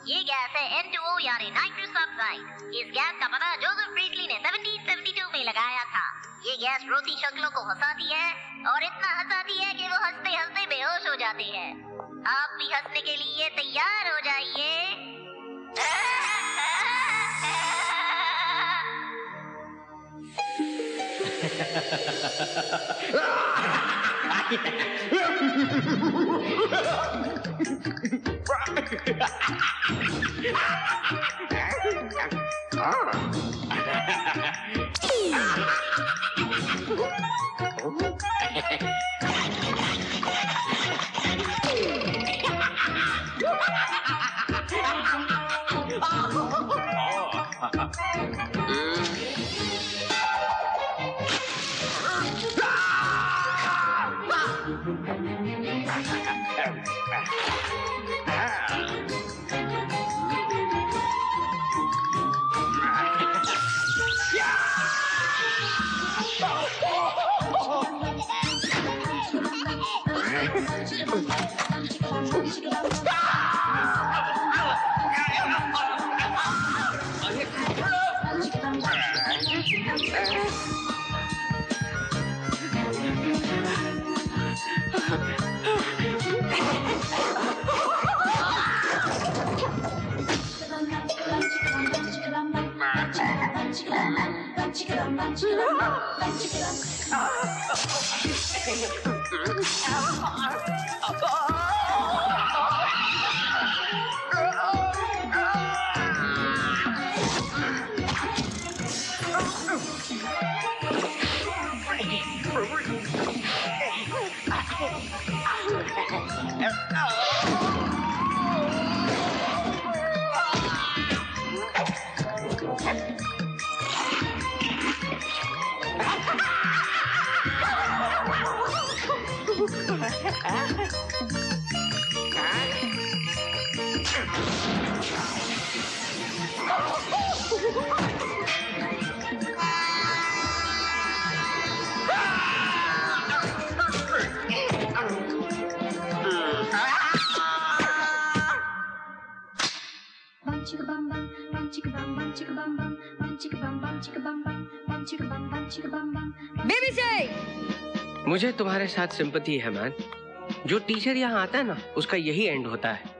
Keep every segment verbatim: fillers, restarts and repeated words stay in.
ये गैस है N two O यानी नाइट्रस ऑक्साइड। इस गैस का पता जोसेफ प्रीस्टली ने सत्रह सौ बहत्तर में लगाया था। ये गैस रोती शक्लों को हंसाती है और इतना हंसाती है कि वो हंसते हंसते बेहोश हो जाते हैं। आप भी हंसने के लिए तैयार हो जाइए। मुझे तुम्हारे साथ सिंपैथी है मैन। जो टीचर यहाँ आता है ना, उसका यही एंड होता है।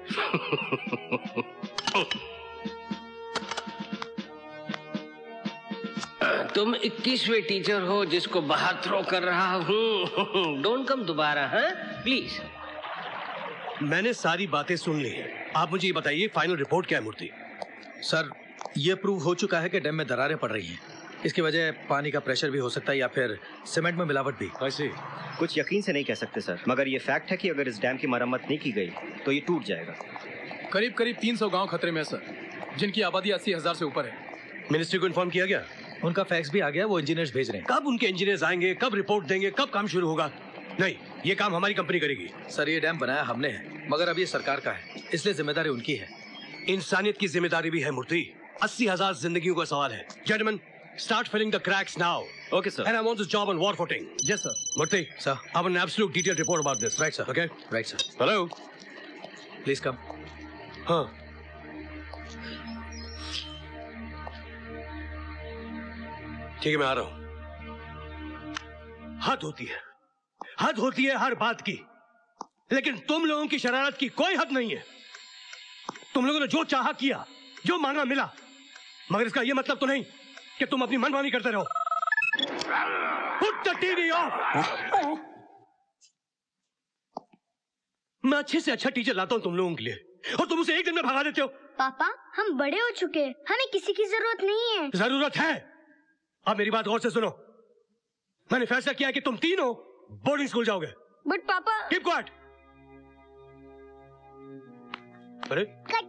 तुम इक्कीसवें टीचर हो जिसको बाहर थ्रो कर रहा हूँ। डोंट कम दोबारा, हाँ प्लीज। मैंने सारी बातें सुन ली। आप मुझे ये बताइए फाइनल रिपोर्ट क्या है मूर्ति? सर, ये प्रूव हो चुका है कि डैम में दरारें पड़ रही हैं। इसकी वजह पानी का प्रेशर भी हो सकता है या फिर सीमेंट में मिलावट भी। वैसे कुछ यकीन से नहीं कह सकते सर, मगर ये फैक्ट है कि अगर इस डैम की मरम्मत नहीं की गई तो ये टूट जाएगा। करीब करीब तीन सौ गांव खतरे में है सर, जिनकी आबादी अस्सी हजार से ऊपर है। मिनिस्ट्री को इन्फॉर्म किया गया? उनका फैक्स भी आ गया, वो इंजीनियर्स भेज रहे हैं। कब उनके इंजीनियर्स आएंगे, कब रिपोर्ट देंगे, कब काम शुरू होगा? नहीं, ये काम हमारी कंपनी करेगी। सर, ये डैम बनाया हमने है, मगर अब ये सरकार का है, इसलिए जिम्मेदारी उनकी है। इंसानियत की जिम्मेदारी भी है मूर्ति। अस्सी हजार जिंदगियों का सवाल है। Gentleman, start filling the cracks now. Okay, sir. And I want this job on war footing. Yes, sir. Murthy, sir, I want an absolute detailed report about this. Right, sir. Okay? Right, sir. Hello. Please come. हाँ. ठीक है, मैं आ रहा हूँ। हद होती है, हद होती है हर बात की, लेकिन तुम लोगों की शरारत की कोई हद नहीं है। तुम लोगों ने जो चाहा किया, जो मांगा मिला, मगर इसका यह मतलब तो नहीं कि तुम अपनी मनमानी करते रहो। Put the TV off। मैं अच्छे से अच्छा टीचर लाता हूं तुम लोगों के लिए, और तुम उसे एक दिन में भगा देते हो। पापा, हम बड़े हो चुके हैं, हमें किसी की जरूरत नहीं है। जरूरत है। अब मेरी बात गौर से सुनो। मैंने फैसला किया कि तुम तीनों बोर्डिंग स्कूल जाओगे। बट पापा। Keep quiet। अरे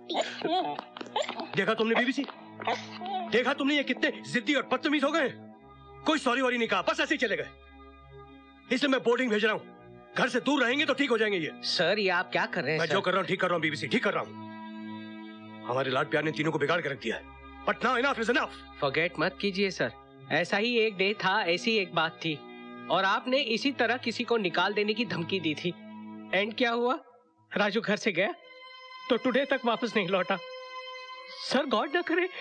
देखा तुमने बीबीसी? देखा तुमने ये कितने जिद्दी और बदतमीज हो गए? कोई सॉरी वॉरी नहीं कहा, बस ऐसे ही चले गए। इसलिए मैं बोर्डिंग भेज रहा हूँ। घर से दूर रहेंगे तो ठीक हो जाएंगे ये। सर, ये आप क्या कर रहे हैं? मैं जो कर रहा हूँ ठीक कर रहा हूँ बीबीसी, ठीक कर रहा हूँ। हमारे लाड प्यार ने तीनों को बिगाड़ के रख दिया है। But now enough is enough. Forget मत कीजिए सर, ऐसा ही एक डे था, ऐसी एक बात थी, और आपने इसी तरह किसी को निकाल देने की धमकी दी थी। एंड क्या हुआ? राजू घर से गया तो टुडे तक वापस नहीं लौटा। सर गॉड ना करे।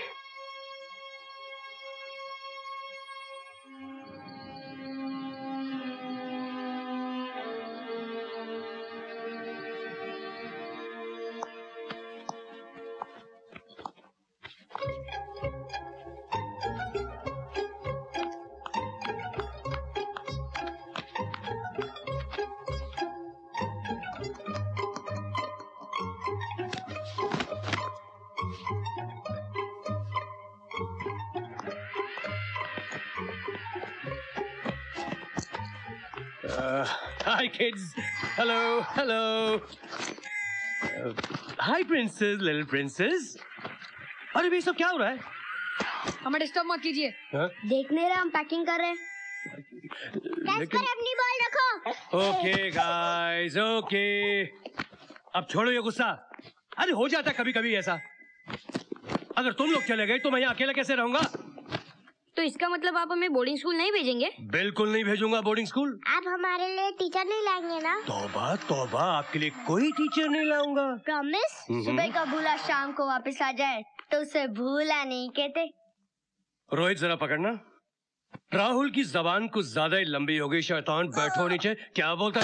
Hi kids. Hello, hello. Uh, hi princess, little princess. अरे भाई सब क्या हो रहा है? हमें डिस्टर्ब मत कीजिए। हाँ? देख नहीं रहे हम पैकिंग कर रहे हैं। लेकिन अपनी बॉल रखो। Okay guys, okay. अब छोड़ो ये गुस्सा। अरे हो जाता कभी कभी ऐसा। अगर तुम लोग चले गए तो मैं यहाँ अकेला कैसे रहूंगा? तो इसका मतलब आप हमें बोर्डिंग स्कूल नहीं भेजेंगे? बिल्कुल नहीं भेजूंगा बोर्डिंग स्कूल। आप हमारे लिए टीचर नहीं लाएंगे ना? तौबा तौबा, आपके लिए कोई टीचर नहीं लाऊंगा। प्रॉमिस? सुबह का भूला शाम को वापस आ जाए तो उसे भूला नहीं कहते। रोहित जरा पकड़ना। राहुल की जबान कुछ ज्यादा ही लंबी हो गई। शैतान बैठो नीचे। क्या बोलता है?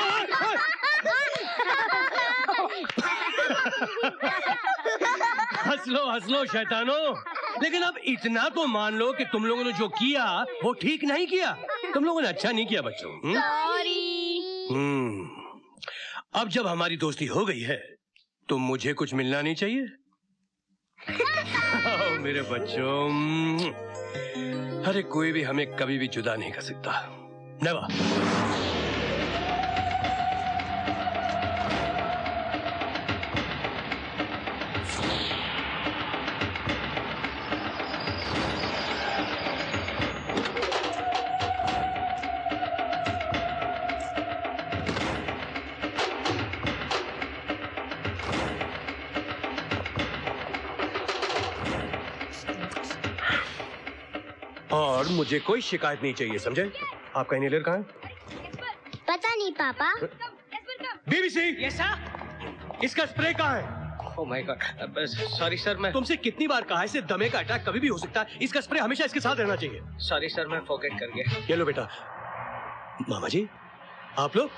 हंस लो हंस लो शैतानो। लेकिन अब इतना तो मान लो कि तुम लोगों ने जो किया वो ठीक नहीं किया। तुम लोगों ने अच्छा नहीं किया बच्चों। सॉरी। हम्म अब जब हमारी दोस्ती हो गई है तो मुझे कुछ मिलना नहीं चाहिए? ओ, मेरे बच्चों, अरे कोई भी हमें कभी भी जुदा नहीं कर सकता। नेवर। और मुझे कोई शिकायत नहीं चाहिए, समझे? आपका इनहेलर कहाँ है? पता नहीं पापा। BBC, yes sir. इसका स्प्रे कहाँ है? Oh my god, sorry sir. मैं तुमसे कितनी बार कहा है, इसे दमे का अटैक कभी भी हो सकता है। इसका स्प्रे हमेशा इसके साथ रहना चाहिए। सॉरी सर, मैं फॉरगेट कर गया। ये लो बेटा। मामा जी, आप लोग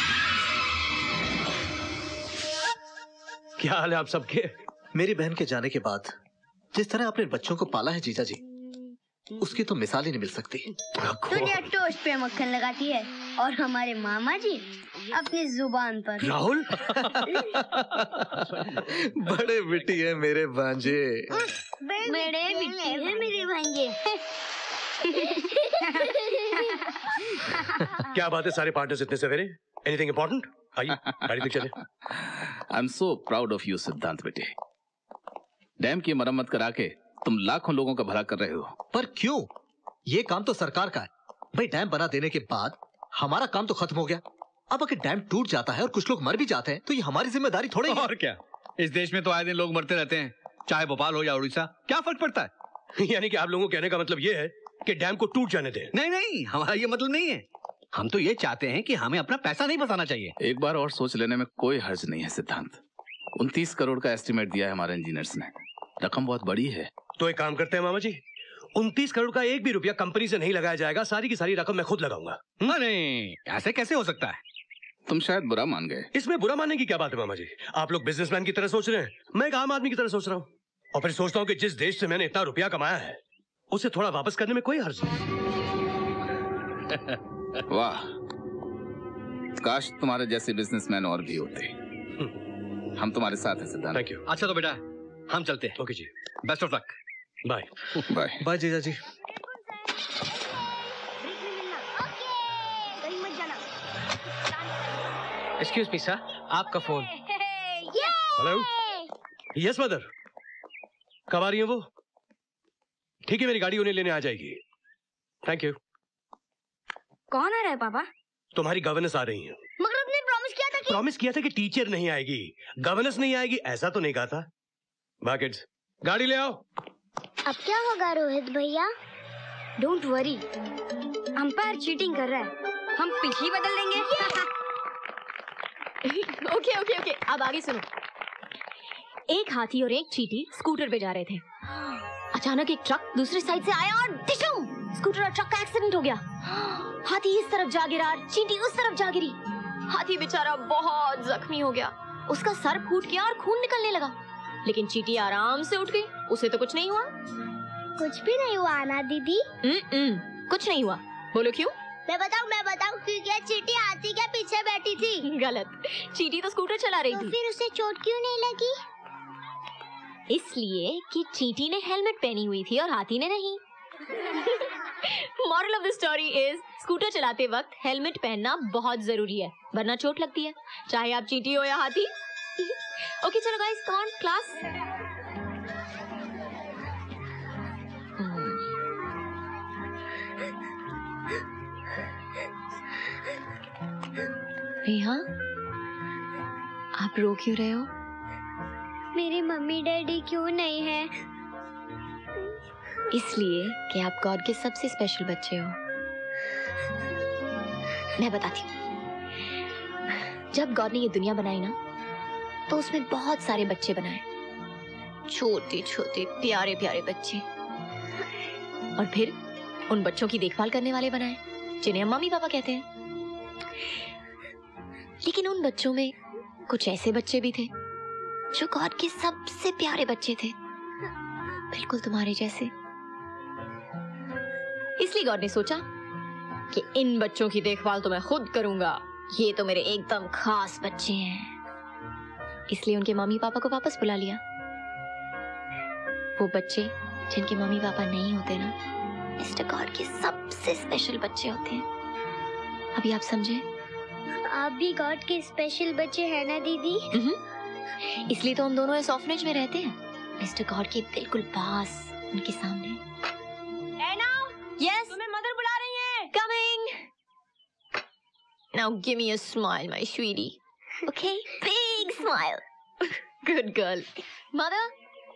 क्या हाल है आप सबके? मेरी बहन के जाने के बाद जिस तरह अपने बच्चों को पाला है जीजा जी, उसकी तो मिसाल ही नहीं मिल सकती। दुनिया टोस्ट पे मक्खन लगाती है और हमारे मामा जी अपनी जुबान पर। राहुल बड़े बिटी है मेरे भांजे। बड़े बिटी है मेरे भांजे। क्या बात है सारे पार्टनर्स इतने सवेरे? Anything important? आइए गाड़ी पे चले। I am so proud of you Siddhant बेटे। डैम की मरम्मत करा के तुम लाखों लोगों का भला कर रहे हो। पर क्यों? ये काम तो सरकार का है भाई। डैम बना देने के बाद हमारा काम तो खत्म हो गया। अब अगर डैम टूट जाता है और कुछ लोग मर भी जाते हैं तो ये हमारी जिम्मेदारी थोड़ी है। और क्या, इस देश में तो आए दिन लोग मरते रहते हैं, चाहे भोपाल हो या उड़ीसा। क्या फर्क पड़ता है? यानी कि आप लोगों को कहने का मतलब ये है कि डैम को टूट जाने दें? नहीं नहीं, हमारा ये मतलब नहीं है। हम तो ये चाहते हैं कि हमें अपना पैसा नहीं फंसाना चाहिए। एक बार और सोच लेने में कोई हर्ज नहीं है सिद्धांत। उनतीस करोड़ का एस्टिमेट दिया है हमारे इंजीनियर्स ने। रकम बहुत बड़ी है। तो एक काम करते हैं मामा जी, उनतीस करोड़ का एक भी रुपया कंपनी से नहीं लगाया जाएगा। सारी की सारी रकम मैं खुद लगाऊंगा। नहीं, ऐसे कैसे हो सकता है? तुम शायद बुरा मान गए। इसमें बुरा मानने की क्या बात है मामा जी? आप लोग बिजनेसमैन की तरह सोच रहे हैं, मैं एक आम आदमी की तरह सोच रहा हूँ। और फिर सोचता हूँ कि जिस देश से मैंने इतना रुपया कमाया है उसे थोड़ा वापस करने में कोई हर्ज नहीं। वाह, काश तुम्हारे जैसे बिजनेसमैन और भी होते। हम तुम्हारे साथ हैं सिद्धांत। Thank you. अच्छा तो बेटा हम चलते हैं। ओके जी, best of luck. Bye bye bye जीजा जी। एक्सक्यूज मी सर, आपका फोन। हेलो। यस मदर, कब आ रही है वो? ठीक है, मेरी गाड़ी उन्हें लेने आ जाएगी। Thank you. कौन आ रहा है पापा? तुम्हारी गवर्नेंस आ रही है। मगर आपने प्रॉमिस किया था कि प्रॉमिस किया था कि टीचर नहीं आएगी, गवर्नेंस नहीं आएगी, ऐसा तो नहीं कहा था। बाय किड्स, गाड़ी ले आओ। अब क्या होगा रोहित भैया? डोंट वरी, अंपायर चीटिंग कर रहा है, हम पिच ही बदल देंगे। ओके ओके ओके, अब आगे सुनो। एक हाथी और एक चींटी स्कूटर पे जा रहे थे। अचानक एक ट्रक दूसरी साइड से आया और डिशम! स्कूटर और ट्रक का एक्सीडेंट हो गया। हाथी इस तरफ जा गिरा, चींटी उस तरफ जा गिरी। हाथी बेचारा बहुत जख्मी हो गया, उसका सर फूट गया और खून निकलने लगा। लेकिन चींटी आराम से उठ गई, उसे तो कुछ नहीं हुआ। कुछ भी नहीं हुआ ना दीदी? कुछ नहीं हुआ। बोलो क्यों? मैं बताऊं मैं बताऊं क्योंकि चींटी हाथी के पीछे बैठी थी। गलत, चींटी तो स्कूटर चला रही तो थी। फिर उसे चोट क्यों नहीं लगी? इसलिए कि चींटी ने हेलमेट पहनी हुई थी और हाथी ने नहीं। Moral of the story is scooter चलाते वक्त हेलमेट पहनना बहुत जरूरी है, वरना चोट लगती है, चाहे आप चींटी हो या हाथी। ओके चलो guys, come on class. Neha, आप रो क्यों रहे हो? मेरी मम्मी डैडी क्यों नहीं है? इसलिए कि आप गॉड के सबसे स्पेशल बच्चे हो। मैं बताती हूँ। जब गॉड ने ये दुनिया बनाई ना, तो उसमें बहुत सारे बच्चे बनाए, छोटे छोटे प्यारे प्यारे बच्चे, और फिर उन बच्चों की देखभाल करने वाले बनाए, जिन्हें हम मम्मी पापा कहते हैं। लेकिन उन बच्चों में कुछ ऐसे बच्चे भी थे जो गॉड के सबसे प्यारे बच्चे थे, बिल्कुल तुम्हारे जैसे। इसलिए गॉड ने सोचा कि इन बच्चों की देखभाल तो मैं खुद करूंगा, ये तो मेरे एकदम खास बच्चे हैं। इसलिए उनके मम्मी पापा को वापस बुला लिया। वो बच्चे जिनके मम्मी पापा नहीं होते ना, मिस्टर गॉड के सबसे स्पेशल बच्चे होते हैं। अभी आप समझे? आप भी गॉड के स्पेशल बच्चे हैं ना दीदी? इसलिए तो हम दोनों इस ऑर्फनेज में रहते हैं, मिस्टर गॉड के बिल्कुल पास, उनके सामने। एना, यस, तुम्हें मदर बुला रही है। Coming. Now give me a smile my sweetie. Okay, big smile. Good girl. Mother,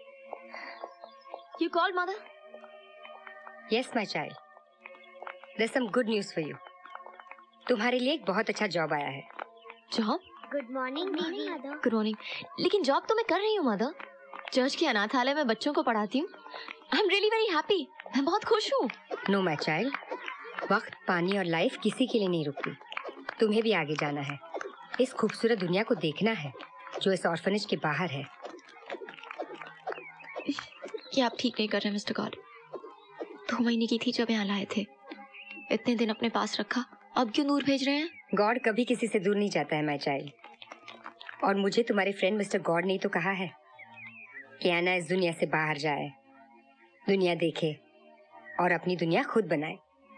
you called mother? Yes my child, there is some good news for you. तुम्हारे लिए एक बहुत अच्छा जॉब आया है। जॉब? गुड मॉर्निंग दीदी। Good morning. लेकिन job तो मैं कर रही हूँ मदर, चर्च के अनाथालय में बच्चों को पढ़ाती हूँ। I am really very happy, मैं बहुत खुश हूँ। नो माय चाइल्ड, वक्त, पानी और लाइफ किसी के लिए नहीं रुकती। तुम्हें भी आगे जाना है, इस खूबसूरत दुनिया को देखना है जो इस ऑर्फनेज के बाहर है। ये आप ठीक नहीं कर रहे मिस्टर गॉड। दो महीने की थी जब यहाँ लाए थे, इतने दिन अपने पास रखा, अब क्यों दूर भेज रहे हैं? गॉड कभी किसी से दूर नहीं जाता है माय चाइल्ड, और मुझे तुम्हारे फ्रेंड मिस्टर गॉड ने तो कहा है कि एना इस दुनिया से बाहर जाए, दुनिया देखे और अपनी दुनिया खुद बनाए।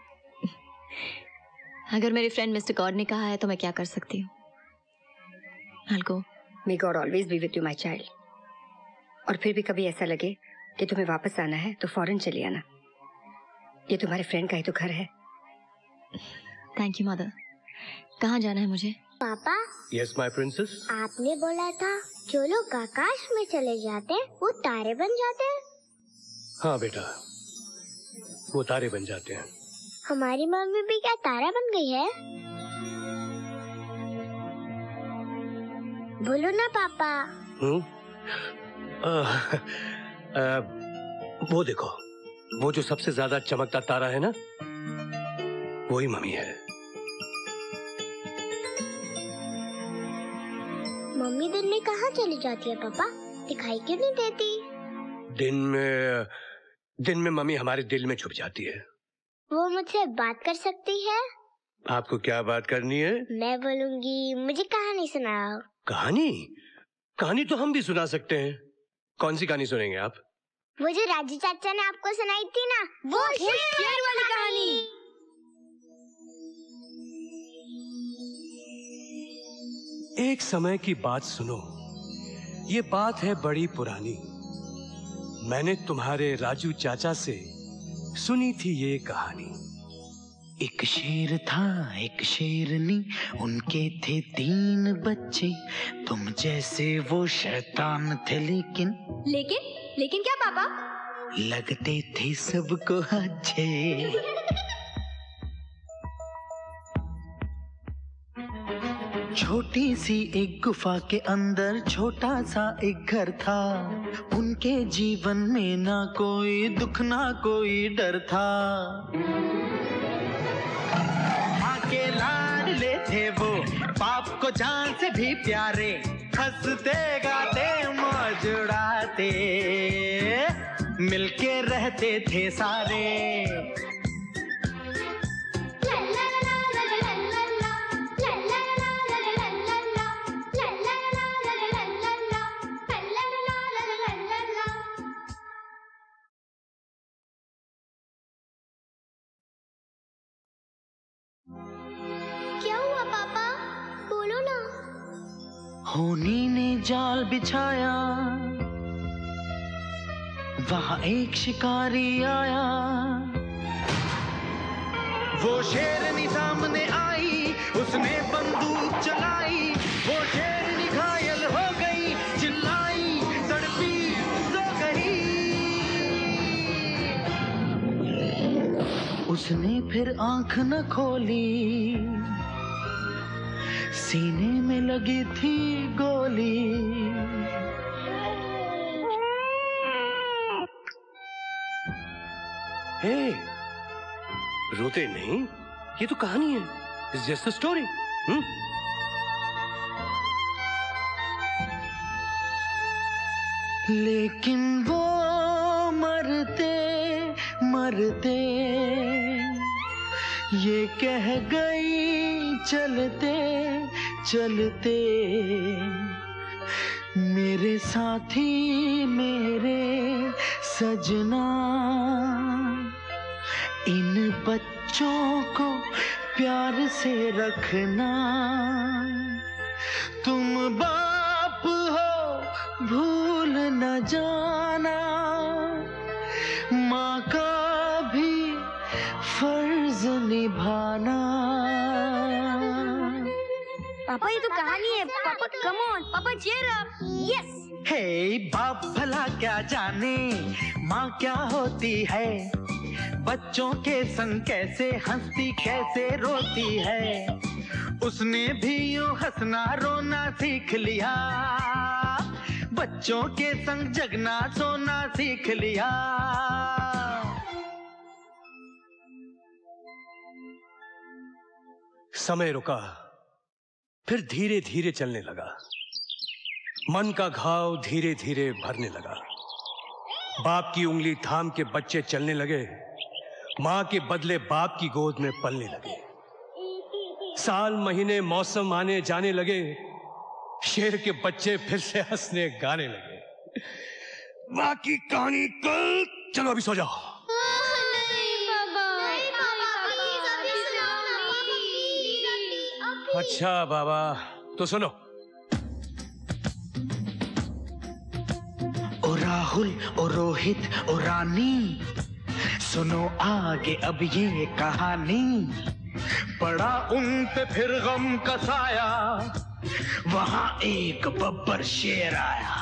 अगर मेरे फ्रेंड मिस्टर गॉड ने कहा है तो मैं क्या कर सकती हूँ? I'll go. May God always be with you, my child. और फिर भी कभी ऐसा लगे कि तुम्हें वापस आना है तो फौरन चले आना, ये तुम्हारे फ्रेंड का ही तो घर है। Thank you mother. कहाँ जाना है मुझे? पापा। Yes my princess. आपने बोला था जो लोग आकाश में चले जाते हैं वो तारे बन जाते हैं। हाँ बेटा, वो तारे बन जाते हैं। हमारी मम्मी भी क्या तारा बन गई है? बोलो ना पापा। हम्म? आ, आ, वो देखो, वो जो सबसे ज्यादा चमकता तारा है ना, वही मम्मी है। मम्मी दिन में कहाँ चली जाती है पापा? दिखाई क्यों नहीं देती? दिन में दिन में मम्मी हमारे दिल में छुप जाती है। वो मुझसे बात कर सकती है? आपको क्या बात करनी है? मैं बोलूंगी मुझे कहानी सुनाओ। कहानी? कहानी तो हम भी सुना सकते हैं। कौन सी कहानी सुनेंगे आप? वो जो राजू चाचा ने आपको सुनाई थी ना, वो शेर वाली कहानी। एक समय की बात सुनो, ये बात है बड़ी पुरानी। मैंने तुम्हारे राजू चाचा से सुनी थी ये कहानी। एक शेर था एक शेरनी, उनके थे तीन बच्चे। तुम जैसे वो शैतान थे लेकिन लेकिन लेकिन क्या पापा? लगते थे सबको अच्छे। छोटी सी एक गुफा के अंदर छोटा सा एक घर था। उनके जीवन में ना कोई दुख ना कोई डर था। माँ के लाडले थे वो, बाप को जान से भी प्यारे। हंसते गाते मौज उड़ाते, मिलके रहते थे सारे। क्या हुआ पापा? बोलो ना। होनी ने जाल बिछाया, वहां एक शिकारी आया। वो शेरनी सामने आई, उसने बंदूक चलाई। वो शेरनी घायल हो गई, चिल्लाई तड़पी सो गई। उसने फिर आंख न खोली, सीने में लगी थी गोली। हे, रोते नहीं, ये तो कहानी है। It's just a story. लेकिन वो मरते मरते ये कह गई चलते चलते, मेरे साथी मेरे सजना, इन बच्चों को प्यार से रखना। तुम बाप हो भूल न जाना, माँ का भी फर्ज निभाना। पापा ये तो कहानी है। पापा कम ऑन, पापा चीयर अप। यस। हे बाप भला क्या जाने माँ क्या होती है, बच्चों के संग कैसे हंसती कैसे रोती है। उसने भी यूं हंसना रोना सीख लिया, बच्चों के संग जगना सोना सीख लिया। समय रुका, फिर धीरे धीरे चलने लगा। मन का घाव धीरे धीरे भरने लगा। बाप की उंगली थाम के बच्चे चलने लगे, माँ के बदले बाप की गोद में पलने लगे। साल महीने मौसम आने जाने लगे, शेर के बच्चे फिर से हंसने गाने लगे। बाकी कहानी कल। चलो अभी सो जाओ। अच्छा बाबा, तो सुनो। ओ राहुल ओ रोहित ओ रानी, सुनो आगे अब ये कहानी। पड़ा उन पे फिर गम का साया, वहां एक बब्बर शेर आया।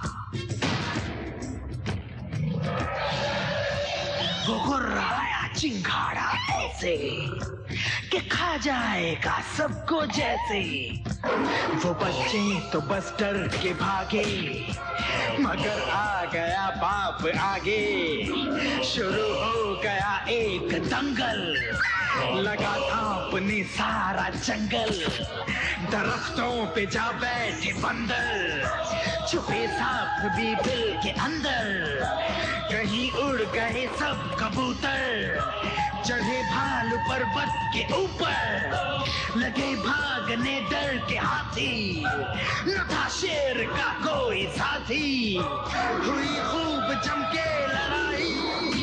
वो गुर्राया चिंगाड़ा ऐसे कि खा जाएगा सबको जैसे। वो बच्चे तो बस डर के भागे, मगर आ गया बाप आगे। शुरू हो गया एक दंगल, लगा कांपने सारा जंगल। दरख्तों पे जा बैठे बंदर, छुपे सांप भी बिल के अंदर। कहीं उड़ गए सब कबूतर, चढ़े भालू पर्वत के ऊपर। लगे भागने डर के हाथी, न था शेर का कोई साथी। हुई खूब जम के लड़ाई,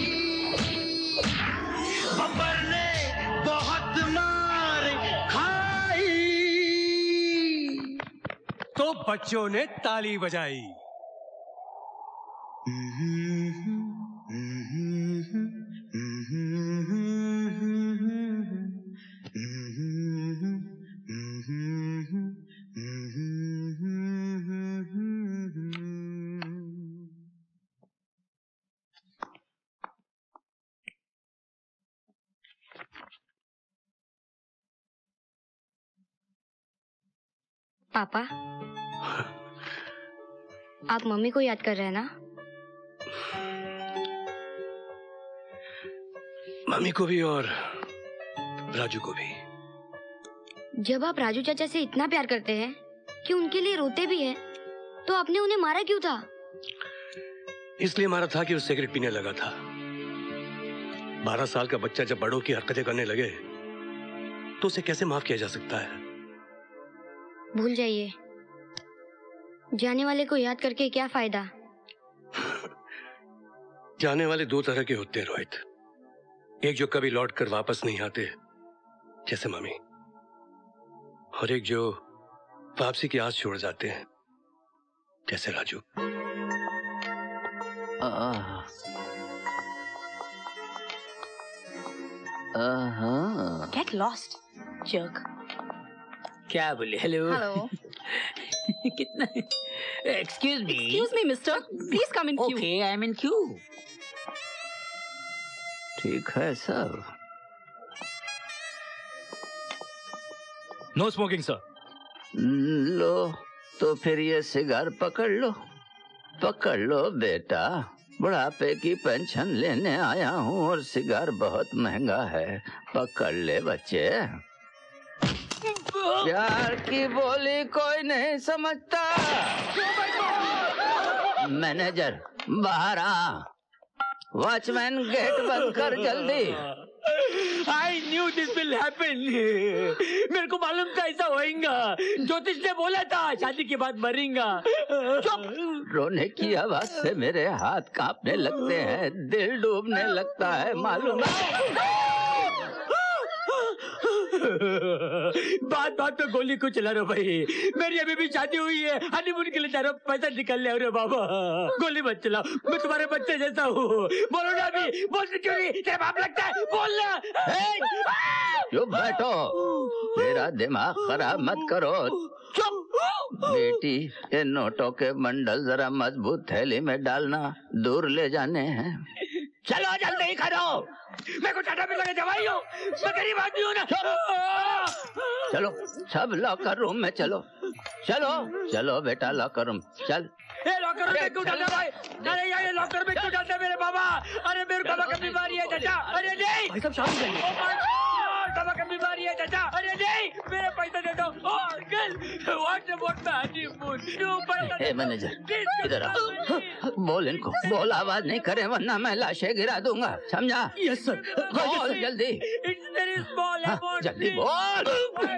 बब्बर ने बहुत मार खाई। तो बच्चों ने ताली बजाई। पापा, आप मम्मी को याद कर रहे हैं ना? मम्मी को भी और राजू को भी। जब आप राजू चाचा से इतना प्यार करते हैं कि उनके लिए रोते भी हैं, तो आपने उन्हें मारा क्यों था? इसलिए मारा था कि वो सिगरेट पीने लगा था। बारह साल का बच्चा जब बड़ों की हरकतें करने लगे तो उसे कैसे माफ किया जा सकता है? भूल जाइए, जाने वाले को याद करके क्या फायदा? जाने वाले दो तरह के होते हैं रोहित। एक जो कभी लौट कर वापस नहीं आते, जैसे मम्मी, और एक जो वापसी की आस छोड़ जाते हैं, जैसे राजू। Get lost, jerk. क्या बोले? हेलो। Hello. कितना? Excuse me. Excuse me, mister. Please come in queue. Okay, I'm in queue. ठीक है सर। No smoking sir. लो तो फिर ये सिगार पकड़ लो, पकड़ लो बेटा। बुढ़ापे की पेंशन लेने आया हूँ और सिगार बहुत महंगा है। पकड़ ले बच्चे। प्यार की बोली कोई नहीं समझता। मैनेजर बाहर आ। वॉचमैन गेट बंद कर जल्दी। I knew this will happen. मेरे को मालूम था ऐसा होएगा। ज्योतिष ने बोला था शादी के बाद मरेगा। चुप। रोने की आवाज से मेरे हाथ कांपने लगते हैं, दिल डूबने लगता है, मालूम है? बात बात तो गोली को चला रहा भाई। मेरी अभी भी शादी हुई है, हनीमून के लिए जा रहा हूँ, पैसा निकल ले। अरे बाबा गोली मत चलाओ, मैं तुम्हारे बच्चे जैसा हूँ। बोलो ना अभी, बोल क्यों नहीं? तेरा बाप लगता है, बोलना। चुप बैठो, मेरा दिमाग खराब मत करो। चुप। बेटी, ये नोटों के बंडल जरा मजबूत थैली में डालना, दूर ले जाने हैं। चलो जल्दी करो, मैं को टाटा पे लगे दवाई हूँ, मैं गरीब आदमी हूँ ना। चलो सब लॉकर रूम में चलो, चलो चलो बेटा लॉकर रूम चल। ए लॉकर में क्यों डालना भाई? अरे यार ये लॉकर में क्यों डालते मेरे बाबा? अरे मेरे बाबा का बीमारी है चाचा। अरे नहीं भाई साहब शांत रहिए। बाबा का बीमारी है चाचा। अरे नहीं मेरे पैसा दे दो। Oh uncle what about the honeymoon? ए मैनेजर इधर आ, बोल इनको, बोल आवाज नहीं करे वरना मैं लाशें गिरा दूंगा, समझा? Yes sir. बोल जल्दी। It's very small amount. जल्दी बोल।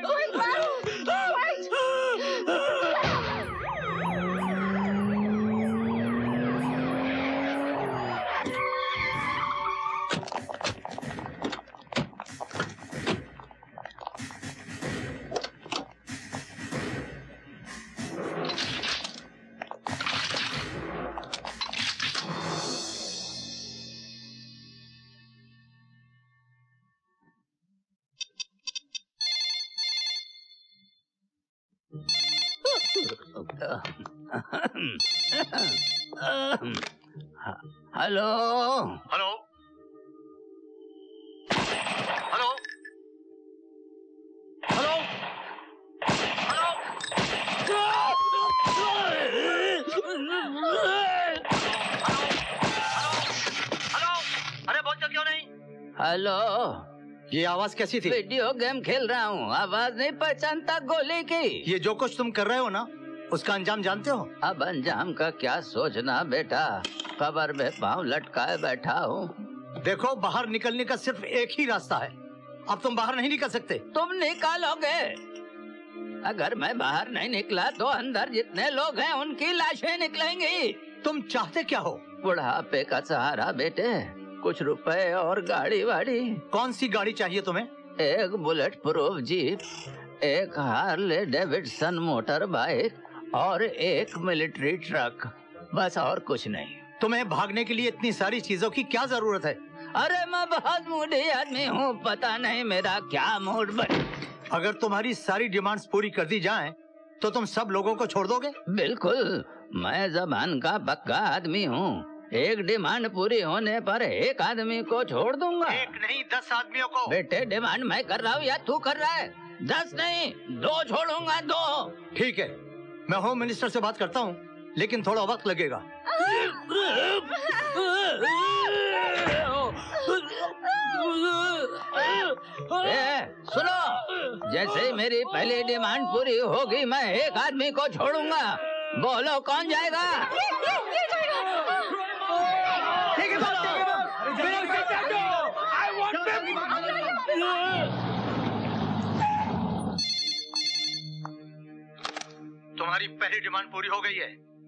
हेलो हेलो हेलो हेलो अरे बोलते क्यों नहीं? हेलो, ये आवाज कैसी थी? वीडियो गेम खेल रहा हूँ, आवाज नहीं पहचानता गोली की। ये जो कुछ तुम कर रहे हो ना, उसका अंजाम जानते हो? अब अंजाम का क्या सोचना बेटा, कब्र में पाँव लटकाए बैठा हूँ। देखो बाहर निकलने का सिर्फ एक ही रास्ता है, अब तुम बाहर नहीं निकल सकते। तुम निकालोगे? अगर मैं बाहर नहीं निकला तो अंदर जितने लोग हैं उनकी लाशें निकलेंगी। तुम चाहते क्या हो? बुढ़ापे का सहारा बेटे, कुछ रुपए और गाड़ी वाड़ी। कौन सी गाड़ी चाहिए तुम्हें? एक बुलेट प्रूफ जीप, एक हार्ले डेविडसन मोटर बाइक और एक मिलिट्री ट्रक, बस और कुछ नहीं। तुम्हें भागने के लिए इतनी सारी चीजों की क्या जरूरत है? अरे मैं बहुत मूडी आदमी हूँ, पता नहीं मेरा क्या मूड बन। अगर तुम्हारी सारी डिमांड्स पूरी कर दी जाएं, तो तुम सब लोगों को छोड़ दोगे? बिल्कुल, मैं जबान का पक्का आदमी हूँ। एक डिमांड पूरी होने पर एक आदमी को छोड़ दूंगा। एक नहीं दस आदमियों को। बेटे डिमांड मैं कर रहा हूँ या तू कर रहा है? दस नहीं, दो छोड़ूंगा, दो। ठीक है, मैं होम मिनिस्टर से बात करता हूँ, लेकिन थोड़ा वक्त लगेगा। ए, सुनो, जैसे ही मेरी पहली डिमांड पूरी होगी मैं एक आदमी को छोड़ूंगा। बोलो कौन जाएगा? ठीक है, तुम्हारी पहली डिमांड पूरी हो गई है।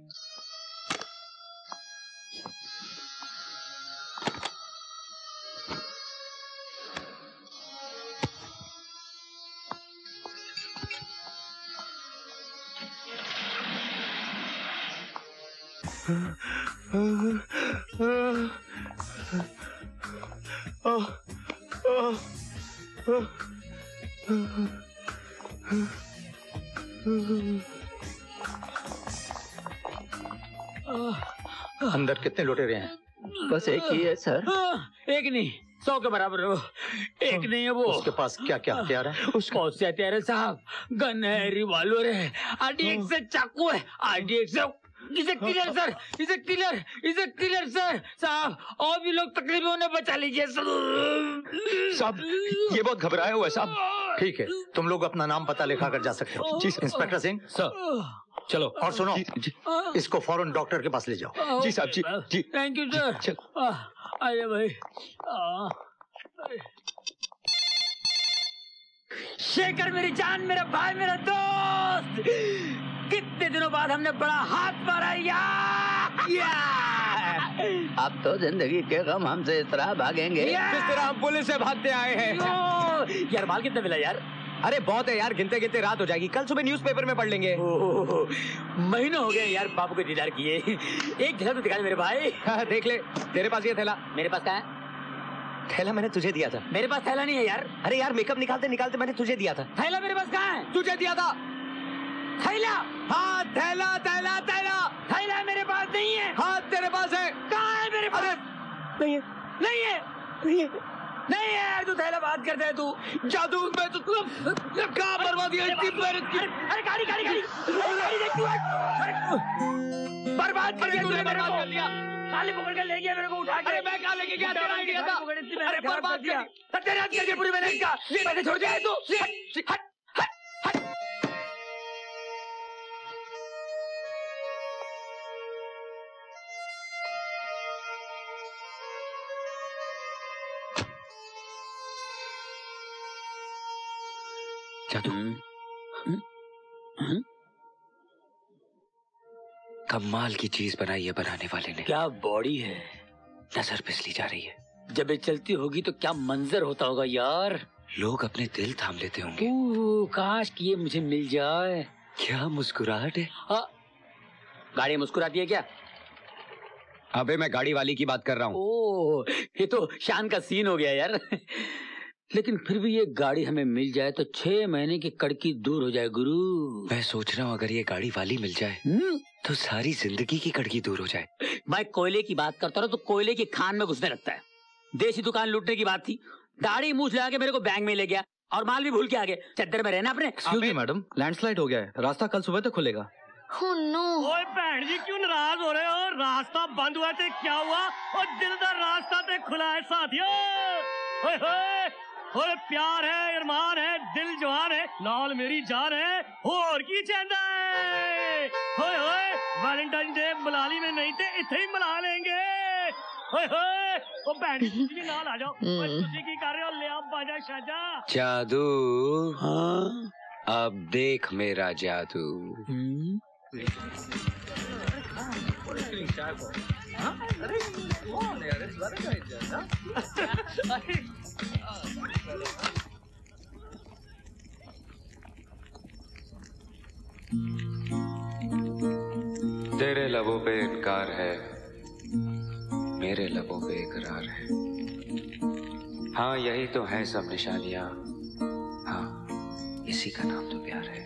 अंदर कितने लुटेरे हैं? बस एक ही है सर। एक नहीं, सौ के बराबर हो। एक नहीं है वो। उसके पास क्या क्या हथियार है? उसका से हथियार है साहब, गन है, रिवॉल्वर है, आरडीएक्स से चाकू है, आरडीएक्स से इसे किलर सर, इसे किलर, इसे किलर सर साहब। और भी लोग तकलीफ होने बचा लीजिए साहब। ये बहुत घबराए हुए साहब। ठीक है, तुम लोग अपना नाम पता लिखा कर जा सकते हो। जी इंस्पेक्टर सिंह सर। चलो और सुनो, जी, जी, इसको फौरन डॉक्टर के पास ले जाओ। जी साहब, जी जी थैंक यू सर। आइए भाई। शेखर मेरी जान, मेरा भाई, मेरा दोस्त, कितने दिनों बाद हमने बड़ा हाथ मारा यार। अब तो जिंदगी के गम हमसे इस तरह भागेंगे किस तरह हम पुलिस से भागते आए हैं। यार माल कितना मिला यार? अरे बहुत है यार, गिनते गिनते रात हो जाएगी। कल सुबह न्यूज़पेपर में पढ़ लेंगे। महीनों हो गए यार बाबू को दीदार किए। एक थैला तो दिखा दे मेरे भाई। हाँ, देख ले, तेरे पास ये थैला। मेरे पास क्या है? थैला मैंने तुझे दिया था। मेरे पास थैला नहीं है यार। अरे यार मेकअप निकालते निकालते मैंने तुझे दिया था। थैला मेरे पास कहाँ है? तुझे दिया था थैला। हाँ थैला थैला थैला थैला मेरे पास नहीं है। हाँ तेरे पास है। कहाँ है मेरे पास? नहीं है, नहीं है, नहीं है, नहीं है यार। तू थैला बात करता है तू। जादू में तो कहाँ बर्बाद दिया इतनी मेहनत की। अरे गाड़ी गाड़ी गाड़ी गाड़ी देख तू। बर्बाद कर दिया तूने मेरे को। खाली पकड़ के ले गया मेरे को उठा के। अरे मैं कहाँ लेके गया? तेरा आइडिया था। अरे बर्बाद किया। तेरे हाथ करके पूरी मैंने इसका पैसे छोड़ दिया तू। हट हट हट। जादू कमाल की चीज बनाई है बनाने वाले ने। क्या बॉडी है, नजर फिसली जा रही है। जब ये चलती होगी तो क्या मंजर होता होगा यार। लोग अपने दिल थाम लेते होंगे। ओह, काश कि ये मुझे मिल जाए। क्या मुस्कुराहट है। हाँ, गाड़ी मुस्कुराती है क्या? अबे मैं गाड़ी वाली की बात कर रहा हूँ। ओह, ये तो शान का सीन हो गया यार। लेकिन फिर भी ये गाड़ी हमें मिल जाए तो छह महीने की कड़की दूर हो जाए गुरु। मैं सोच रहा हूँ अगर ये गाड़ी वाली मिल जाए तो सारी जिंदगी की कड़की दूर हो जाए। मैं कोयले की बात करता रहा तो कोयले की खान में घुसने लगता है। देसी दुकान लूटने की बात थी, दाढ़ी मूछ लगा के मेरे को बैंक में ले गया और माल भी भूल के आ गए। चद्दर में रहना अपने। एक्सक्यूज मी मैडम, लैंडस्लाइड हो गया है, रास्ता कल सुबह तक खुलेगा। Oh no! ओए भैन जी क्यों नाराज हो रहे हो? रास्ता बंद हुआ थे क्या हुआ? और दिल दा रास्ता ते खुला है साथियों। ओए होए, ओए प्यार है, अरमान है, दिल जवान है, नाल मेरी जान है, और की चाहता है? ओए होए, वैलेंटाइन डे मनाली में नहीं थे, इथे ही मना लेंगे। ओए होए, ओ भैन जी तुसी भी नाल आ जाओ। ओए तुसी की कर रहे हो? ले आप बाजा शाजा। जादू। हाँ? अब देख मेरा जादू। तेरे लबों पे इनकार है, मेरे लबों पे इकरार है। हाँ यही तो है सब निशानियां। हाँ इसी का नाम तो प्यार है।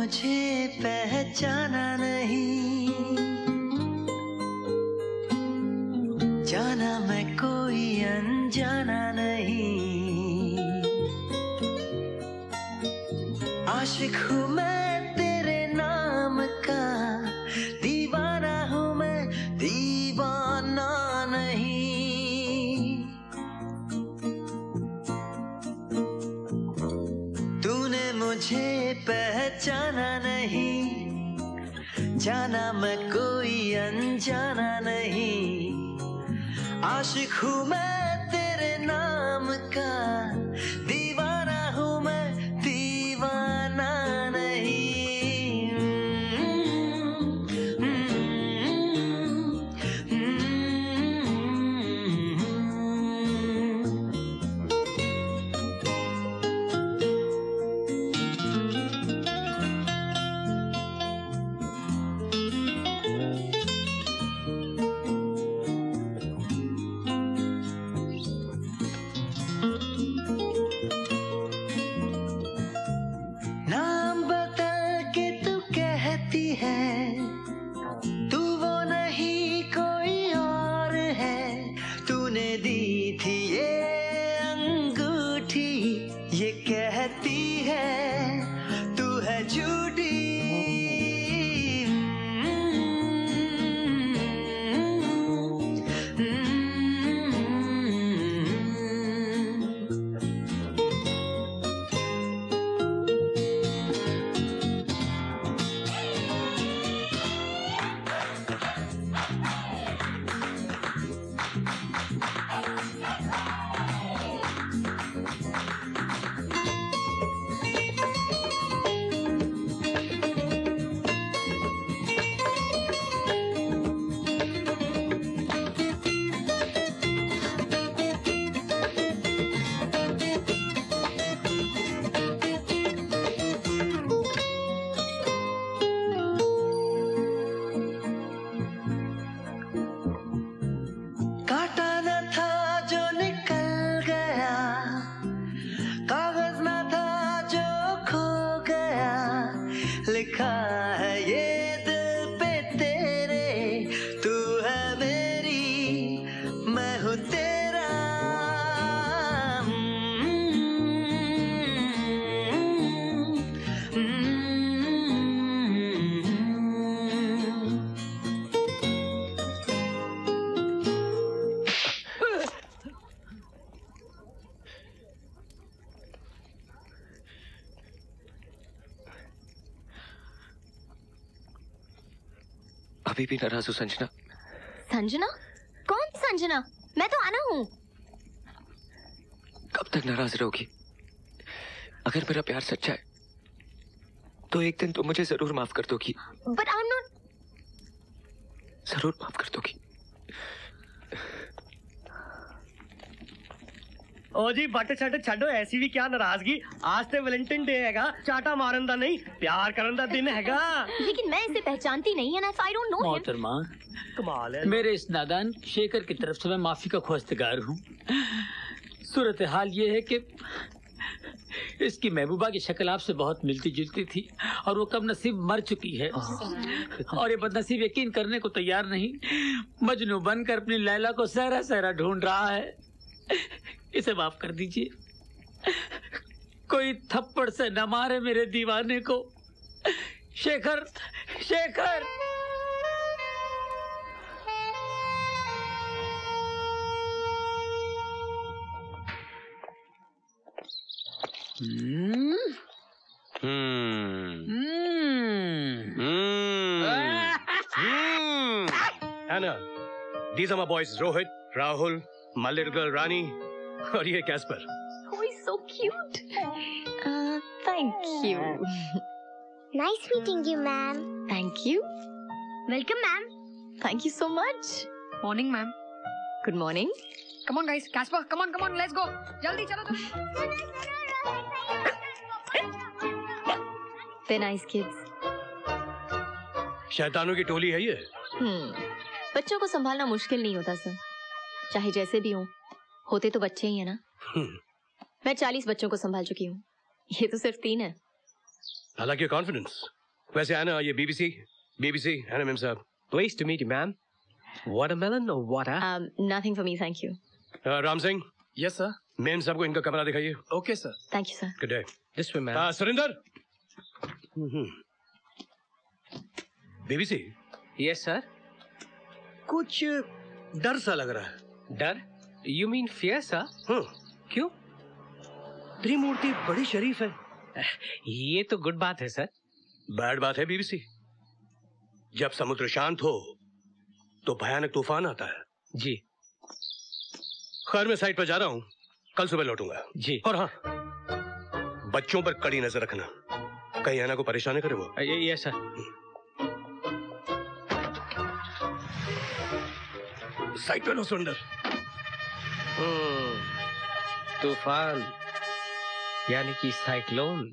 मुझे पहचाना नहीं, जाना मैं कोई अनजाना नहीं। आशिक हूँ मैं तेरे नाम का, दीवाना हूँ मैं दीवाना नहीं। तूने मुझे पहचाना नहीं, जाना मैं कोई अनजाना नहीं। आशिक हूँ मैं तेरे नाम का, दीवाना हूँ मैं दीवाना नहीं। अभी भी नाराज हो संजना? संजना? कौन संजना? मैं तो आना हूँ। कब तक नाराज रहोगी? अगर मेरा प्यार सच्चा है तो एक दिन तो मुझे जरूर माफ कर दोगी। But I'm not... जरूर माफ कर दोगी। ओ जी बट छट छो, ऐसी भी क्या नाराजगी। आज ते वैलेंटाइन डे हैगा, चाटा मारन दा नहीं प्यार करन दा दिन हैगा। लेकिन मैं इसे पहचानती नहीं है ना, I don't know him। मोहतरमा, कमाल है। मेरे इस नादान शेखर की तरफ से मैं माफी का ख्वास्तगार हूँ। सूरत हाल ये है कि इसकी महबूबा की शक्ल आपसे बहुत मिलती जुलती थी और वो कब नसीब मर चुकी है और ये बदनसीब यकीन करने को तैयार नहीं, मजनू बनकर अपनी लैला को सहरा सहरा ढूंढ रहा है। इसे माफ कर दीजिए। कोई थप्पड़ से न मारे मेरे दीवाने को। Shekhar, Shekhar. Hmm. Anna, these are my boys Rohit, Rahul, my little girl Rani, और ये Casper. Oh, he's so cute. Uh, thank you. Nice meeting you, ma'am. Thank you. Welcome, ma'am. Thank you so much. Morning, ma'am. Good morning. Come on, guys. Casper, come on, come on. Let's go. Jaldi, chalo, chalo. They're nice kids. शैतानों की टोली है ये। हम्म, बच्चों को संभालना मुश्किल नहीं होता सर, चाहे जैसे भी हो, होते तो बच्चे ही है ना। मैं चालीस बच्चों को संभाल चुकी हूँ, ये तो सिर्फ तीन है। I like your confidence. वैसे आना ये बीबीसी बीबीसी है ना मैम साहब? Pleased to meet you, ma'am. Watermelon or water? Um, nothing for me, thank you. uh, Ram Singh. Yes, sir. Ma'am साहब को इनका कमरा दिखाइए. Okay, sir. Thank you, sir. Good day. This way, ma'am. uh, Surender. BBC. Yes, sir. कुछ डर सा लग रहा है. डर? You mean fear, sir? हाँ. क्यों? त्रिमूर्ति बड़ी शरीफ है. ये तो गुड बात है सर. बैड बात है बीबीसी. जब समुद्र शांत हो तो भयानक तूफान आता है. जी. खैर मैं साइट पर जा रहा हूँ, कल सुबह लौटूंगा. जी. और हाँ, बच्चों पर कड़ी नजर रखना, कहीं आना को परेशान करे वो. ये सर. साइट पे लो सुंदर. तूफान यानी कि साइक्लोन.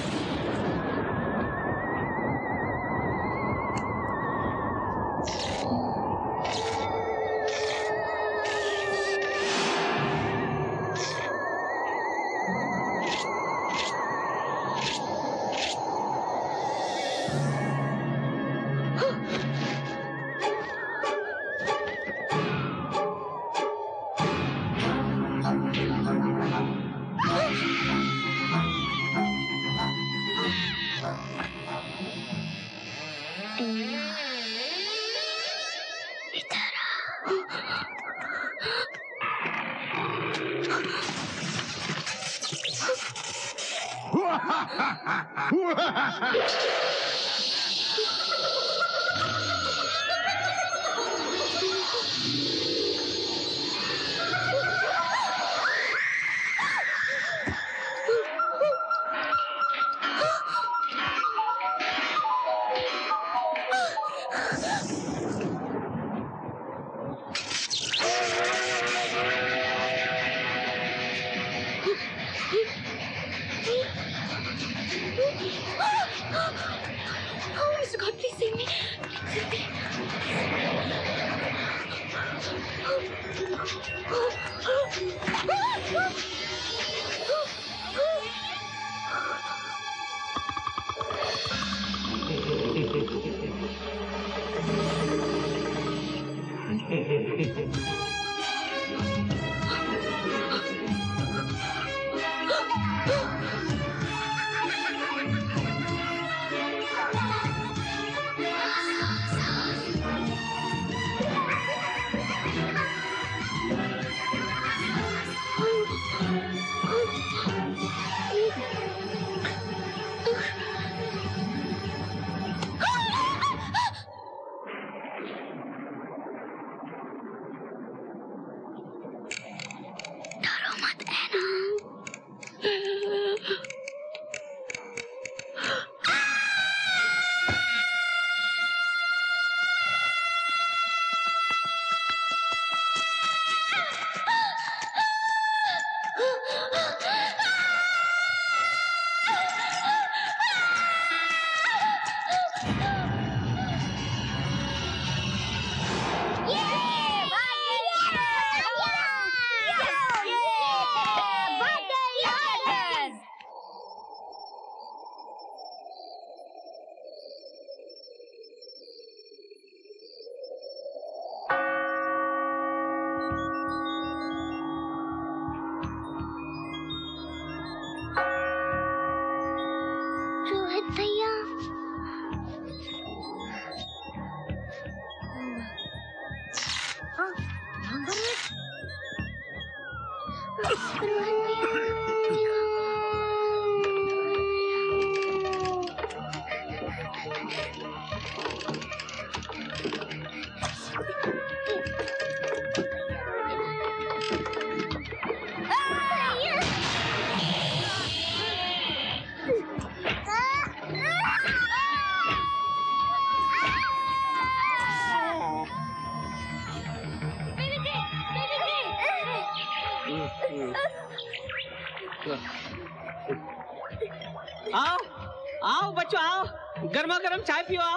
आओ आओ बच्चों आओ, गर्मा गर्म चाय पियो आओ.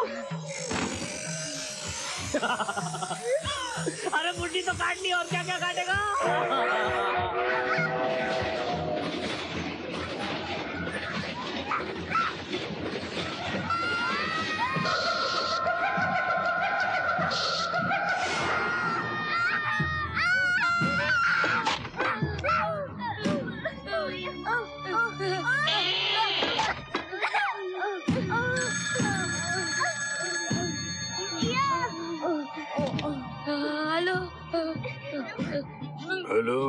अरे मुट्ठी तो काट ली, और क्या क्या काटेगा. बोलो।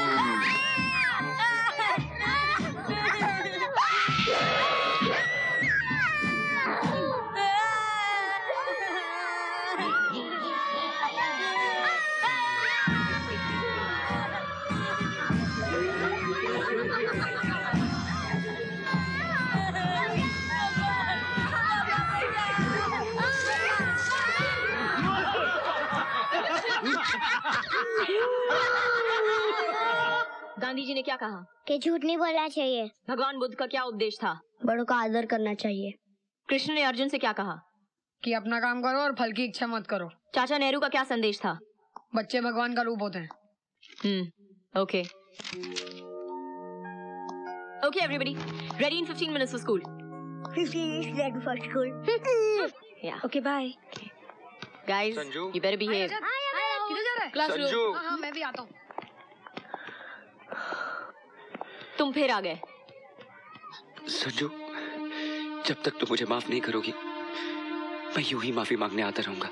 गांधी जी ने क्या कहा? कि झूठ नहीं बोलना चाहिए। भगवान बुद्ध का क्या उपदेश था? बड़ों का आदर करना चाहिए। कृष्ण ने अर्जुन से क्या कहा? कि अपना काम करो और फल की इच्छा मत करो। चाचा नेहरू का क्या संदेश था? बच्चे भगवान का रूप होते हैं। Hmm, okay okay everybody, ready in fifteen minutes for school. fifteen minutes ready for school. Yeah. Okay, bye. Guys, Sanju? you better behave. किधर जा रहा है? Classroom. संजू। हाँ हाँ मैं भी आता हूँ। तुम फिर आ गए। संजू, जब तक तुम मुझे माफ नहीं करोगी मैं यूं ही माफी मांगने आता रहूंगा।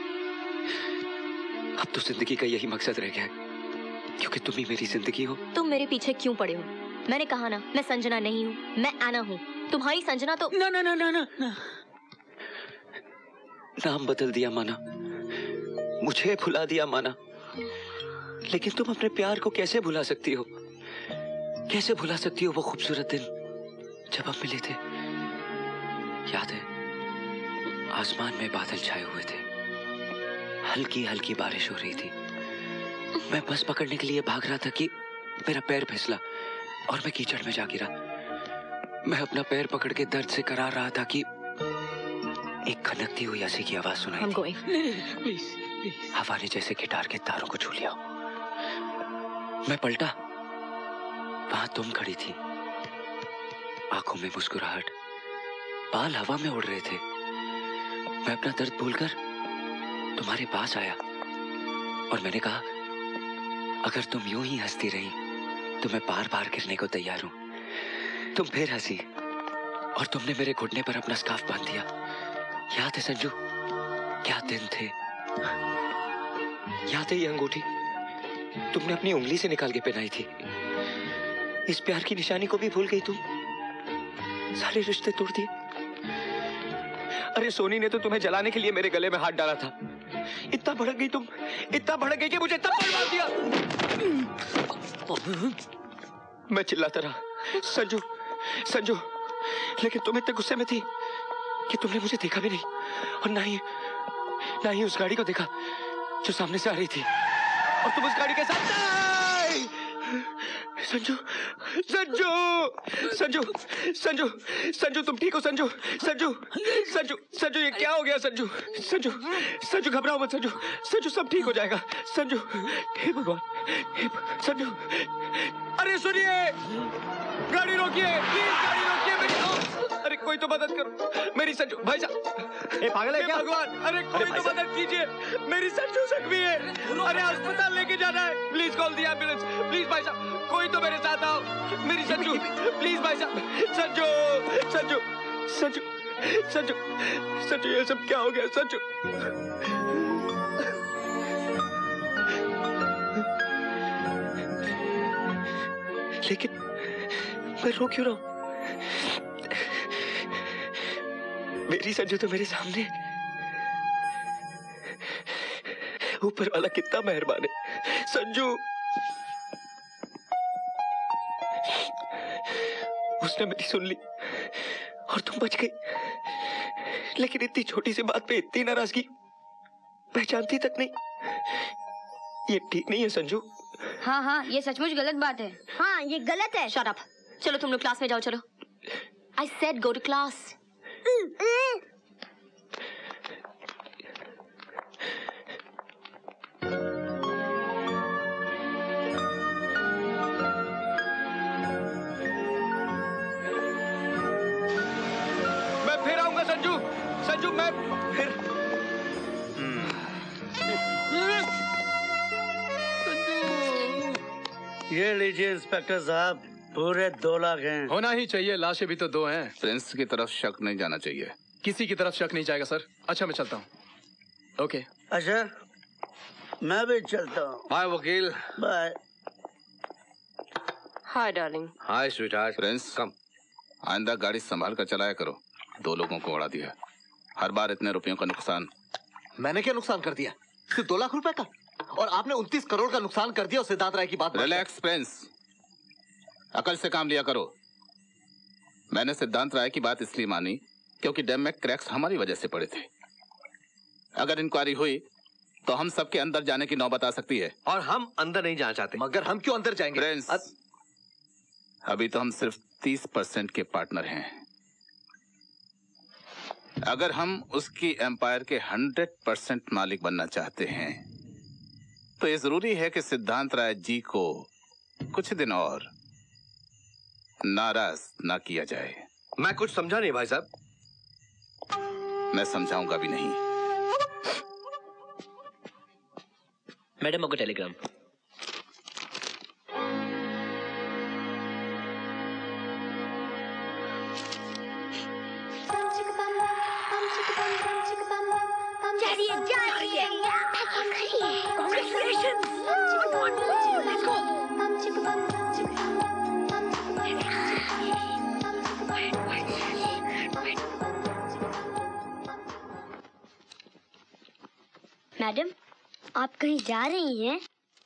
अब तो जिंदगी का यही मकसद रह गया है, क्योंकि तुम ही मेरी जिंदगी हो। तुम मेरे पीछे क्यों पड़े हो? मैंने कहा ना, मैं संजना नहीं हूँ, मैं एना हूँ। तुम्हारी संजना तो ना ना ना ना ना ना। नाम बदल दिया माना, मुझे भुला दिया माना, लेकिन तुम अपने प्यार को कैसे भुला सकती हो? कैसे भुला सकती हो वो खूबसूरत दिन जब हम मिले थे? याद है, आसमान में बादल छाए हुए थे, हल्की हल्की बारिश हो रही थी। मैं बस पकड़ने के लिए भाग रहा था कि मेरा पैर फिसला और मैं कीचड़ में जा गिरा। मैं अपना पैर पकड़ के दर्द से करार रहा था कि एक खनकती हुई हंसी की आवाज सुनाई I'm the. going. Please please. हवा ने जैसे गिटार के तारों को छू लिया। मैं पलटा, वहां तुम खड़ी थी, आंखों में मुस्कुराहट, बाल हवा में उड़ रहे थे। मैं अपना दर्द भूलकर तुम्हारे पास आया और मैंने कहा, अगर तुम यूं ही हंसती रही तो मैं बार बार गिरने को तैयार हूं। तुम फिर हंसी और तुमने मेरे घुटने पर अपना स्कार्फ बांध दिया। याद है संजू, क्या दिन थे? याद है ये अंगूठी तुमने अपनी उंगली से निकाल के पहनाई थी? इस प्यार की निशानी को भी भूल गई तुम? सारे रिश्ते तोड़ दिए। अरे सोनी ने तो तुम्हें जलाने के लिए मेरे गले में हाथ डाला था। इतना भड़क गई तुम, इतना भड़क गई कि मुझे थप्पड़ मार दिया। मैं चिल्लाता रहा, संजू संजू, लेकिन तुम इतने गुस्से में थी कि तुमने मुझे देखा भी नहीं और ना ही ना ही उस गाड़ी को देखा जो सामने से आ रही थी। और तुम उस गाड़ी के साथ नहीं! संजू संजू संजू संजू संजू तुम ठीक हो? संजू संजू संजू संजू ये क्या हो गया? संजू संजू संजू घबराओ मत संजू, संजू सब ठीक हो जाएगा। संजू, हे भगवान, हे भगवान, संजू। अरे सुनिए, गाड़ी रोकिए प्लीज, गाड़ी रोकिए मेरी। अरे कोई तो मदद करो मेरी संजू। भाई साहब, ये पागल है क्या? भगवान, अरे कोई तो मदद कीजिए, मेरी संजू जख्मी है। अरे अस्पताल लेके जाना है, please call the ambulance please. भाई साहब कोई तो मेरे साथ आओ, मेरी संजू प्लीज। भाई साहब, संजू संजू संजू संजू संजू ये सब क्या हो गया? संजू लेकिन मैं रो क्यों रहा हूं? मेरी संजू तो मेरे सामने। ऊपर वाला कितना मेहरबान है। संजू, उसने मेरी सुन ली और तुम बच गई, लेकिन इतनी छोटी सी बात पे इतनी नाराजगी, पहचानती तक नहीं। ये ठीक नहीं है संजू। हाँ हाँ, ये सचमुच गलत बात है। हाँ ये गलत है। Shut up. चलो तुम लोग क्लास में जाओ, चलो। I said go to class. मैं फिर आऊंगा संजू, संजू मैं फिर। ये लीजिए इंस्पेक्टर साहब, पूरे दो लाख हैं। होना ही चाहिए, लाशें भी तो दो हैं। प्रिंस की तरफ शक नहीं जाना चाहिए। किसी की तरफ शक नहीं जाएगा सर। अच्छा मैं चलता हूँ। ओके। अच्छा मैं भी चलता हूँ। बाय वकील। Bye. Hi darling. Hi sweetheart. Prince come. आइंदा गाड़ी संभाल कर चलाया करो, दो लोगों को उड़ा दिया, हर बार इतने रुपयों का नुकसान। मैंने क्या नुकसान कर दिया? सिर्फ दो लाख रुपए का, और आपने उनतीस करोड़ का नुकसान कर दिया। सिद्धांत राय की बात। रिलैक्स प्रिंस, अकल से काम लिया करो। मैंने सिद्धांत राय की बात इसलिए मानी क्योंकि डैम में क्रैक्स हमारी वजह से पड़े थे। अगर इंक्वायरी हुई तो हम सबके अंदर जाने की नौबत आ सकती है। और हम अंदर नहीं जाना चाहते। मगर हम क्यों अंदर जाएंगे? प्रिंस, अ... अभी तो हम सिर्फ तीस परसेंट के पार्टनर हैं। अगर हम उसकी एम्पायर के हंड्रेड परसेंट मालिक बनना चाहते हैं तो ये जरूरी है कि सिद्धांत राय जी को कुछ दिन और नाराज ना किया जाए। मैं कुछ समझा नहीं भाई साहब। मैं समझाऊंगा भी नहीं। मैडम आपका टेलीग्राम। मैडम, आप कहीं जा रही हैं?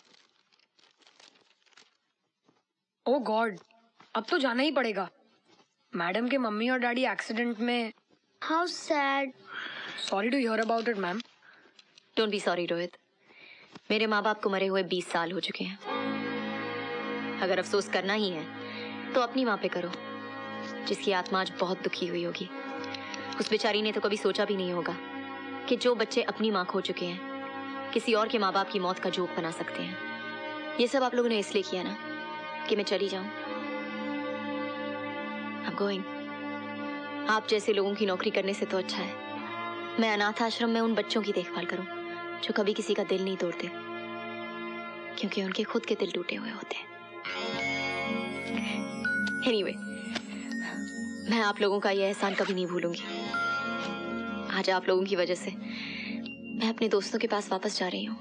ओह गॉड, अब तो जाना ही पड़ेगा। मैडम के मम्मी और डैडी एक्सीडेंट में। How sad. Sorry to hear about it ma'am. Don't be sorry Rohit, मेरे माँ बाप को मरे हुए बीस साल हो चुके हैं। अगर अफसोस करना ही है तो अपनी माँ पे करो, जिसकी आत्मा आज बहुत दुखी हुई होगी। उस बेचारी ने तो कभी सोचा भी नहीं होगा कि जो बच्चे अपनी माँ खो चुके हैं किसी और के माँ बाप की मौत का जोक बना सकते हैं। ये सब आप लोगों ने इसलिए किया ना कि मैं चली जाऊं। I'm going। आप जैसे लोगों की नौकरी करने से तो अच्छा है मैं अनाथ आश्रम में उन बच्चों की देखभाल करूं जो कभी किसी का दिल नहीं तोड़ते, क्योंकि उनके खुद के दिल टूटे हुए होते हैं। Anyway, मैं आप लोगों का यह एहसान कभी नहीं भूलूंगी। आज आप लोगों की वजह से मैं अपने दोस्तों के पास वापस जा रही हूँ।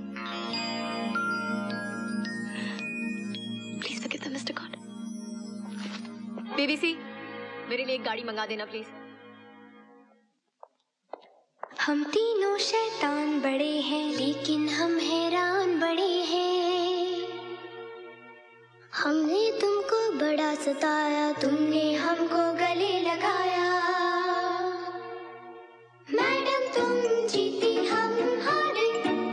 Please forgive them, mister God. BBC, मेरे लिए एक गाड़ी मंगा देना प्लीज। हम तीनों शैतान बड़े हैं लेकिन हम हैरान बड़े हैं। हमने तुमको बड़ा सताया, तुमने हमको गले लगाया। मैडम तुम जीती हम हारे,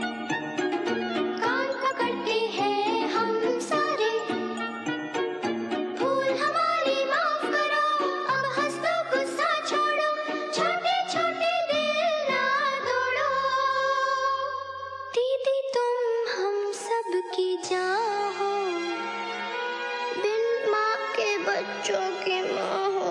कान पकड़ते हैं हम सारे। भूल हमारी माफ करो, अब हंस दो गुस्सा छोड़ो, छोटे छोटे दिल ना तोड़ो। दीदी तुम हम सब की जान हो, बिन माँ के बच्चों की माँ हो।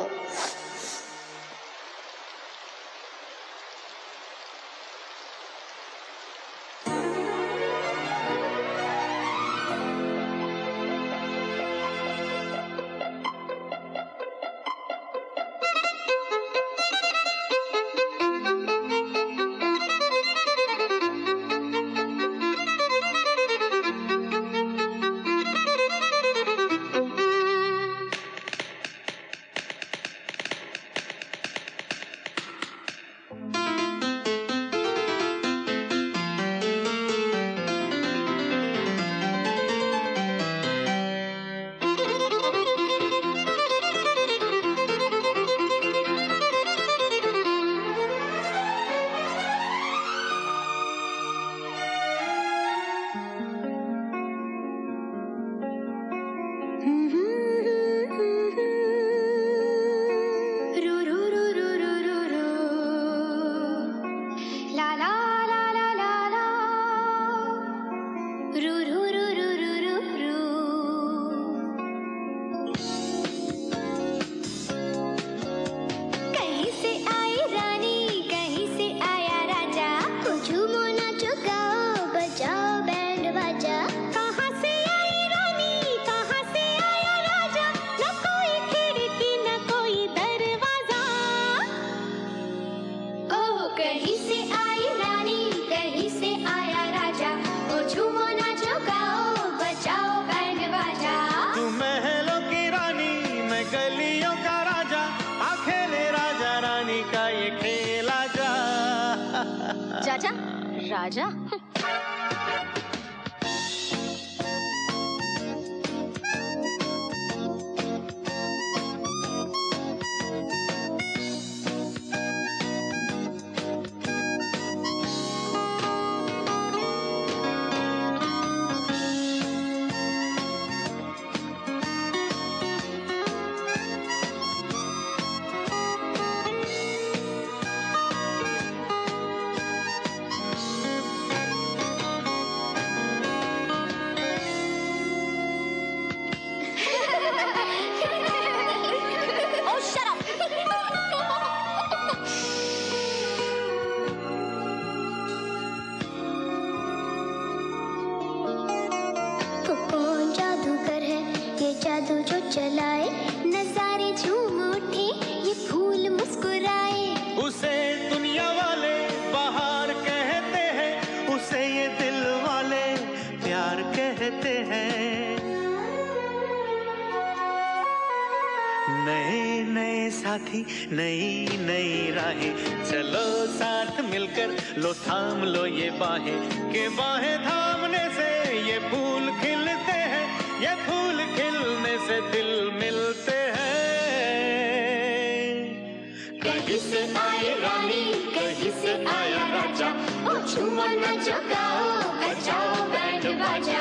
महल चाचा राजा जादू जो चलाए नजारे झूम उठे ये फूल मुस्कुराए। उसे दुनिया वाले बाहर कहते हैं, उसे ये दिल वाले प्यार कहते हैं। नए नए साथी नई नई राहें, चलो साथ मिलकर लो थाम लो ये बाहें, के बाहें थामने से ये फूल खिलते हैं, ये फूल खिलने से दिल मिलते हैं। कहीं से आए रानी कहीं से आया राजा, ओ झूमो नाचो गाओ बजाओ बैंड बाजा।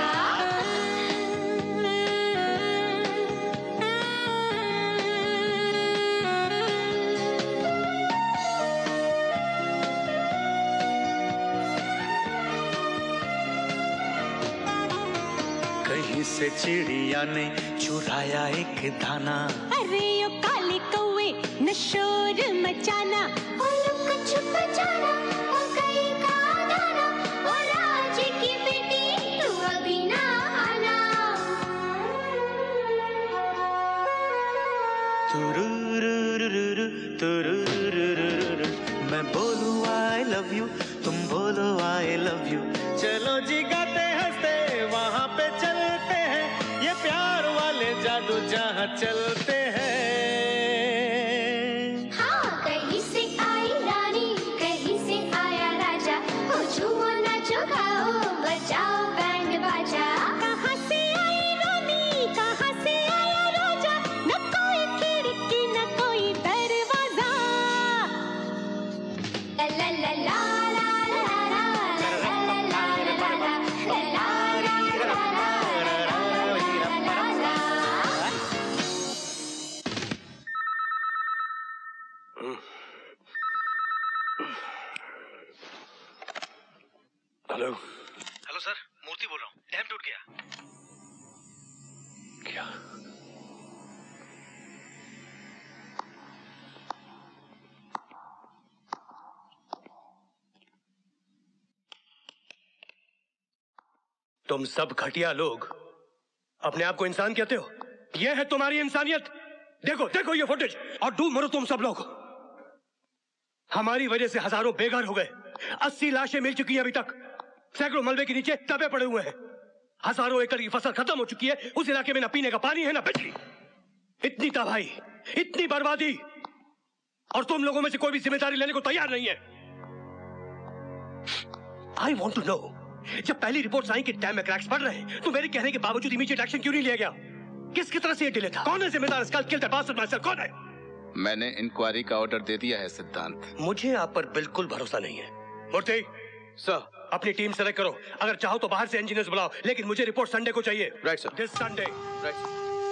कहीं से चिड़िया ने चुराया एक दाना, अरे यो काले कौवे न शोर मचाना, ओ लुक छुप जाना ओ कहीं का दाना, ओ राज की बेटी तू अभी ना आना। तुरुरुरुरुरु, तुरुरुरुरुरु, मैं बोलूं आई लव यू तुम बोलो आई लव यू, चलो जी गाते हंसते वहाँ पे चलते हैं, ये प्यार वाले जादू जहाँ चलते हैं। हाँ कहीं से आई रानी कहीं से आया राजा, ओ झूमो नाचो गाओ बजाओ बैंड बाजा। कहाँ से आई रानी कहाँ से आया राजा, न कोई खिड़की न कोई दरवाजा। ला ला ला हेलो हेलो सर, मूर्ति बोल रहा हूँ। डैम टूट गया। क्या? तुम सब घटिया लोग अपने आप को इंसान कहते हो, यह है तुम्हारी इंसानियत। देखो देखो ये फुटेज और डूब मरो तुम सब लोग। हमारी वजह से हजारों बेघर हो गए, अस्सी लाशें मिल चुकी हैं अभी तक, सैकड़ों मलबे के नीचे दबे पड़े हुए हैं, हजारों एकड़ की फसल खत्म हो चुकी है, उस इलाके में न पीने का पानी है न बिजली। इतनी तबाही इतनी बर्बादी, और तुम लोगों में से कोई भी जिम्मेदारी लेने को तैयार नहीं है। आई वॉन्ट टू नो, जब पहली रिपोर्ट्स आई कि डैम में क्रैक्स पड़ रहे हैं, तो मेरे कहने के बावजूद इमीडिएट एक्शन क्यों नहीं लिया गया? किसकी तरह से ये डिले था? कौन है जिम्मेदार? इसका किल द बास्टर्ड मास्टर कौन है? मैंने इंक्वायरी का ऑर्डर दे दिया है सिद्धांत। मुझे आप पर बिल्कुल भरोसा नहीं है। मूर्ति सर, अपनी टीम सेलेक्ट करो, अगर चाहो तो बाहर से इंजीनियर्स बुलाओ, लेकिन मुझे रिपोर्ट संडे को चाहिए। Right sir. This Sunday. Right.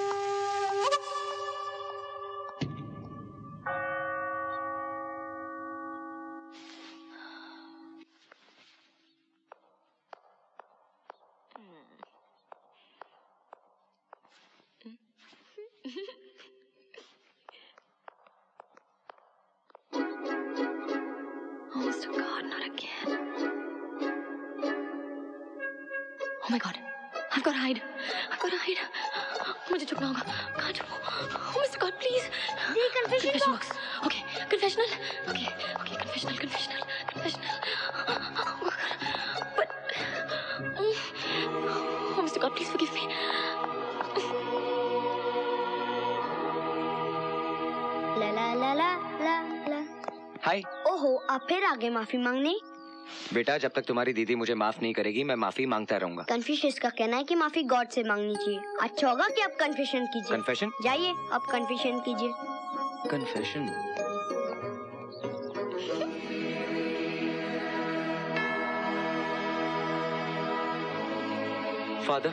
Oh, Mister God, not again. Oh my God, I've got to hide. I've got to hide. मुझे छुपना होगा। कहाँ छुपूं? Oh, Mister God, please. The confession box. Okay, confessional. Okay, okay, confessional, confessional, confessional. Oh, God. But, oh, Mister God, please forgive me. ला ला ला ला ला ला। हाय। ओहो, आप फिर आ गए माफी मांगने? बेटा जब तक तुम्हारी दीदी मुझे माफ नहीं करेगी मैं माफी मांगता रहूंगा। कन्फ्यूशियस का कहना है कि माफी गॉड से मांगनी चाहिए। अच्छा होगा कि आप कन्फेशन कीजिए। कन्फेशन? जाइए आप कन्फेशन कीजिए। कन्फेशन? फादर,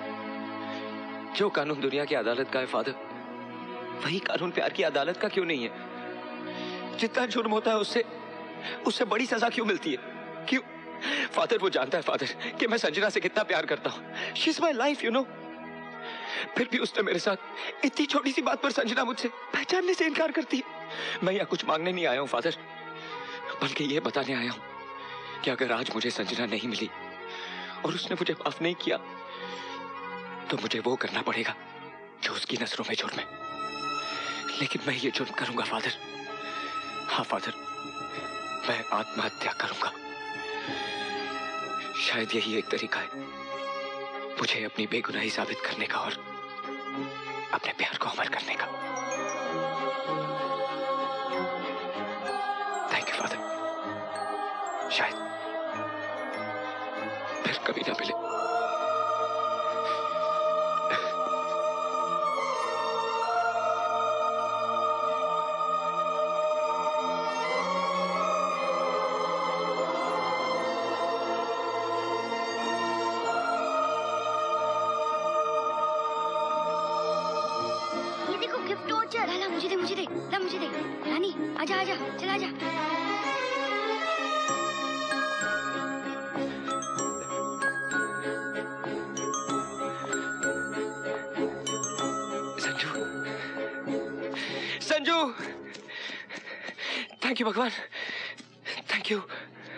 जो कानून दुनिया की अदालत का है फादर, वही कानून प्यार की अदालत का क्यों नहीं है? जितना जुर्म होता है उससे उससे बड़ी सजा क्यों मिलती है? क्यों? फादर वो जानता है फादर कि मैं संजना से कितना प्यार करता हूँ। She is my life you know. फिर भी उसने मेरे साथ इतनी छोटी सी बात पर संजना मुझसे पहचानने से इनकार करती है। मैं यहाँ कुछ मांगने नहीं आया हूँ फादर, बल्कि ये बताने आया हूँ कि अगर आज मुझे संजना नहीं मिली और उसने मुझे माफ नहीं किया तो मुझे वो करना पड़ेगा जो उसकी नजरों में जुर्म है। लेकिन मैं ये जुर्म करूंगा फादर। हाँ फादर, मैं आत्महत्या करूंगा। शायद यही एक तरीका है मुझे अपनी बेगुनाही साबित करने का और अपने प्यार को अमर करने का। Thank you father. शायद फिर कभी ना मिले। मुझे दे मुझे दे ला मुझे दे। रानी आजा आजा चला आजा। संजू, संजू, थैंक यू भगवान, थैंक यू।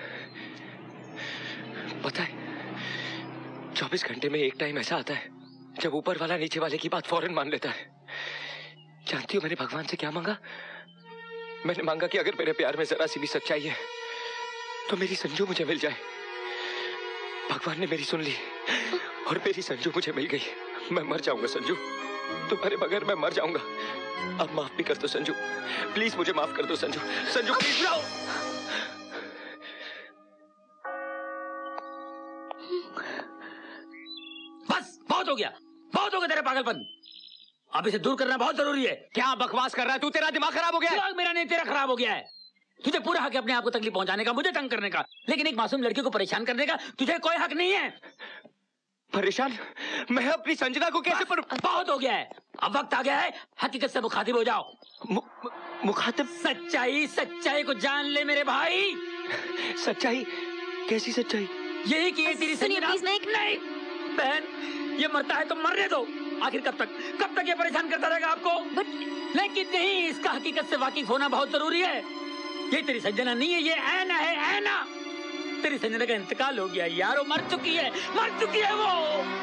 पता है चौबीस घंटे में एक टाइम ऐसा आता है जब ऊपर वाला नीचे वाले की बात फौरन मान लेता है। जानती हो मैंने भगवान से क्या मांगा? मैंने मांगा कि अगर मेरे प्यार में जरा सी भी सच्चाई है तो मेरी संजू मुझे मिल जाए। भगवान ने मेरी सुन ली और मेरी संजू मुझे मिल गई। मैं मर जाऊंगा संजू, तुम्हारे बगैर मैं मर जाऊंगा। अब माफ भी कर दो संजू, प्लीज मुझे माफ कर दो संजू। संजू प्लीज जाओ। बस बहुत हो गया, बहुत हो गया तेरा पागलपन। अब इसे दूर करना बहुत जरूरी है। क्या बकवास कर रहा है तू? तेरा दिमाग खराब हो गया है। दिमाग मेरा नहीं तेरा खराब हो गया है। तुझे पूरा हक है अपने आप को तकलीफ पहुंचाने का, मुझे तंग करने का, लेकिन एक मासूम लड़की को परेशान करने का तुझे कोई हक नहीं है। परेशान? मैं अपनी संजना को कैसे पर... बहुत हो गया है, अब वक्त आ गया है हकीकत से मुखातिब हो जाओ। मु, मुखातिब? सच्चाई, सच्चाई को जान ले मेरे भाई। सच्चाई? कैसी सच्चाई? यही कि ये तेरी संजना नहीं बहन, ये मरता है तो मरने दो। आखिर कब तक कब तक ये परेशान करता रहेगा आपको? But... लेकिन नहीं, इसका हकीकत से वाकिफ होना बहुत जरूरी है। ये तेरी संजना नहीं है, ये ऐना है, ऐना। तेरी संजना का इंतकाल हो गया यार, वो मर चुकी है, मर चुकी है वो।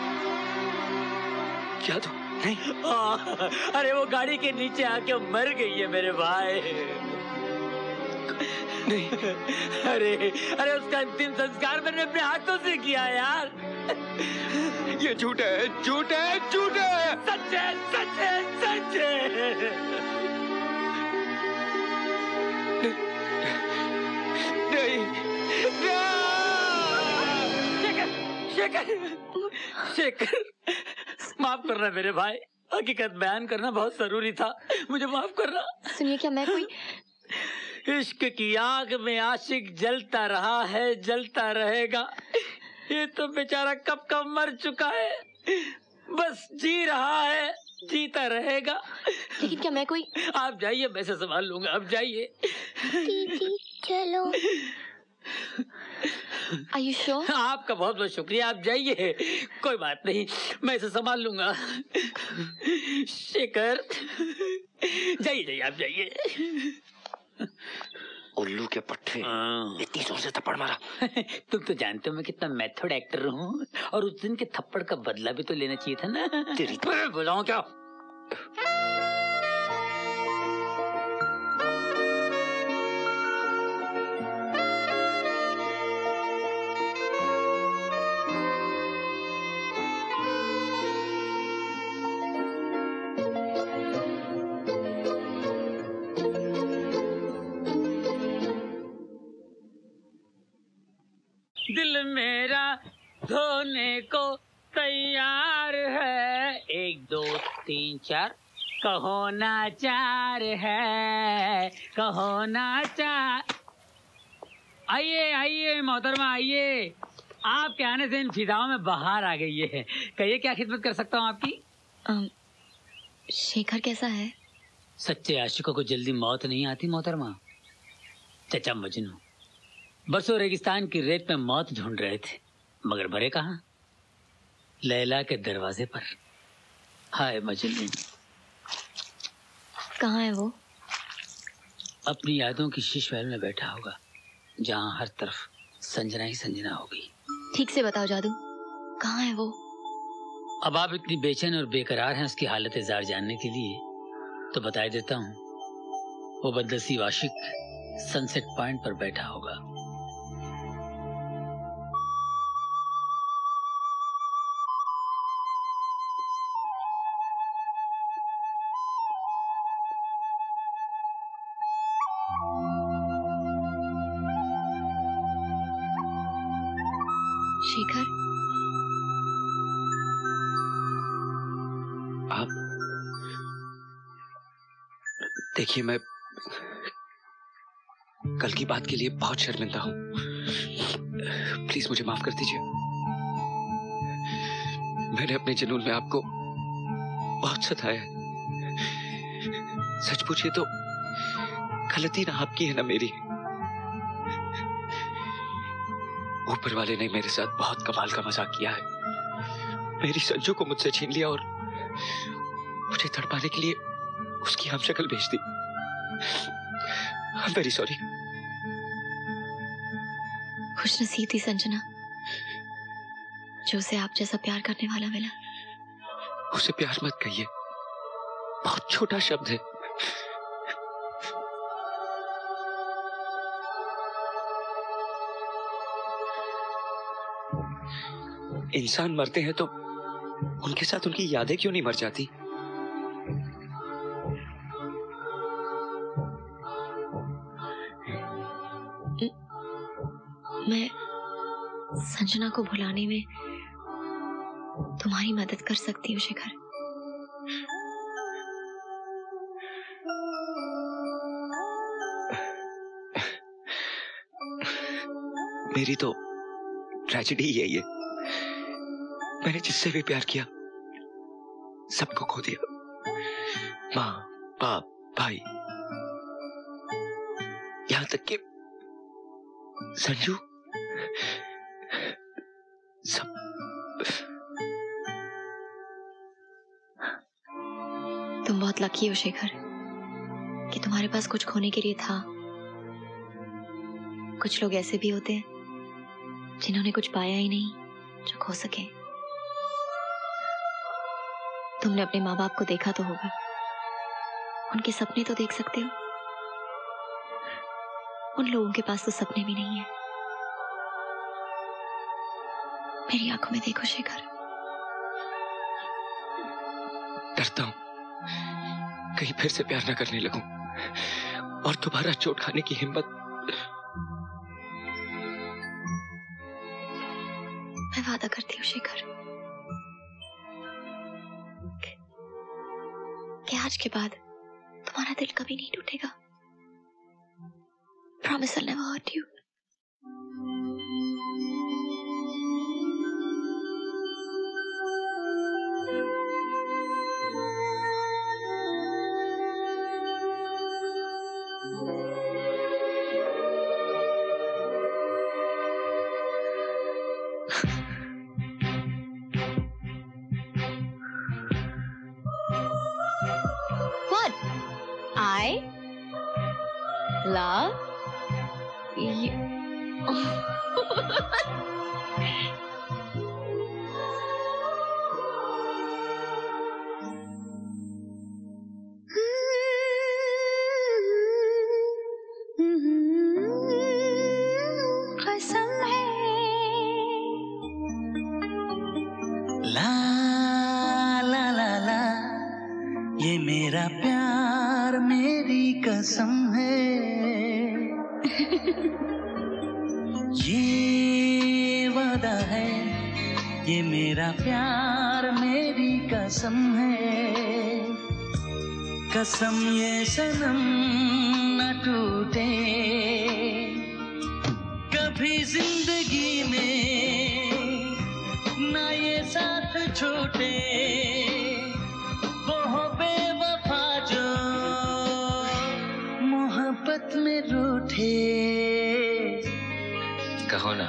क्या तो नहीं? आ, अरे वो गाड़ी के नीचे आके मर गई है मेरे भाई। नहीं। अरे अरे उसका अंतिम संस्कार मैंने अपने हाथों से किया यार। ये झूठ है, झूठ है, झूठ है। सच है, सच है, सच है। नहीं, शेखर, शेखर, शेखर, माफ करना मेरे भाई, हकीकत बयान करना बहुत जरूरी था, मुझे माफ करना। सुनिए, क्या मैं कोई इश्क की आग में आशिक जलता रहा है, जलता रहेगा। ये तो बेचारा कब कब मर चुका है, बस जी रहा है, जीता रहेगा। लेकिन क्या मैं कोई... आप जाइए, मैं से संभाल लूंगा, आप जाइए। दीदी चलो। Are you sure? आपका बहुत बहुत शुक्रिया, आप जाइए, कोई बात नहीं, मैं इसे संभाल लूंगा। शेखर, जाइए जाइए, आप जाइए। उल्लू के पट्टे, इतनी जोर से थप्पड़ मारा। तुम तो जानते हो मैं कितना मेथड एक्टर हूँ, और उस दिन के थप्पड़ का बदला भी तो लेना चाहिए था ना। तेरी बुलाऊं क्या? दिल मेरा धोने को तैयार है। एक दो तीन चार, कहो ना चार है, कहो ना चार। आइए आइए मोहतरमा आइए, आपके आने से इन फिजाओं में बाहर आ गई है। कहिए क्या खिदमत कर सकता हूँ आपकी? um, शेखर कैसा है? सच्चे आशिकों को जल्दी मौत नहीं आती मोहतरमा। चचा मजनू बरसों रेगिस्तान की रेत में मौत ढूंढ रहे थे, मगर भरे कहाँ? लैला के दरवाजे पर। हाय मजनू। कहाँ है वो? अपनी यादों की शीश महल में बैठा होगा, जहाँ हर तरफ संजना ही संजना होगी। ठीक से बताओ जादू, कहाँ है वो? अब आप इतनी बेचैन और बेकरार हैं उसकी हालत जार जानने के लिए, तो बता देता हूँ। वो बदनसीब आशिक सनसेट पॉइंट पर बैठा होगा। शेखर, आप देखिए, मैं कल की बात के लिए बहुत शर्मिंदा हूं। प्लीज मुझे माफ कर दीजिए। मैंने अपने जुनून में आपको बहुत सताया है। सच पूछिए तो गलती ना आपकी है ना मेरी। ऊपर वाले ने मेरे साथ बहुत कमाल का मजाक किया है। मेरी संजू को मुझसे छीन लिया और मुझे तड़पाने के लिए उसकी हम शक्ल भेज दी। I am very sorry. खुश नसीब थी संजना जो उसे आप जैसा प्यार करने वाला मिला। उसे प्यार मत कहिए, बहुत छोटा शब्द है। इंसान मरते हैं तो उनके साथ उनकी यादें क्यों नहीं मर जाती? मैं संजना को भुलाने में तुम्हारी मदद कर सकती हूँ शेखर। मेरी तो ट्रेजेडी ही है ये। मैंने जिससे भी प्यार किया सबको खो दिया। माँ, बाप, भाई, यहां तक कि संजू, सब। तुम बहुत लकी हो शेखर कि तुम्हारे पास कुछ खोने के लिए था। कुछ लोग ऐसे भी होते हैं जिन्होंने कुछ पाया ही नहीं जो खो सके। तुमने अपने माँ बाप को देखा तो होगा, उनके सपने तो देख सकते हो। उन लोगों के पास तो सपने भी नहीं है। मेरी आंखों में देखो शेखर। डरता हूं कहीं फिर से प्यार न करने लगूं और दोबारा चोट खाने की हिम्मत। मैं वादा करती हूँ शेखर कि आज के बाद तुम्हारा दिल कभी नहीं टूटेगा। Promise I'll never hurt you. What? I love you. कसम है ला ला ला ला, ये मेरा प्यार मेरी कसम है। ये वादा है, ये मेरा प्यार मेरी कसम है। कसम ये सनम न टूटे कभी जिंदगी में, ना ये साथ छूटे। वो हो बेवफा जो मोहब्बत में रूठे। कहो ना।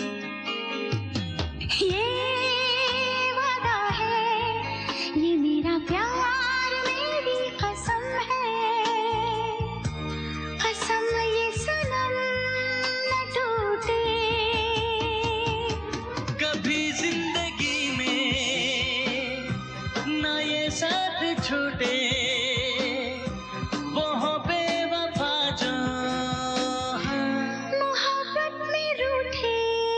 ये वादा है, ये मेरा प्यार मेरी कसम है। कसम ये सनम न टूटे कभी जिंदगी में, ना ये साथ छूटे। वो हो बेवफा जो मोहब्बत में रूठे।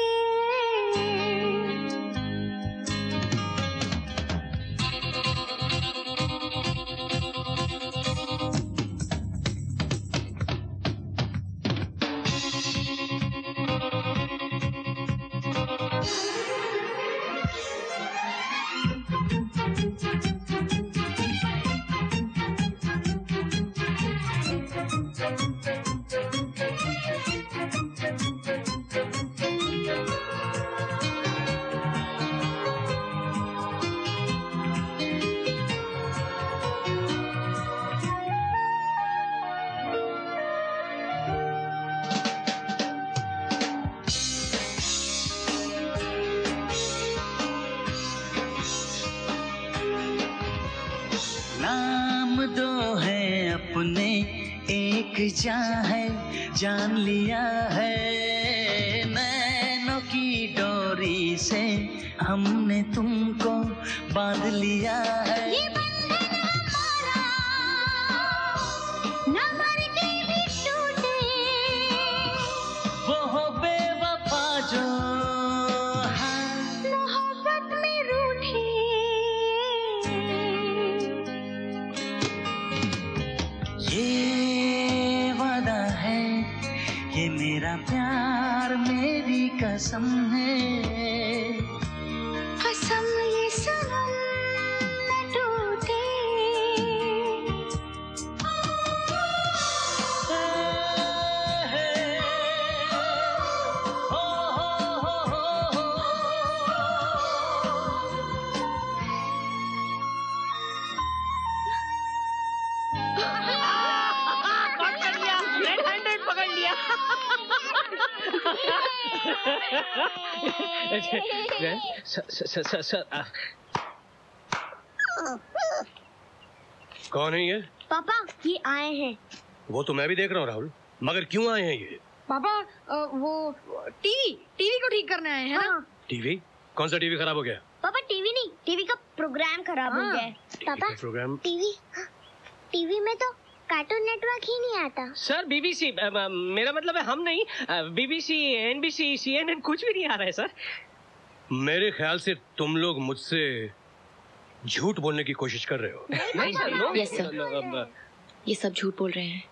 नाम दो है अपने, एक जान है, जान लिया है। नैनों की डोरी से हमने तुमको बांध लिया है। ये बंधन हमारा न मर के भी टूटे। वो हो बेवफा जो मोहब्बत में रूठे। ये वादा है, ये मेरा प्यार मेरी कसम है। कसम ये सनम न टूटे। पकड़ लिया, रेड हैंडेड पकड़ लिया। सर सर सर सर कौन है ये? पापा ये आए हैं। वो तो मैं भी देख रहा हूँ राहुल, मगर क्यों आए हैं ये? पापा अ, वो टीवी टीवी को ठीक करने आए हैं ना? टीवी? कौन सा टीवी खराब हो गया? पापा टीवी नहीं, टीवी का प्रोग्राम खराब हो गया है। पापा प्रोग्राम? टीवी टीवी में तो कार्टून नेटवर्क ही नहीं आता। सर बीबीसी, मेरा मतलब है हम नहीं, बीबीसी, एनबीसी, सीएनएन कुछ भी नहीं आ रहा है सर। मेरे ख्याल से तुम लोग मुझसे झूठ बोलने की कोशिश कर रहे हो। नहीं सर, नो। यस सर, ये सब झूठ बोल रहे हैं।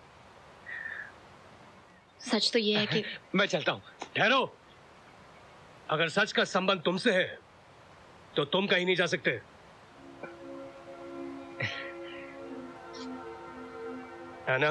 सच तो ये है कि मैं चलता हूँ। ठहरो, अगर सच का संबंध तुमसे है तो तुम कहीं नहीं जा सकते। है ना?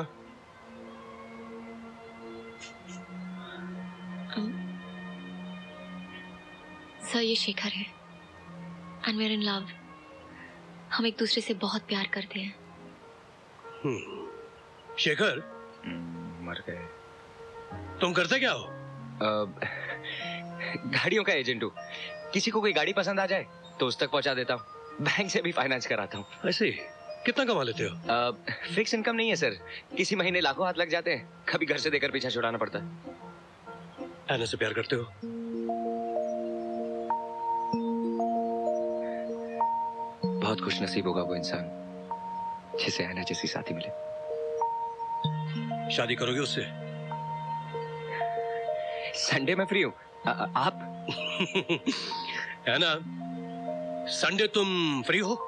सर ये शेखर है and we are in love. हम एक दूसरे से बहुत प्यार करते हैं। हम्म, शेखर मर गए। तुम करते क्या हो? आ, गाड़ियों का एजेंट हूँ। किसी को कोई गाड़ी पसंद आ जाए तो उस तक पहुंचा देता हूँ। बैंक से भी फाइनेंस कराता हूँ। ऐसे कितना कमा लेते हो? फिक्स इनकम नहीं है सर, किसी महीने लाखों हाथ लग जाते हैं, कभी घर से देकर पीछा छुड़ाना पड़ता है। ऐना से प्यार करते हो? बहुत खुश नसीब होगा वो इंसान जिसे ऐना जैसी साथी मिले। शादी करोगे उससे? संडे में फ्री हूँ, आप? है ना, संडे तुम फ्री हो?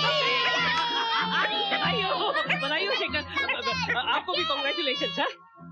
बधाई हो, बधाई हो शेखर, आपको भी कॉन्ग्रेचुलेशन सर।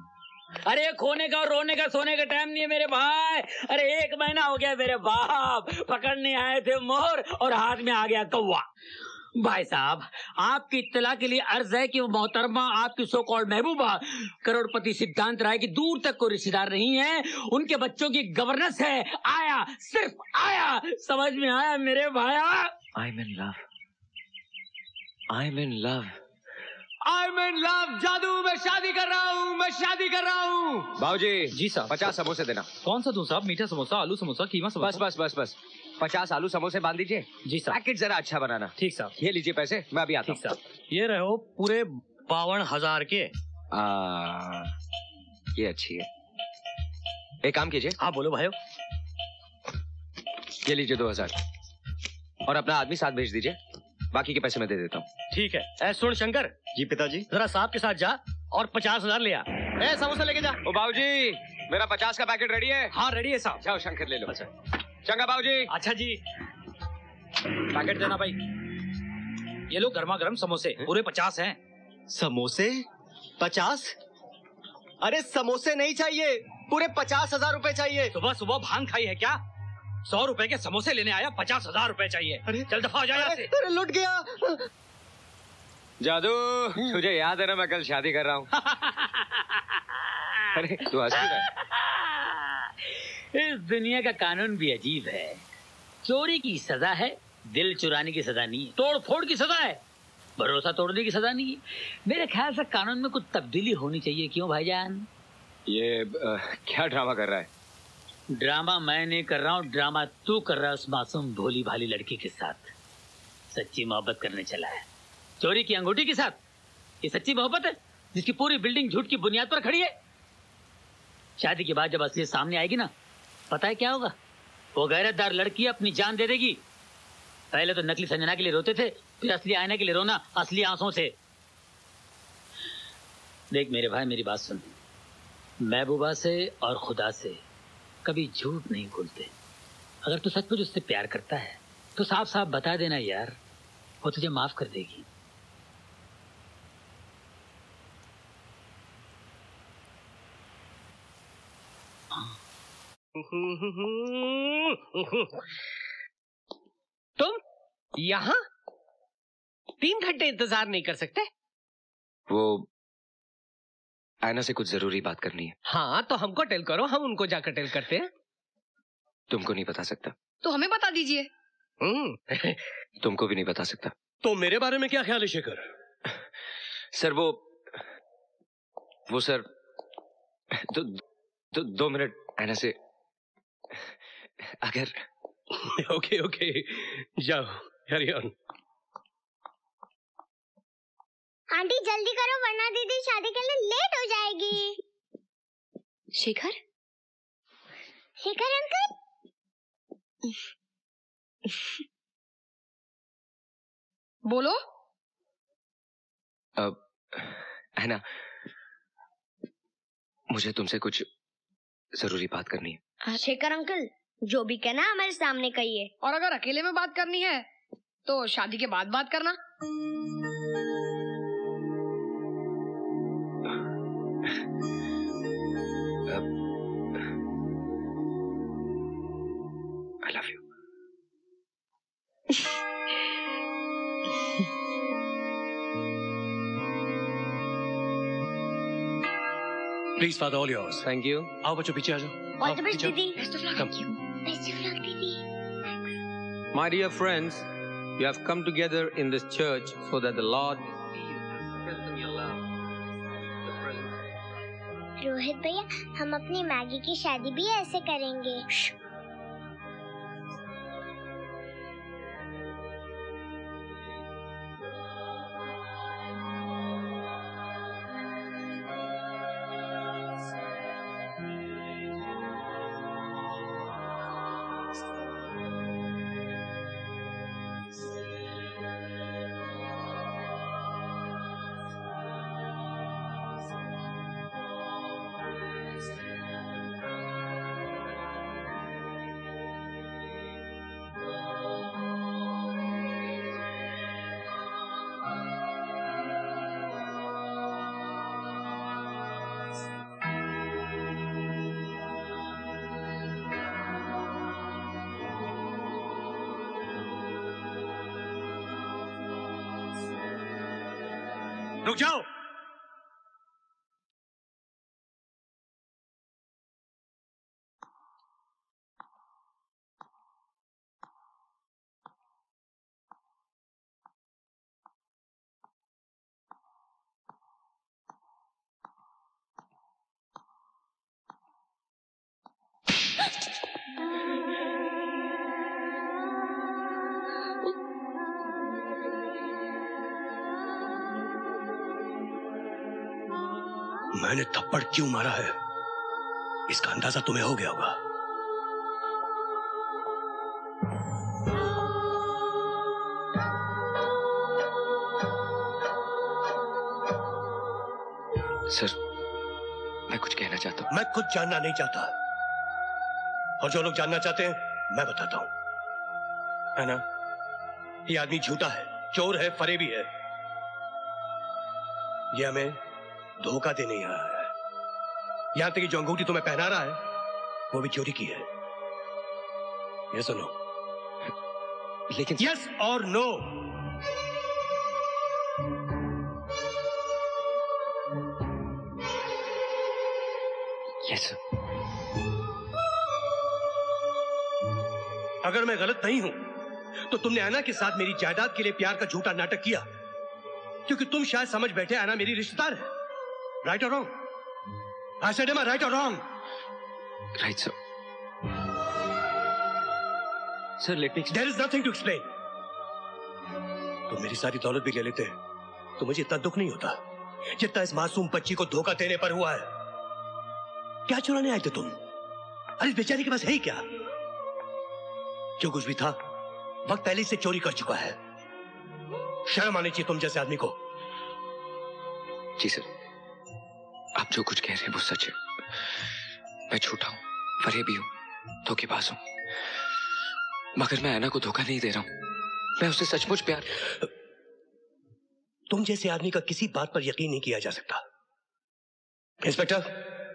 अरे खोने का और रोने का सोने का टाइम नहीं है मेरे भाई। अरे एक महीना हो गया मेरे बाप पकड़ने आए थे मोर और हाथ में आ गया कौवा। भाई साहब आपकी इत्तला के लिए अर्ज है कि वो मोहतरमा आपकी सो कॉल्ड महबूबा करोड़पति सिद्धांत राय की दूर तक कोई रिश्तेदार नहीं है, उनके बच्चों की गवर्नेंस है। आया, सिर्फ आया, समझ में आया मेरे भाया। I am in love, I am in love, I am in love. जादू मैं शादी कर रहा हूँ, मैं शादी कर रहा हूँ। बाबूजी जी साहब पचास समोसे देना। कौन सा दूं साहब? मीठा समोसा, आलू समोसा, कीमा समोसा? बस बस बस बस पचास आलू समोसे बांध दीजिए। जी साहब। पैकेट जरा अच्छा बनाना। ठीक साहब। ये लीजिए पैसे, मैं अभी आता हूँ। ठीक साहब। ये रहो पूरे बावन हजार के। आ, ये अच्छी है। एक काम कीजिए। हाँ बोलो भाइयों। ये लीजिए दो हजार और अपना आदमी साथ भेज दीजिए, बाकी के पैसे मैं दे देता हूँ। ठीक है। ए सुन शंकर। जी पिताजी। जरा साहब के साथ जा और पचास हजार ले आ। ए समोसा लेके जा। ओ बाबूजी मेरा पचास का पैकेट रेडी है? हाँ रेडी है साहब। जाओ शंकर ले लो। अच्छा चंगा बाबूजी। अच्छा जी। पैकेट देना भाई। ये लो गर्मा गर्म समोसे पूरे पचास हैं। समोसे पचास? अरे समोसे नहीं चाहिए, पूरे पचास हजार रुपए चाहिए। सुबह सुबह भांग खाई है क्या? सौ रुपए के समोसे लेने आया, पचास हजार रुपए चाहिए। अरे चल दफा हो जाए यहाँ से। अरे लुट गया। जादू तुझे याद है ना मैं कल शादी कर रहा हूँ। अरे तू हंस क्यों रहा है? इस दुनिया का कानून भी अजीब है। चोरी की सजा है, दिल चुराने की सजा नहीं है। तोड़ फोड़ की सजा है, भरोसा तोड़ने की सजा नहीं है। मेरे ख्याल से कानून में कुछ तब्दीली होनी चाहिए। क्यों भाईजान? ये आ, क्या ड्रामा कर रहा है? ड्रामा मैं नहीं कर रहा हूँ, ड्रामा तू कर रहा है उस मासूम भोली भाली लड़की के साथ। सच्ची मोहब्बत करने चला है चोरी की अंगूठी के साथ। ये सच्ची मोहब्बत है जिसकी पूरी बिल्डिंग झूठ की बुनियाद पर खड़ी है। शादी के बाद जब असलियत सामने आएगी ना, पता है क्या होगा? वो गैरतदार लड़की अपनी जान दे देगी। पहले तो नकली संजना के लिए रोते थे, फिर असली आईना के लिए रोना, असली आंसुओं से। देख मेरे भाई मेरी बात सुन, महबूबा से और खुदा से कभी झूठ नहीं बोलते। अगर तू सचमुच उससे प्यार करता है तो साफ साफ बता देना यार, वो तुझे माफ कर देगी। तुम यहाँ तीन घंटे इंतजार नहीं कर सकते? वो आयना से कुछ जरूरी बात करनी है। हाँ तो हमको टेल करो, हम उनको जाकर टेल करते हैं। तुमको नहीं बता सकता तो हमें बता दीजिए। तुमको भी नहीं बता सकता। तो मेरे बारे में क्या ख्याल है शेखर? सर वो वो सर दो, दो, दो मिनट आयना से अगर ओके ओके जाओ कैरी ऑन। आंटी जल्दी करो वरना दीदी शादी के लिए लेट हो जाएगी। शेखर शेखर अंकल। बोलो। अब है ना, मुझे तुमसे कुछ जरूरी बात करनी है। शेखर अंकल जो भी कहना हमारे सामने कहिए। और अगर अकेले में बात करनी है तो शादी के बाद बात करना। I love you. Please, Father, all yours. Thank you. आओ बच्चों पीछे आ जाओ। All the best दीदी। Best of luck. Come. Best of luck दीदी। My dear friends, you have come together in this church so that the Lord Rohit भैया हम अपनी Maggi की शादी भी ऐसे करेंगे। रुक जाओ। मैंने थप्पड़ क्यों मारा है इसका अंदाजा तुम्हें हो गया होगा। सर, मैं कुछ कहना चाहता हूं। मैं कुछ जानना नहीं चाहता, और जो लोग जानना चाहते हैं मैं बताता हूं। है ना, ये आदमी झूठा है, चोर है, फरेबी है। ये हमें धोखा देने ही आया है। यहां तक कि जो अंगूठी तुम्हें पहना रहा है वो भी चोरी की है। ये सुनो, लेकिन यस और नो? यस। अगर मैं गलत नहीं हूं तो तुमने ऐना के साथ मेरी जायदाद के लिए प्यार का झूठा नाटक किया, क्योंकि तुम शायद समझ बैठे ऐना मेरी रिश्तेदार है। राइट और wrong? I said, am I right or wrong? Right, sir. Sir, let me. There is nothing to explain. तुम मेरी सारी दौलत भी ले लेते तो मुझे इतना दुख नहीं होता जितना इस मासूम बच्ची को धोखा देने पर हुआ है। क्या चुराने आए थे तुम? अरे इस बेचारी के पास है ही क्या? जो कुछ भी था वक्त पहले से चोरी कर चुका है। शर्म आनी चाहिए तुम जैसे आदमी को। जी सर, आप जो कुछ कह रहे हैं वो सच है। मैं झूठा हूं, फरेबी हूं, धोखेबाज हूं, मगर मैं ऐना को धोखा नहीं दे रहा हूं। मैं उसे सचमुच प्यार। तुम जैसे आदमी का किसी बात पर यकीन नहीं किया जा सकता। इंस्पेक्टर,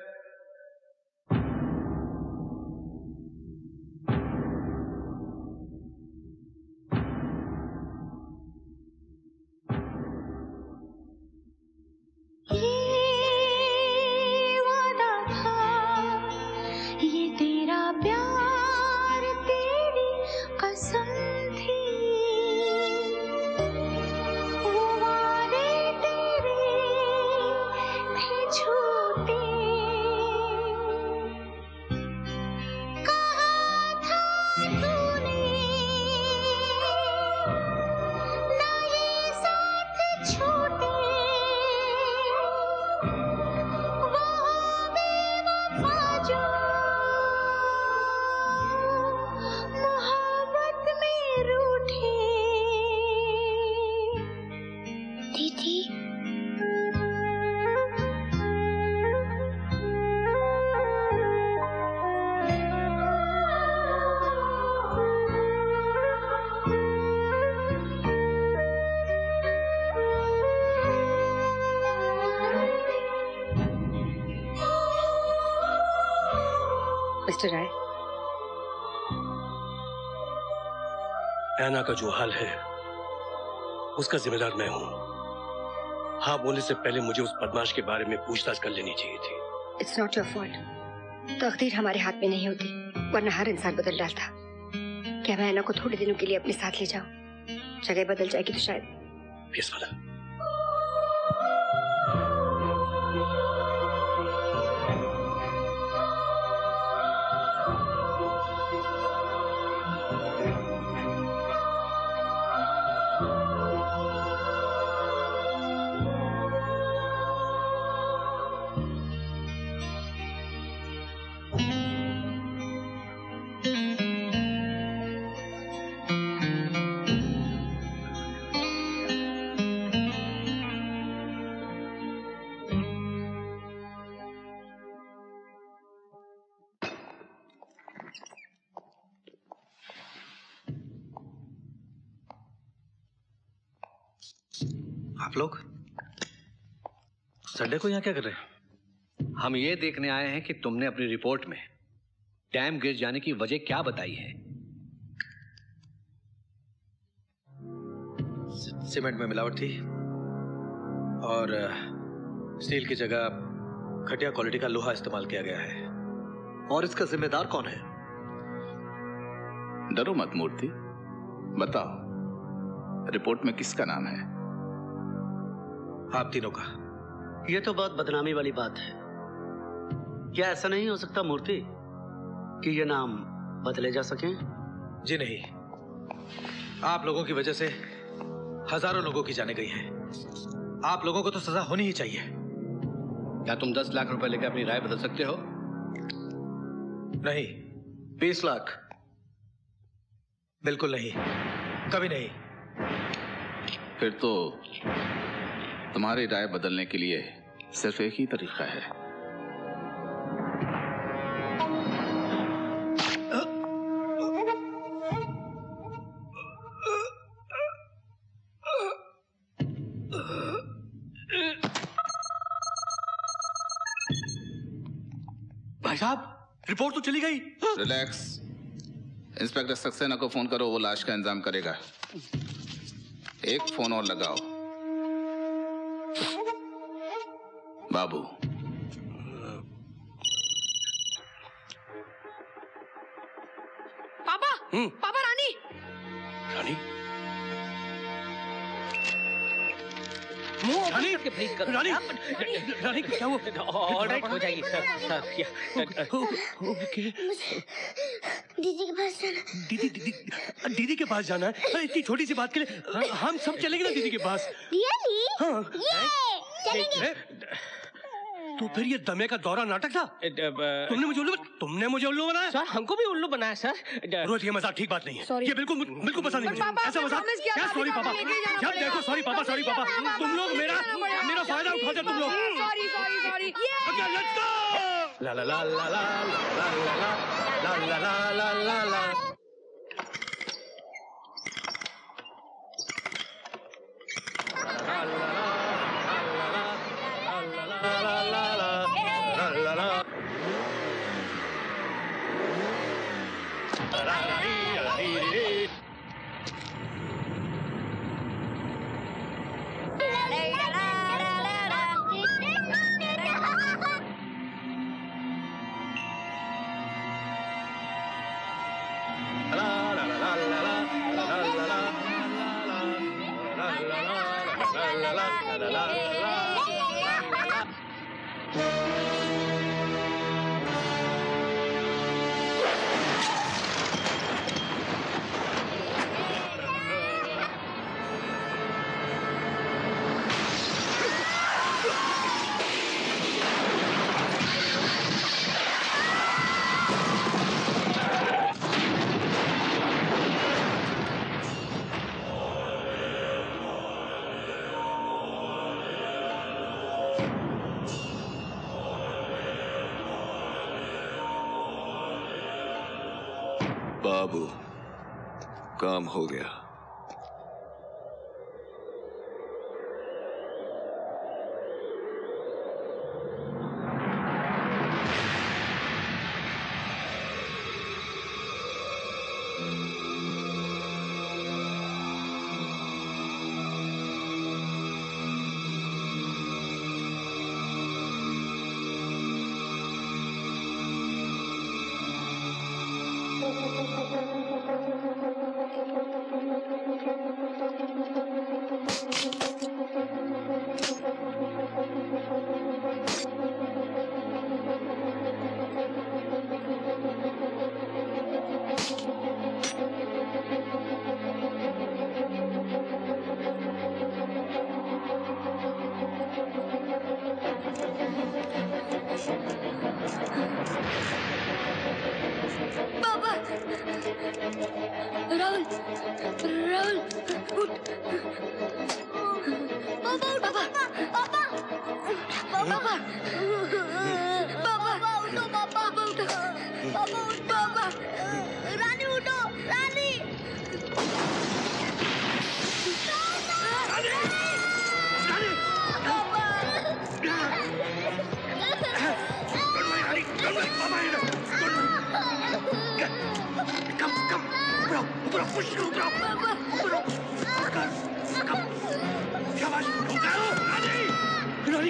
मिस्टर राय, ऐना का जो हाल है उसका जिम्मेदार मैं हूं। हाँ बोलने से पहले मुझे उस बदमाश के बारे में पूछताछ कर लेनी चाहिए थी। It's not your fault. तकदीर हमारे हाथ में नहीं होती, वरना हर इंसान बदल डालता। क्या मैं ऐना को थोड़े दिनों के लिए अपने साथ ले जाऊं? जगह बदल जाएगी तो शायद। Yes mother. आप लोग संडे को यहाँ क्या कर रहे हैं? हम ये देखने आए हैं कि तुमने अपनी रिपोर्ट में डैम गिर जाने की वजह क्या बताई है। सीमेंट में मिलावट थी और स्टील की जगह घटिया क्वालिटी का लोहा इस्तेमाल किया गया है। और इसका जिम्मेदार कौन है? डरो मत मूर्ति, बताओ रिपोर्ट में किसका नाम है? आप तीनों का। यह तो बहुत बदनामी वाली बात है। क्या ऐसा नहीं हो सकता मूर्ति कि ये नाम बदले जा सके? जी नहीं, आप लोगों की वजह से हजारों लोगों की जानें गई हैं। आप लोगों को तो सजा होनी ही चाहिए। क्या तुम दस लाख रुपए लेकर अपनी राय बदल सकते हो? नहीं। बीस लाख? बिल्कुल नहीं, कभी नहीं। फिर तो तुम्हारी राय बदलने के लिए सिर्फ एक ही तरीका है। भाई साहब, रिपोर्ट तो चली गई। रिलैक्स। इंस्पेक्टर सक्सेना को फोन करो, वो लाश का इंतजाम करेगा। एक फोन और लगाओ। बाबू, पापा, पापा रानी। रानी? मुंह रानी, रानी, रानी क्या वो? ऑलराइट हो जाएगी सर। सर दीदी के पास जाना। दीदी दीदी दीदी के पास जाना है? इतनी छोटी सी बात के लिए हम सब चलेंगे ना दीदी के पास। रियली? हाँ। ये चलेंगे। तो फिर ये दमे का दौरा नाटक था? तुमने मुझे उल्लू तुमने मुझे उल्लू बनाया? सर हमको भी उल्लू बनाया सर। रोहित, ये मजाक ठीक बात नहीं है। ये बिल्कुल बिल्कुल पसंद नहीं है ऐसा मजाक। क्या सॉरी पापा? जब देखो सॉरी पापा, सॉरी पापा। तुम लोग मेरा मेरा फायदा उठाते तुम लोग। Sorry sorry sorry. Okay, let's go. ला ला ला ला ला ला ला ला ला ला ला ला। बाबू, काम हो गया। शाबाश, रानी।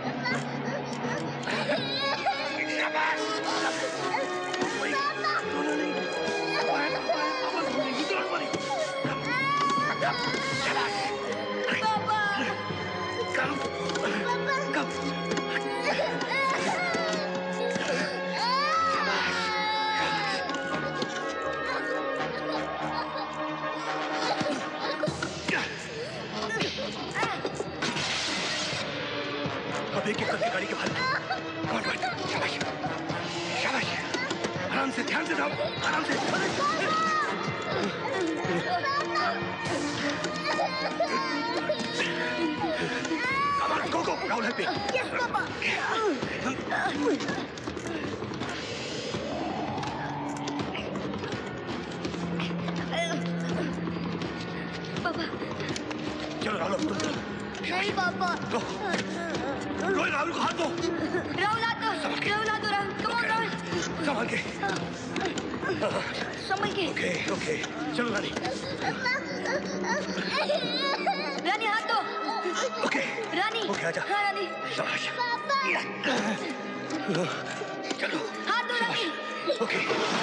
अब एक एक करके गाड़ी के बाहर कौन बैठ शाबाश शाबाश आराम से ध्यान से जाओ आराम से Come on, go, go, Rahul, help me. Yes, Papa. पापा चलो राहुल तुम चलो नहीं पापा रोहित राहुल को हाथ दो राहुल हाथ दो राहुल हाथ दो राहुल कम ऑन राहुल संभाल के संभल के ओके ओके चलो रानी रानी हाथ दो ओके रानी ओके आजा हाँ रानी शाबाश चलो हाथ दो रानी ओके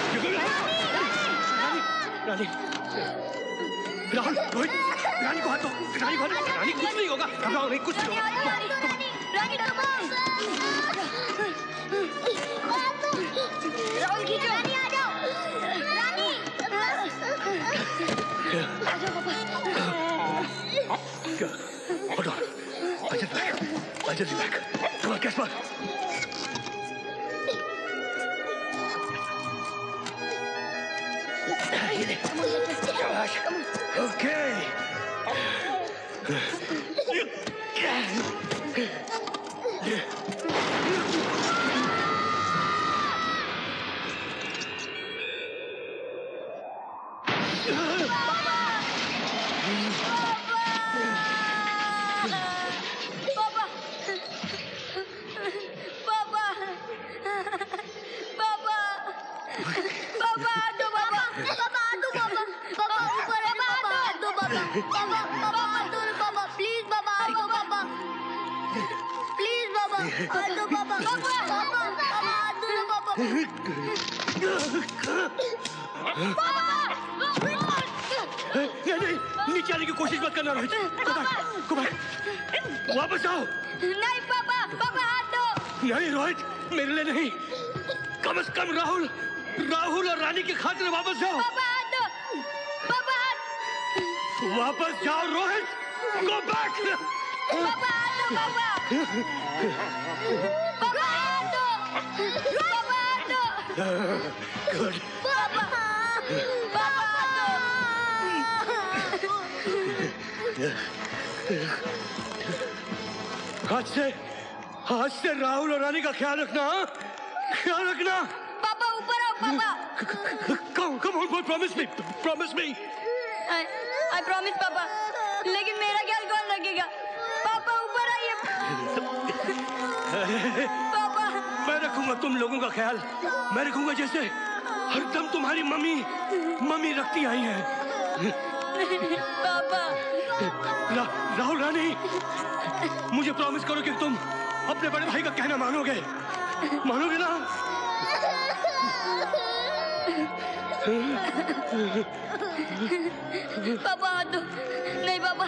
रानी राहुल रोहित रानी को हाथ दो रानी को हाथ दो रानी कुछ नहीं होगा घबराओ नहीं कुछ नहीं होगा रानी राहुल खींचो रानी आ जाओ रानी आ जाओ पापा Hold on. I'll just back. I'll just be back. Come on, Gaspar. Shabash. Okay. पापा पापा दो पापा प्लीज पापा दो पापा प्लीज पापा दो पापा पापा पापा दो पापा नहीं नहीं नीचे आने की कोशिश मत करना रोहित को बैक वापस आओ नहीं पापा पापा हाथ दो नहीं रोहित मेरे लिए नहीं कम से कम राहुल राहुल और रानी की खातिर वापस जाओ पापा हाथ दो पापा हाथ वापस जाओ रोहित गो बैक पापा हाथ दो पापा पापा हाथ दो पापा हाथ दो गुड पापा पापा हाथ दो आज से आज से राहुल और रानी का ख्याल रखना हाँ? ख्याल रखना पापा ऊपर आओ पापा come come on promise me promise me I I promise पापा लेकिन मेरा ख्याल कौन रखेगा पापा ऊपर आइए पापा मैं रखूंगा तुम लोगों का ख्याल मैं रखूंगा जैसे हरदम तुम्हारी मम्मी मम्मी रखती आई है पापा रा, राहुल रानी मुझे प्रॉमिस करो कि तुम अपने बड़े भाई का कहना मानोगे मानोगे ना पापा हाथ दो नहीं पापा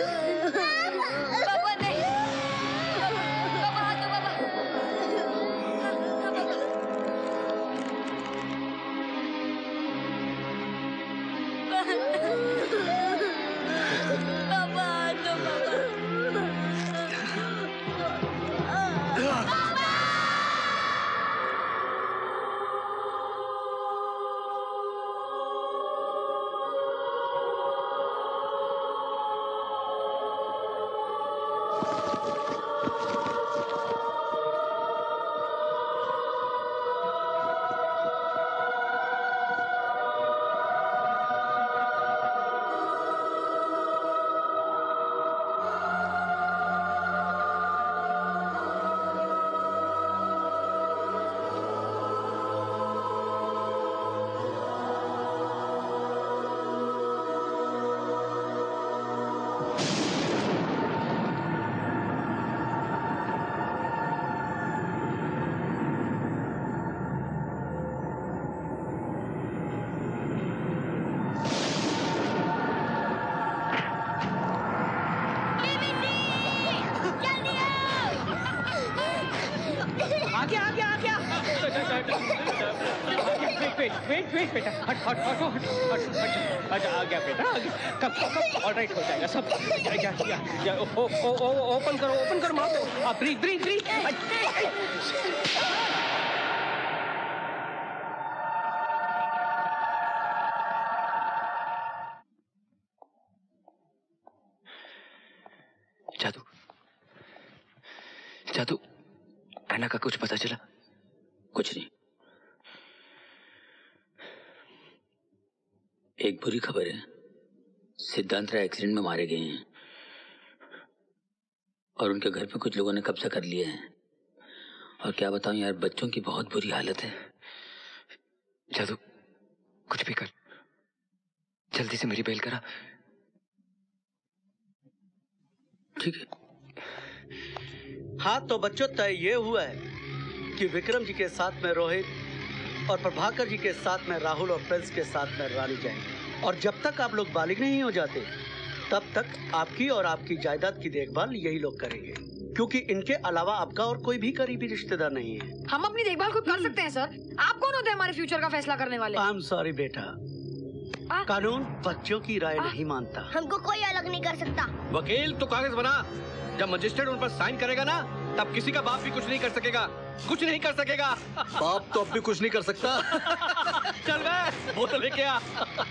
पापा नहीं पापा हाथ दो पापा पापा हाथ दो पापा आ गया आ गया आ गया। वेट वेट वेट बेटा, हट हट हट हट हट हट। अच्छा आ गया बेटा, आ गया। कब कब ऑल राइट हो जाएगा सब। जा जा जा, जा ओ, ओ, ओ, ओ, ओपन करो ओपन करो माउथ। आप ब्रीथ ब्रीथ ब्रीथ। जादू जादू ऐना का कुछ पता चला? कुछ नहीं। एक बुरी खबर है, सिद्धांत राय एक्सीडेंट में मारे गए हैं और उनके घर पे कुछ लोगों ने कब्जा कर लिया है। और क्या बताऊं यार, बच्चों की बहुत बुरी हालत है। जादू कुछ भी कर, जल्दी से मेरी बेल करा। ठीक है। हाँ तो बच्चों, तय ये हुआ है कि विक्रम जी के साथ में रोहित और प्रभाकर जी के साथ में राहुल और प्रिंस के साथ में रानी जाएंगे। और जब तक आप लोग बालिग नहीं हो जाते तब तक आपकी और आपकी जायदाद की देखभाल यही लोग करेंगे, क्योंकि इनके अलावा आपका और कोई भी करीबी रिश्तेदार नहीं है। हम अपनी देखभाल खुद कर सकते हैं सर। आप कौन होते हैं हमारे फ्यूचर का फैसला करने वाले? आई एम सॉरी बेटा, कानून बच्चों की राय नहीं मानता। हमको कोई अलग नहीं कर सकता। वकील तो कागज बना, जब मजिस्ट्रेट उन पर साइन करेगा ना तब किसी का बाप भी कुछ नहीं कर सकेगा, कुछ नहीं कर सकेगा। बाप तो अब भी कुछ नहीं कर सकता। चल गए, बोतल लेके आ।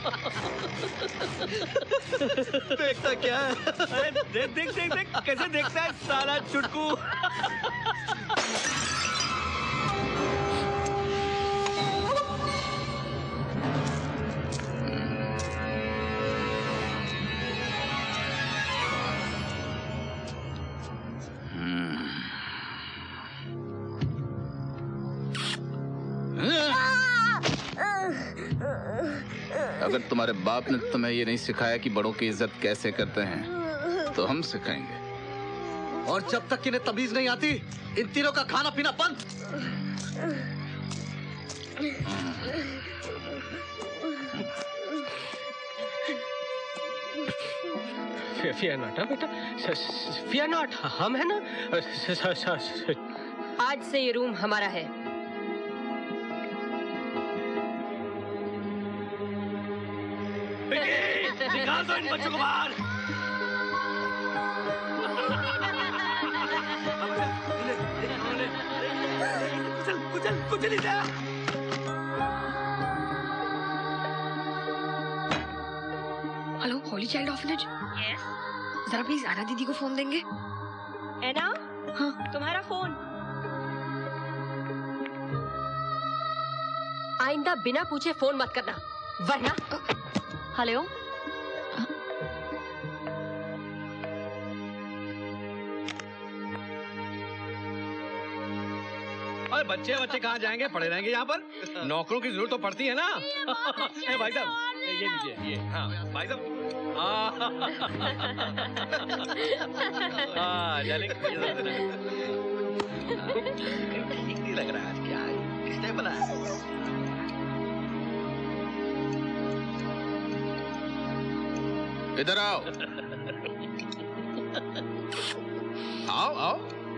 देखता क्या है? देख देख देख देख कैसे देखता है साला चुटकू। अगर तुम्हारे बाप ने तुम्हें ये नहीं सिखाया कि बड़ों की इज्जत कैसे करते हैं तो हम सिखाएंगे। और जब तक इन्हें तमीज नहीं आती इन तीनों का खाना पीना बंद। फियर नॉट बेटा, फियर नॉट, हम है ना। आज से ये रूम हमारा है। निकाल दो इन बच्चों को बाहर। कुचल कुचल कुचल इसे। Hello holy child orphanage. Yes. जरा प्लीज आना दीदी को फोन देंगे। एना, हाँ तुम्हारा फोन। आइंदा बिना पूछे फोन मत करना, वरना। हेलो, अरे बच्चे बच्चे कहाँ जाएंगे, पड़े रहेंगे यहाँ पर। नौकरों की जरूरत तो पड़ती है ना। ए भाई साहब ये लीजिए, ये हाँ भाई साहब। हाँ डार्लिंग, ठीक नहीं लग रहा है आज। क्या किसने बनाया? इधर आओ। आओ आओ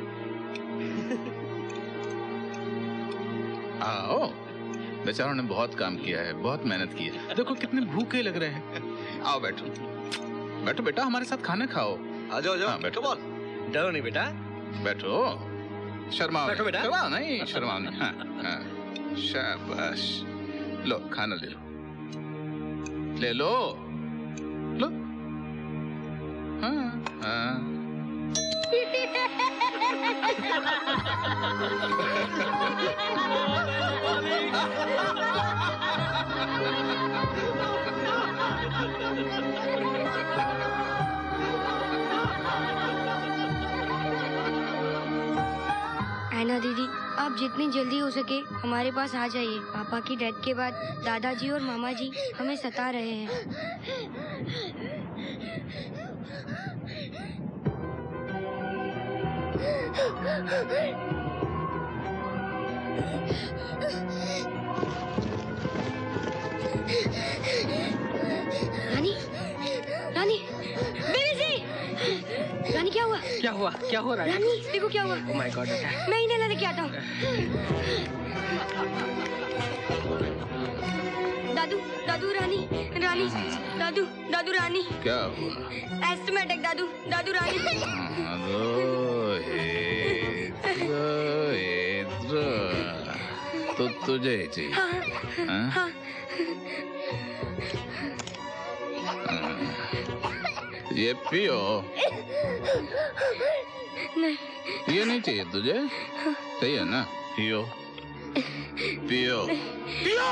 आओ। बेचारों ने बहुत काम किया है, बहुत मेहनत की है। देखो कितने भूखे लग रहे हैं। आओ बैठो बैठो बेटा, हमारे साथ खाना खाओ। आ जाओ जाओ। हाँ, बैठो। डरो नहीं बेटा, बैठो। शर्माओ बैठो बेटा। शर्माओ नहीं, शर्माओ नहीं। हाँ हाँ शाबाश। लो खाना ले लो, ले लो लो। हाँ हाँ। ऐना दीदी, आप जितनी जल्दी हो सके हमारे पास आ जाइए। पापा की डेथ के बाद दादाजी और मामा जी हमें सता रहे हैं। रानी, रानी, बेबी जी, रानी क्या हुआ? हुआ? क्या हुआ? क्या हो रहा है? रानी, देखो क्या हुआ? Oh my God, बेटा। मैं इन्हें लेने के आता हूँ। दादू, दादू, रानी, रानी, दादू, दादू, रानी। क्या हुआ? एस्टमेटिक दादू, दादू, रानी। रोहित, रोहित, तो तुझे ही चाहिए। हाँ, हाँ। ये पियो। नहीं। ये नहीं चाहिए तुझे? चाहिए ना? पियो, पियो, पियो।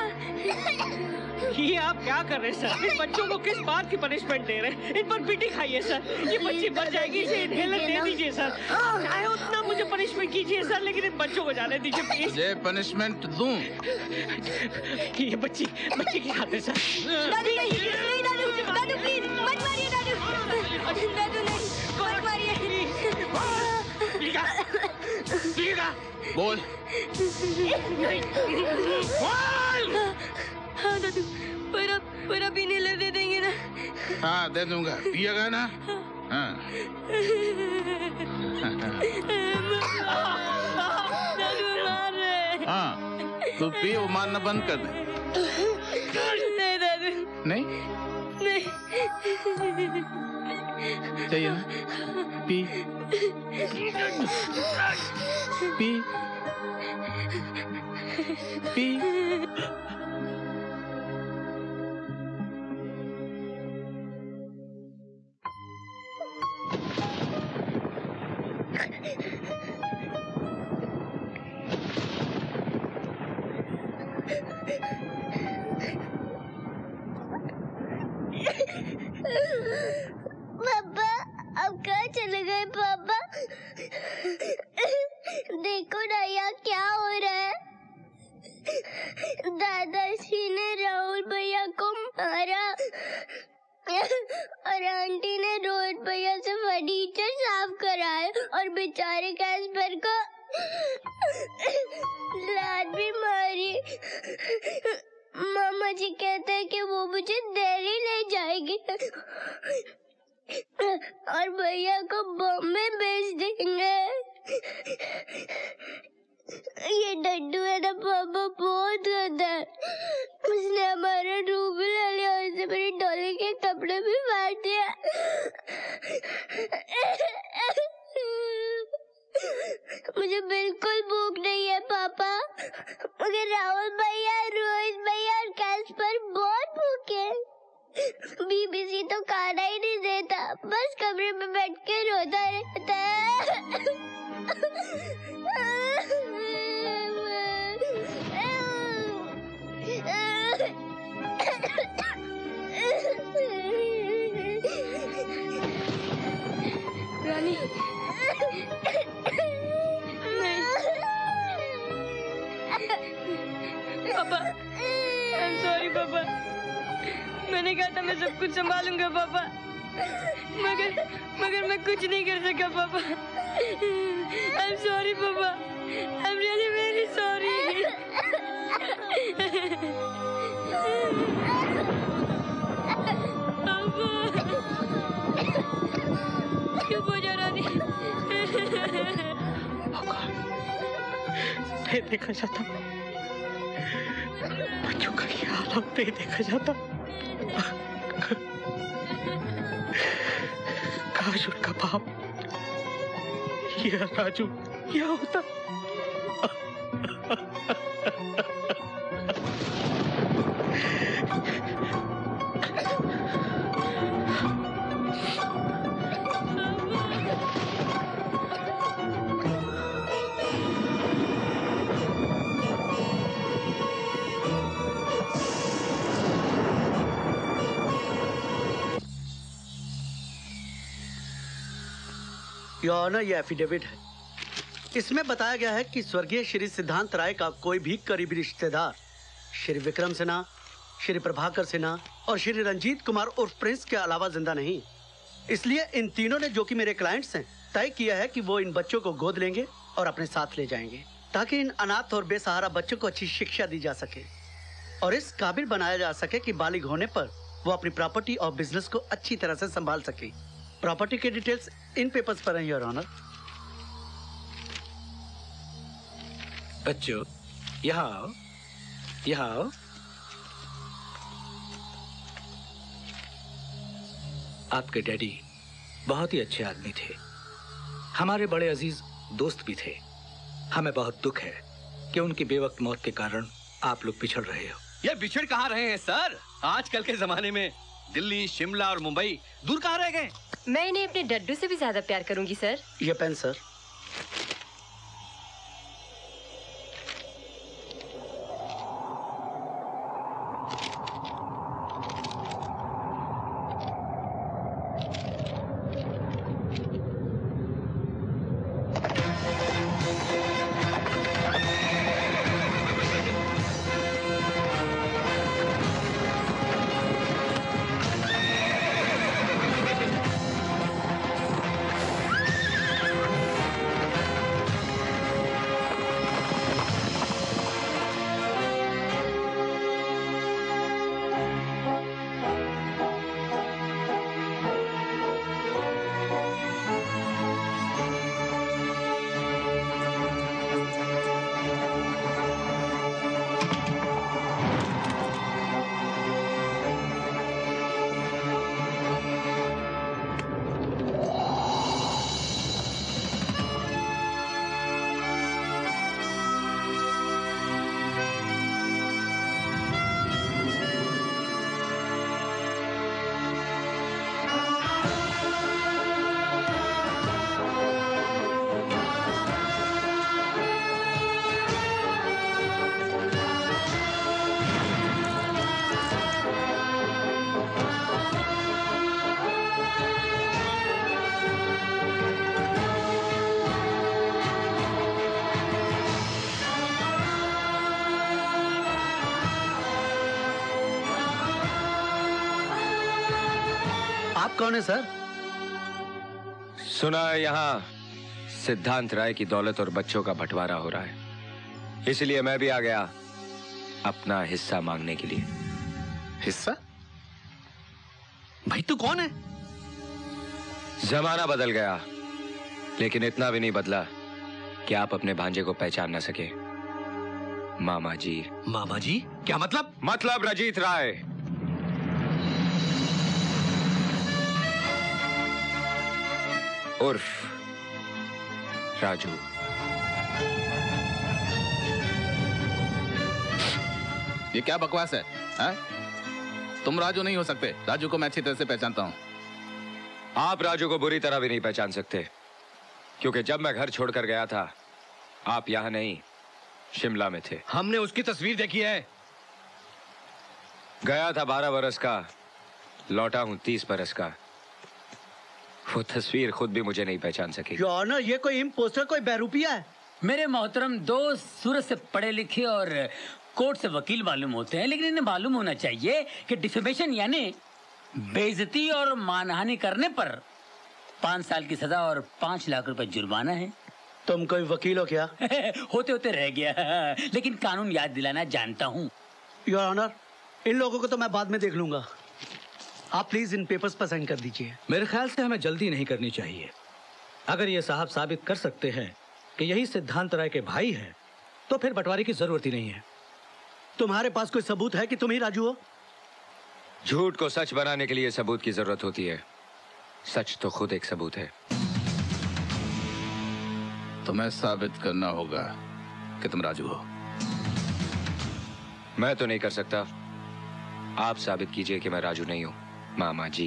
ये आप क्या कर रहे हैं सर? इन बच्चों को किस बात की पनिशमेंट दे रे हैं? इन पर पीटी खाइए सर। ये बच्ची मर जाएगी, इसे इनहेलर दे दीजिए सर। चाहे उतना मुझे पनिशमेंट कीजिए सर, लेकिन इन बच्चों को जाने दीजिए प्लीज। तुझे पनिशमेंट दूं? ये बच्ची, बच्ची की खातिर सर। दादू नहीं, नहीं दादू, दादू प्लीज मत मारिए दादू। दादू नहीं, मत मारिए। बोल। बोल। हाँ दादू, पर अब पर अब इन्हेलर दे देंगे ना? हाँ दे दूंगा, पिएगा ना? हाँ। दादू मार रहे। हाँ, तू पी, वो मारना बंद कर दे। नहीं दादू। नहीं? नहीं। चाहिए ना? पी, पी, पी। पापा, अब कहाँ चले गए पापा? देखो ना यहाँ क्या हो रहा है। दादाजी ने राहुल भैया को मारा और आंटी ने रोहित भैया से फर्नीचर साफ कराया और बेचारे कैस्पर को लात भी मारी। मामा जी कहते हैं कि वो मुझे दिल्ली ले जाएगी और भैया को बॉम्बे भेज देंगे। ये डड्डू है ना पापा, बहुत गंदा है। उसने हमारा रूम भी ले लिया और उसने मेरी डॉली के कपड़े भी फाड़ दिया। मुझे बिल्कुल भूख नहीं है पापा, मगर राहुल भैया, रोहित भैया और कैस्पर बहुत भूखे। बीबीसी तो खाना ही नहीं देता, बस कमरे में बैठ के रोता रहता है। रानी, पापा, I'm sorry पापा। मैंने कहा था मैं सब कुछ संभालूंगा पापा, मगर मगर मैं कुछ नहीं कर सका पापा। I'm sorry पापा, I'm really very sorry। चुप हो जा रानी। नहीं देखा जाता, बच्चों का ये हालत नहीं देखा जाता। काश उनका बाप ये राजू क्या होता। योर ऑनर, ये एफिडेविट है। इसमें बताया गया है कि स्वर्गीय श्री सिद्धांत राय का कोई भी करीबी रिश्तेदार श्री विक्रम सिन्हा, श्री प्रभाकर सिन्हा और श्री रंजीत कुमार उर्फ प्रिंस के अलावा जिंदा नहीं। इसलिए इन तीनों ने, जो कि मेरे क्लाइंट्स हैं, तय किया है कि वो इन बच्चों को गोद लेंगे और अपने साथ ले जाएंगे, ताकि इन अनाथ और बेसहारा बच्चों को अच्छी शिक्षा दी जा सके और इस काबिल बनाया जा सके कि बालिग होने पर वो अपनी प्रॉपर्टी और बिजनेस को अच्छी तरह से संभाल सके। प्रॉपर्टी के डिटेल्स इन पेपर्स पर हैं योर ऑनर। बच्चों यहाँ आओ, यहाँ आओ। आपके डैडी बहुत ही अच्छे आदमी थे, हमारे बड़े अजीज दोस्त भी थे। हमें बहुत दुख है कि उनकी बेवक्त मौत के कारण आप लोग पिछड़ रहे हो। ये बिछड़ कहाँ रहे हैं सर? आजकल के जमाने में दिल्ली, शिमला और मुंबई दूर कहाँ रह गए? मैं इन्हें अपने डड्डू से भी ज्यादा प्यार करूंगी सर। ये पेन सर। कौन है सर? सुना है यहाँ सिद्धांत राय की दौलत और बच्चों का बंटवारा हो रहा है, इसलिए मैं भी आ गया अपना हिस्सा मांगने के लिए। हिस्सा? भाई तू कौन है? जमाना बदल गया, लेकिन इतना भी नहीं बदला कि आप अपने भांजे को पहचान न सके। मामा जी। मामा जी? क्या मतलब? मतलब रजीत राय। उर्फ राजू। ये क्या बकवास है, है? तुम राजू नहीं हो सकते। राजू को मैं अच्छी तरह से पहचानता हूं। आप राजू को बुरी तरह भी नहीं पहचान सकते, क्योंकि जब मैं घर छोड़कर गया था आप यहां नहीं शिमला में थे। हमने उसकी तस्वीर देखी है। गया था बारह बरस का, लौटा हूं तीस बरस का। वो तस्वीर खुद भी मुझे नहीं पहचान सकी। ऑनर, ये कोई इम्पोस्टर, कोई बहरूपिया है। मेरे मोहतरम दोस्त सूरत से पढ़े लिखे और कोर्ट से वकील मालूम होते हैं, लेकिन इन्हें मालूम होना चाहिए कि डिफेमेशन यानी बेइज्जती और मानहानि करने पर पाँच साल की सजा और पाँच लाख रुपए जुर्माना है। तुम कोई वकील हो क्या? होते होते रह गया, लेकिन कानून याद दिलाना जानता हूँ। योर ऑनर, इन लोगों को तो मैं बाद में देख लूंगा। आप प्लीज इन पेपर्स पर साइन कर दीजिए। मेरे ख्याल से हमें जल्दी नहीं करनी चाहिए। अगर ये साहब साबित कर सकते हैं कि यही सिद्धांत राय के भाई हैं, तो फिर बंटवारे की जरूरत ही नहीं है। तुम्हारे पास कोई सबूत है कि तुम ही राजू हो? झूठ को सच बनाने के लिए सबूत की जरूरत होती है। सच तो खुद एक सबूत है। तुम्हें साबित करना होगा कि तुम राजू हो। मैं तो नहीं कर सकता। आप साबित कीजिए कि मैं राजू नहीं हूं। मामा जी।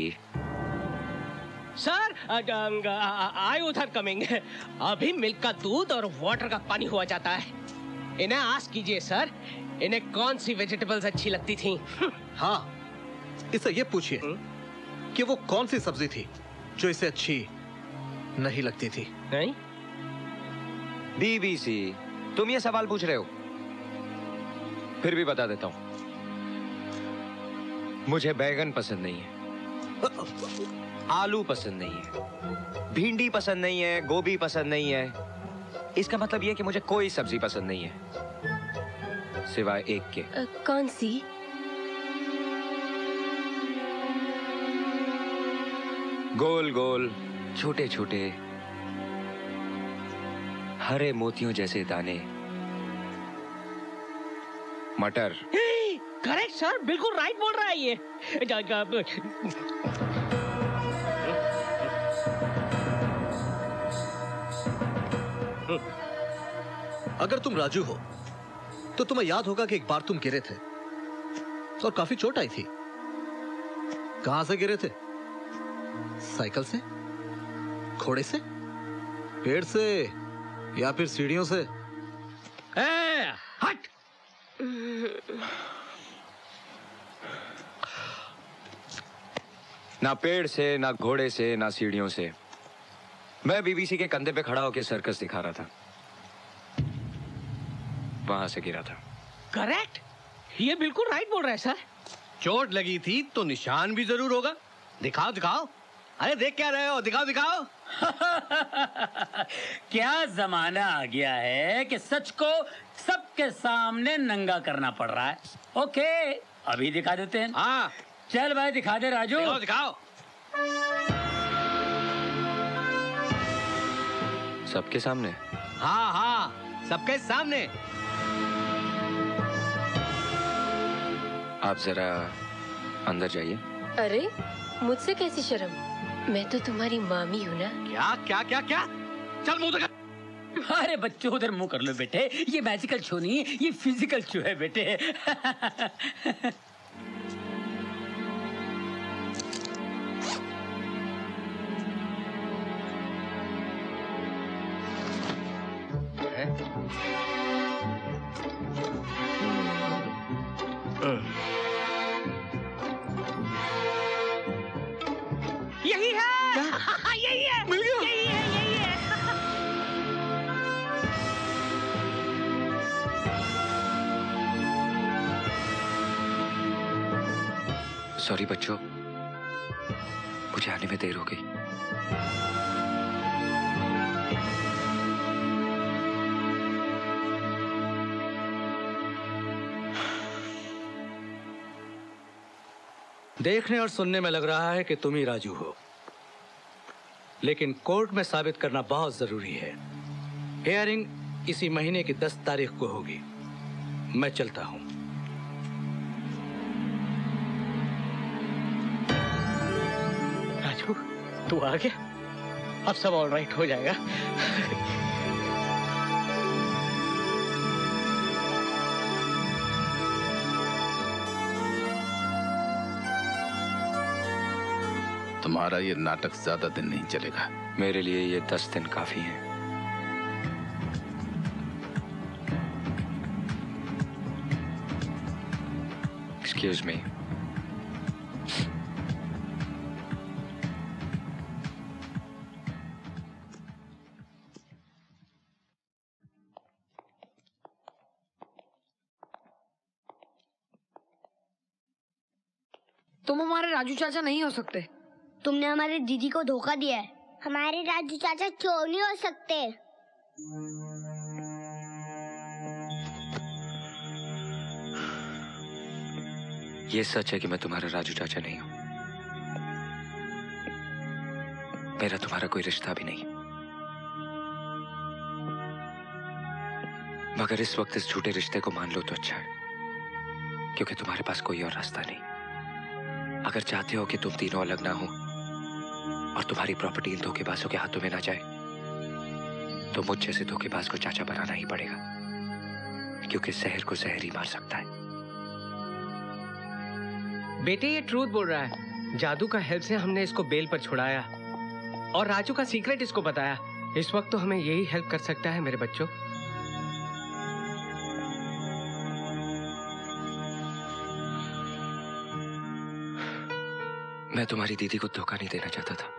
सर, आई उधर कमिंग। अभी मिल्क का दूध और वाटर का पानी हुआ जाता है। इन्हें आस्क कीजिए सर, इन्हें कौन सी वेजिटेबल्स अच्छी लगती थी। हाँ, इसे ये पूछिए कि वो कौन सी सब्जी थी जो इसे अच्छी नहीं लगती थी। नहीं? बीबीसी, तुम ये सवाल पूछ रहे हो? फिर भी बता देता हूं, मुझे बैगन पसंद नहीं है, आलू पसंद नहीं है, भिंडी पसंद नहीं है, गोभी पसंद नहीं है। इसका मतलब यह कि मुझे कोई सब्जी पसंद नहीं है सिवाय एक के। आ, कौन सी? गोल गोल छोटे छोटे हरे मोतियों जैसे दाने, मटर। करेक्ट सर, बिल्कुल राइट बोल रहा है ये। अगर तुम राजू हो तो तुम्हें याद होगा कि एक बार तुम गिरे थे और काफी चोट आई थी। कहां से गिरे थे? साइकिल से, घोड़े से, पेड़ से या फिर सीढ़ियों से? ए, हट! ना पेड़ से, ना घोड़े से, ना सीढ़ियों से। मैं बीबीसी के कंधे पे खड़ा होकर सर्कस दिखा रहा था, वहां से गिरा था। करेक्ट, ये बिल्कुल राइट बोल रहा है सर। चोट लगी थी तो निशान भी जरूर होगा। दिखाओ दिखाओ। अरे देख क्या रहे हो, दिखाओ दिखाओ। क्या जमाना आ गया है कि सच को सबके सामने नंगा करना पड़ रहा है। ओके, अभी दिखा देते हैं। हाँ चल भाई, दिखा दे राजू। दिखाओ दिखाओ। सबके सामने? हाँ हाँ, सबके सामने। आप जरा अंदर जाइए। अरे मुझसे कैसी शर्म, मैं तो तुम्हारी मामी हूँ ना। क्या क्या क्या क्या? चल मुंह दिखा। अरे बच्चों उधर मुंह कर लो बेटे, ये मैजिकल शो नहीं है, ये फिजिकल शो है बेटे। यही है। यही है, मिल गया। यही है, यही है। सॉरी बच्चों, मुझे आने में देर हो गई। देखने और सुनने में लग रहा है कि तुम ही राजू हो, लेकिन कोर्ट में साबित करना बहुत जरूरी है। हियरिंग इसी महीने की दस तारीख को होगी। मैं चलता हूं। राजू, तू आ गया, अब सब ऑल राइट हो जाएगा। तुम्हारा ये नाटक ज्यादा दिन नहीं चलेगा। मेरे लिए ये दस दिन काफी हैं। Excuse me. तुम हमारे राजू चाचा नहीं हो सकते। तुमने हमारे दीदी को धोखा दिया है। हमारे राजू चाचा क्यों नहीं हो सकते? ये सच है कि मैं तुम्हारा राजू चाचा नहीं हूं। मेरा तुम्हारा कोई रिश्ता भी नहीं। मगर इस वक्त इस झूठे रिश्ते को मान लो तो अच्छा है, क्योंकि तुम्हारे पास कोई और रास्ता नहीं। अगर चाहते हो कि तुम तीनों अलग ना हो और तुम्हारी प्रॉपर्टी इन धोखेबाजों के हाथों में ना जाए, तो मुझ जैसे धोखेबाज को चाचा बनाना ही पड़ेगा, क्योंकि जहर को जहर ही मार सकता है। बेटे ये ट्रूथ बोल रहा है। जादू का हेल्प से हमने इसको बेल पर छुड़ाया और राजू का सीक्रेट इसको बताया। इस वक्त तो हमें यही हेल्प कर सकता है मेरे बच्चों। मैं तुम्हारी दीदी को धोखा नहीं देना चाहता था।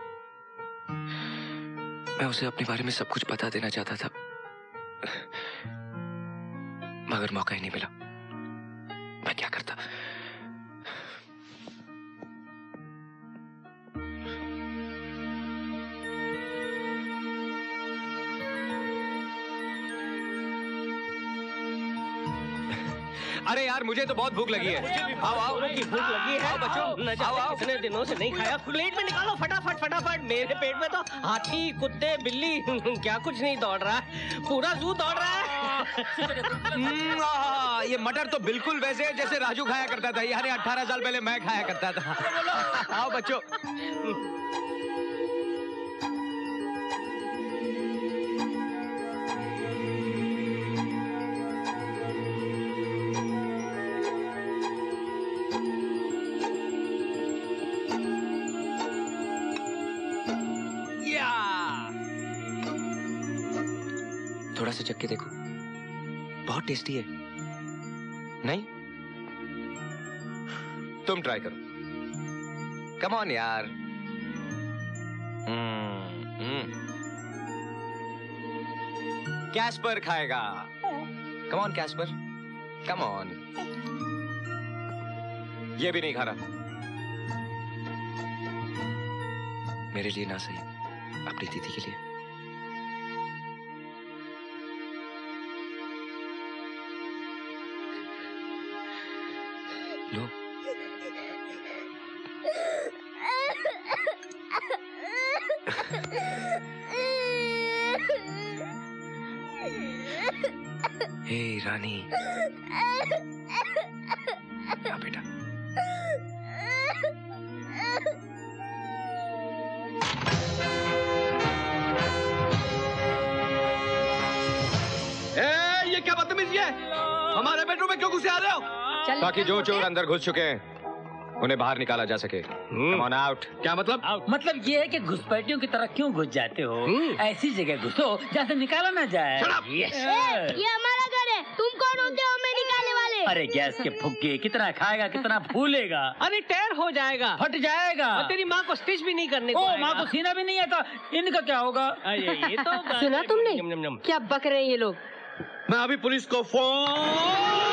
मैं उसे अपने बारे में सब कुछ बता देना चाहता था, मगर मौका ही नहीं मिला। मैं क्या करता? अरे यार मुझे तो बहुत भूख लगी है। आओ आओ की भूख लगी है। आओ बच्चों, न जाने कितने दिनों से नहीं खाया। प्लेट में निकालो फटाफट फटाफट। मेरे पेट में तो हाथी कुत्ते बिल्ली क्या कुछ नहीं दौड़ रहा है, पूरा जू दौड़ रहा है। हम्म, आहा, ये मटर तो बिल्कुल वैसे है जैसे राजू खाया करता था, यानी अठारह साल पहले मैं खाया करता था। आओ बच्चों। थोड़ा सा चख के देखो, बहुत टेस्टी है। नहीं? तुम ट्राई करो। कम ऑन यार। हम्म कैस्पर खाएगा। Come on Casper, come on. ये भी नहीं खा रहा। मेरे लिए ना सही, अपनी दीदी के लिए। लो। हे रानी, हाँ बेटा। ए, ये क्या बदतमीजी है? हमारे बेडरूम में क्यों घुसे आ रहे हो? ताकि जो चोर अंदर घुस चुके हैं उन्हें बाहर निकाला जा सके। Come on out। क्या मतलब? मतलब ये है कि घुसपैठियों की तरह क्यों घुस जाते हो? ऐसी जगह घुसो जहाँ से निकाला ना जाए। yes. ए, ये हमारा घर है, तुम कौन होते हो हमें निकालने वाले? अरे गैस के फुग्गे, कितना खाएगा कितना फूलेगा। अरे टेर हो जाएगा, फट जाएगा। और तेरी माँ को स्टिच भी नहीं करने को ओ, माँ को सीना भी नहीं आता, इनका क्या होगा? ये तो सुना तुमने क्या बक रहे हैं ये लोग? मैं अभी पुलिस को फोन।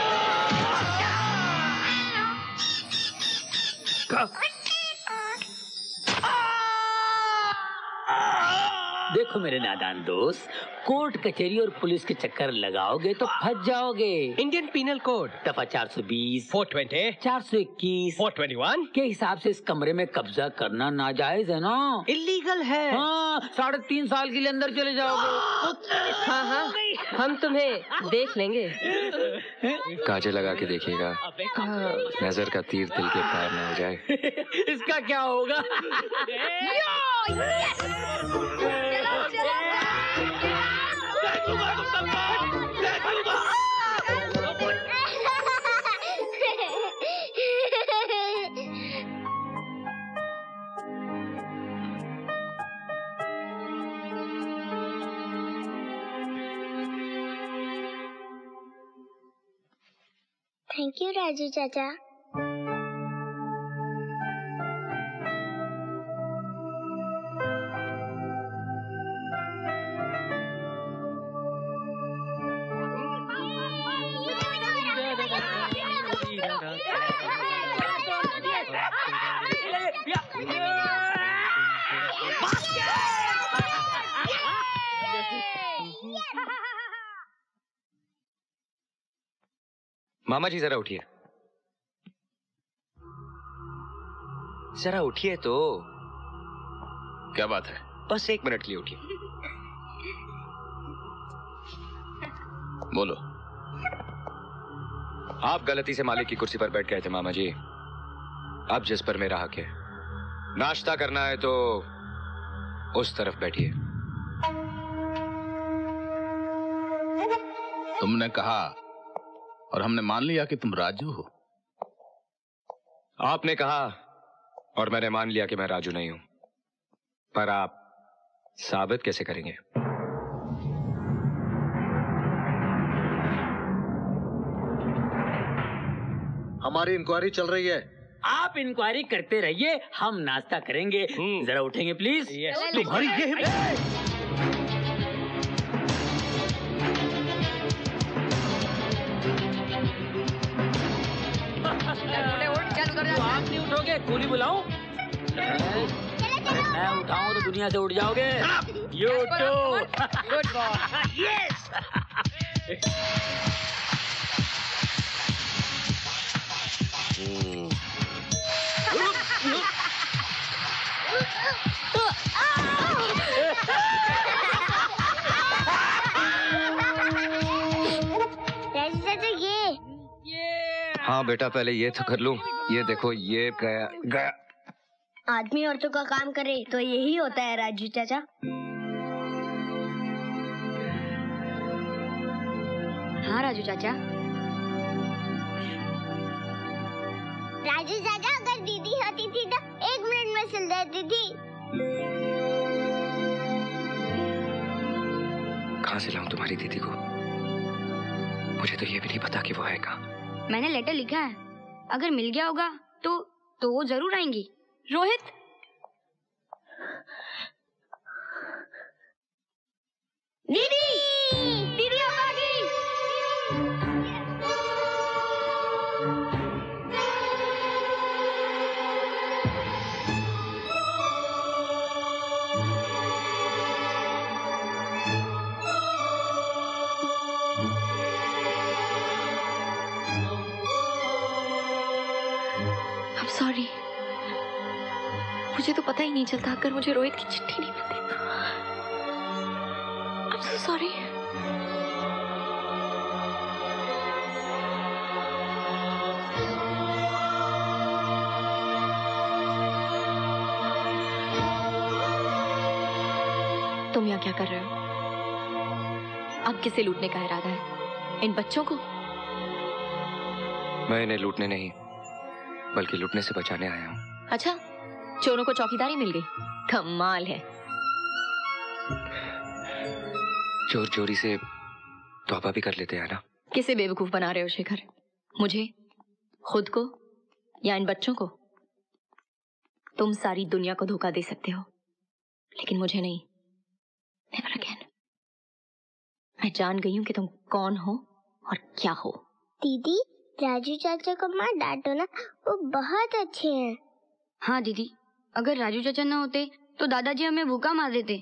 देखो मेरे नादान दोस्त, कोर्ट कचहरी और पुलिस के चक्कर लगाओगे तो फंस जाओगे। इंडियन पीनल कोड दफा चार सौ बीस, फोर ट्वेंटी, चार सौ इक्कीस, फोर ट्वेंटी वन के हिसाब से इस कमरे में कब्जा करना नाजायज है ना? इलीगल है। हाँ, साढ़े तीन साल के लिए अंदर चले जाओगे। हाँ हाँ, हम तुम्हें देख लेंगे। काजल लगा के देखिएगा, नजर का तीर दिल के पार न हो जाए। इसका क्या होगा? थैंक यू राजू चाचा। मामा जी जरा उठिए, जरा उठिए तो। क्या बात है? बस एक मिनट के लिए उठिए। बोलो। आप गलती से मालिक की कुर्सी पर बैठ गए थे मामा जी। अब जिस पर मेरा हक है, नाश्ता करना है तो उस तरफ बैठिए। तुमने कहा और हमने मान लिया कि तुम राजू हो। आपने कहा और मैंने मान लिया कि मैं राजू नहीं हूं, पर आप साबित कैसे करेंगे? हमारी इंक्वायरी चल रही है। आप इंक्वायरी करते रहिए, हम नाश्ता करेंगे। जरा उठेंगे प्लीज। तुम्हारी ये तो आप नहीं उठोगे, गोली बुलाऊं? मैं उठाऊं तो दुनिया से उड़ जाओगे। You too. Good boy. Yes. हाँ बेटा, पहले ये तो कर लूं। ये देखो, ये गया गया। आदमी औरतों का काम करे तो यही होता है राजू चाचा। हाँ राजू चाचा। राजू चाचा, अगर दीदी होती थी तो एक मिनट में सिल देती थी। कहाँ से लाऊं तुम्हारी दीदी को? मुझे तो ये भी नहीं पता कि वो है कहाँ। मैंने लेटर लिखा है, अगर मिल गया होगा तो तो वो जरूर आएंगी। रोहित, दीदी दीदी अब आ गई। सॉरी, मुझे तो पता ही नहीं चलता अगर मुझे रोहित की चिट्ठी नहीं मिलती। I'm so sorry. तुम यहाँ क्या कर रहे हो? अब किसे लूटने का इरादा है? इन बच्चों को? मैं इन्हें लूटने नहीं, बल्कि लूटने से बचाने आया हूँ। अच्छा, चोरों को चौकीदारी मिल गई। कमाल है। चोर चोरी से तौबा भी कर लेते हैं ना। किसे बेवकूफ बना रहे हो शेखर? मुझे, खुद को या इन बच्चों को? तुम सारी दुनिया को धोखा दे सकते हो, लेकिन मुझे नहीं। Never again. मैं जान गई हूँ कि तुम कौन हो और क्या हो। दीदी, राजू चाचा को माँ डांटो ना, वो बहुत अच्छे हैं। हाँ दीदी, अगर राजू चाचा न होते तो दादाजी हमें भूखा मार देते।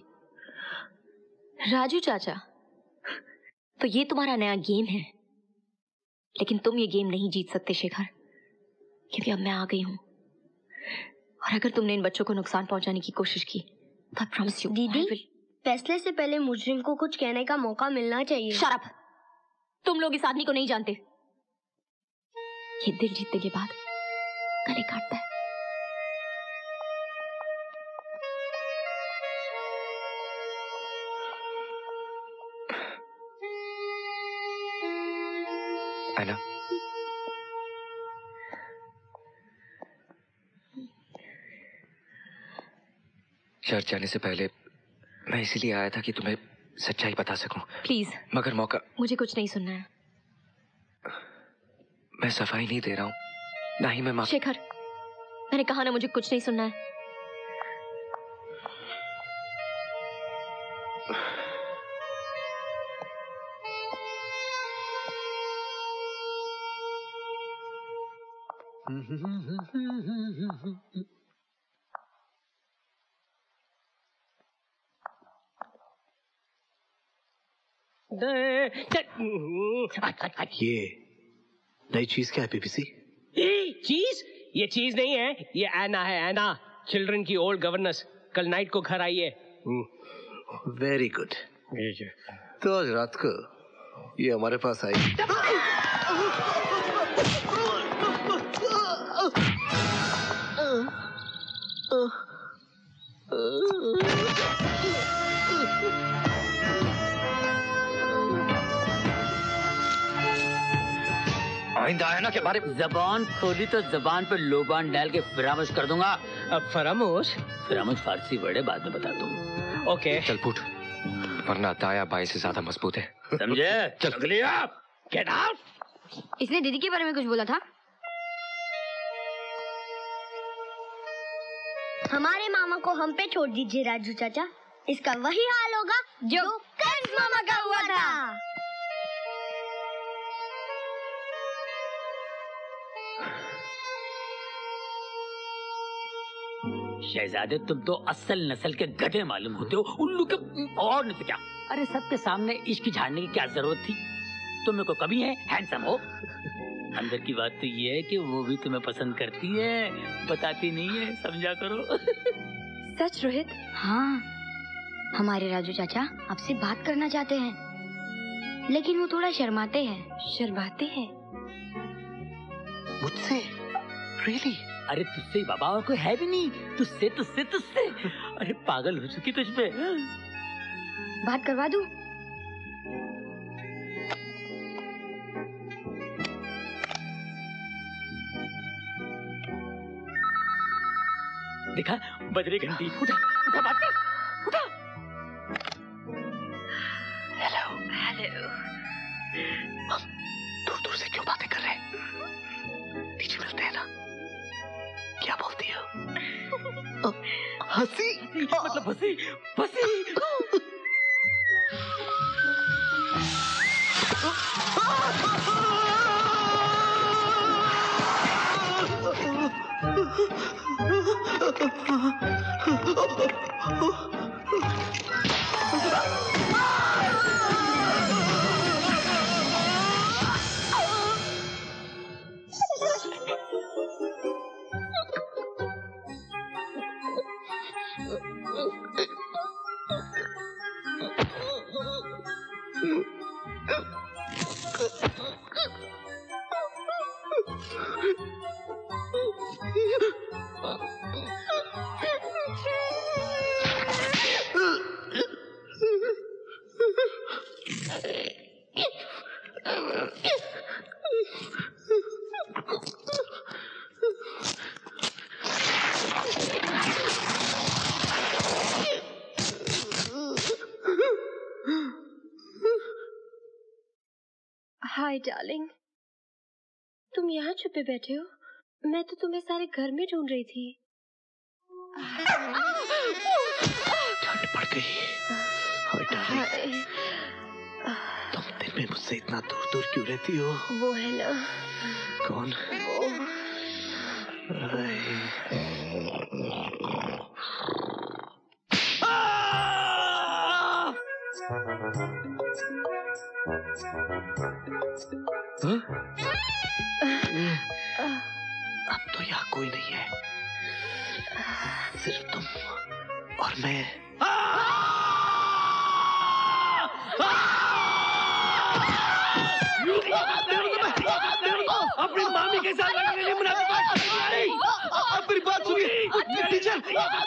राजू चाचा, तो ये तुम्हारा नया गेम है, लेकिन तुम ये गेम नहीं जीत सकते शेखर, क्योंकि अब मैं आ गई हूँ। और अगर तुमने इन बच्चों को नुकसान पहुंचाने की कोशिश की तो आई प्रॉमिस यू, दीदी, फैसले से पहले मुजरिम को कुछ कहने का मौका मिलना चाहिए। Shut up! तुम लोग इस आदमी को नहीं जानते। ये दिल जीतने के बाद गले काटता है। आना। चर्च जाने से पहले मैं इसीलिए आया था कि तुम्हें सच्चाई बता सकूं। प्लीज, मगर मौका। मुझे कुछ नहीं सुनना है। मैं सफाई नहीं दे रहा हूं, ना ही मैं माफ। शेखर, मैंने कहा ना, मुझे कुछ नहीं सुनना है। ये नई चीज क्या है पीपीसी? चीज? ये चीज नहीं है, ये ऐना है, ऐना। चिल्ड्रन की ओल्ड गवर्नेंस। कल नाइट को घर आई है। Very good. तो आज रात को ये हमारे पास आई। आइंदा है ना के बारे में जबान खोली तो जबान पे लोबान डाल के फरामोश कर दूंगा। अब फरामोश? फरामोश फारसी वर्ड है, बाद में बता दूंगा। ओके चल फूट, वरना दाया बाएं से ज्यादा मजबूत है। समझे? चल अगली आप गेट आउट। इसने दीदी के बारे में कुछ बोला था? हमारे मामा को हम पे छोड़ दीजिए राजू चाचा, इसका वही हाल होगा जो कंस मामा का हुआ था। शहजादे, तुम तो असल नस्ल के गधे मालूम होते हो, उल्लू के और नहीं तो क्या। अरे सबके सामने इश्क झाड़ने की क्या जरूरत थी? तुम्हें को कमी है, हैंडसम हो। अंदर की बात तो ये है कि वो भी तुम्हें पसंद करती है, बताती नहीं है, समझा करो। सच रोहित? हाँ, हमारे राजू चाचा आपसे बात करना चाहते हैं, लेकिन वो थोड़ा शर्माते हैं। शर्माते हैं? मुझसे? Really? अरे तुझसे ही बाबा, और कोई है भी नहीं। तुझसे तुझसे तुझसे अरे पागल हो चुकी तुझ पे। बात करवा दूं? देखा बज रही घंटी। उठा उठा, बात कर, उठा। Hello hello. हम दूर दूर से क्यों बातें कर रहे हैं? नीचे मिलते हैं ना? क्या बोलती हो? हंसी मतलब हंसी हंसी। हाय डार्लिंग, तुम यहाँ छुपे बैठे हो? मैं तो तुम्हें सारे घर में ढूंढ रही थी। ठंड पड़ गई। हाय डार्लिंग, तुम दिन में मुझसे इतना दूर दूर क्यों रहती हो? वो है ना। कौन? वो। अब तो यहाँ कोई नहीं है, सिर्फ तुम और मैं। अपनी मामी के साथ लड़ने के लिए अपनी बात सुनिए टीचर।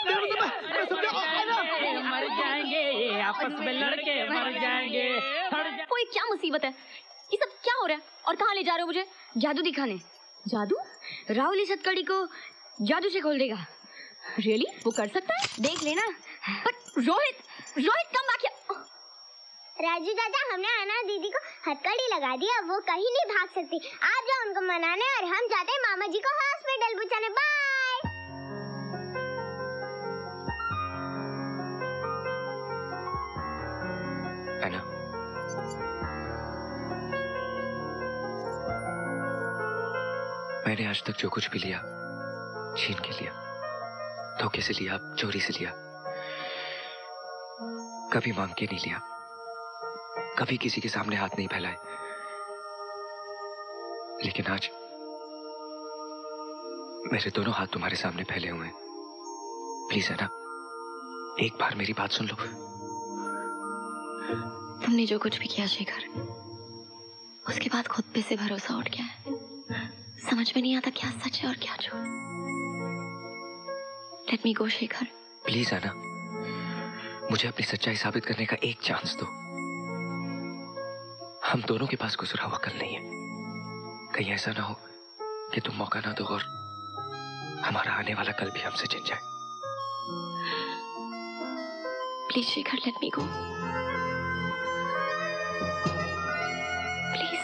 मर जाएंगे आपस में लड़के, मर जाएंगे। कोई क्या मुसीबत है? ये सब क्या हो रहा है? और कहाँ ले जा रहे हो मुझे? जादू दिखाने? जादू? राहुल इस हथकड़ी को जादू से खोल देगा। रियली? वो कर सकता है? देख लेना। पर Rohit, Rohit come back here. Raju दादा, हमने अना दीदी को हथकड़ी लगा दी, अब वो कहीं नहीं भाग सकती। आप जाओ उनको मनाने और हम जाते हैं मामा जी को हॉस्पिटल पहुंचाने। बाय। अन्ना, मैंने आज तक जो कुछ भी लिया, छीन के लिया, धोखे से लिया, चोरी से लिया, कभी मांग के नहीं लिया, कभी किसी के सामने हाथ नहीं फैलाए। लेकिन आज मेरे दोनों हाथ तुम्हारे सामने फैले हुए हैं। प्लीज है ना, एक बार मेरी बात सुन लो। तुमने जो कुछ भी किया शेखर, उसके बाद खुद पे से भरोसा उठ गया है। समझ में नहीं आता क्या सच है और क्या झूठ। Let me go Shekhar. Please आना, मुझे अपनी सच्चाई साबित करने का एक चांस दो। हम दोनों के पास गुजरा हुआ कल नहीं है। कहीं ऐसा ना हो कि तुम मौका ना दो और हमारा आने वाला कल भी हमसे छिन जाए। Please Shekhar, let me go please.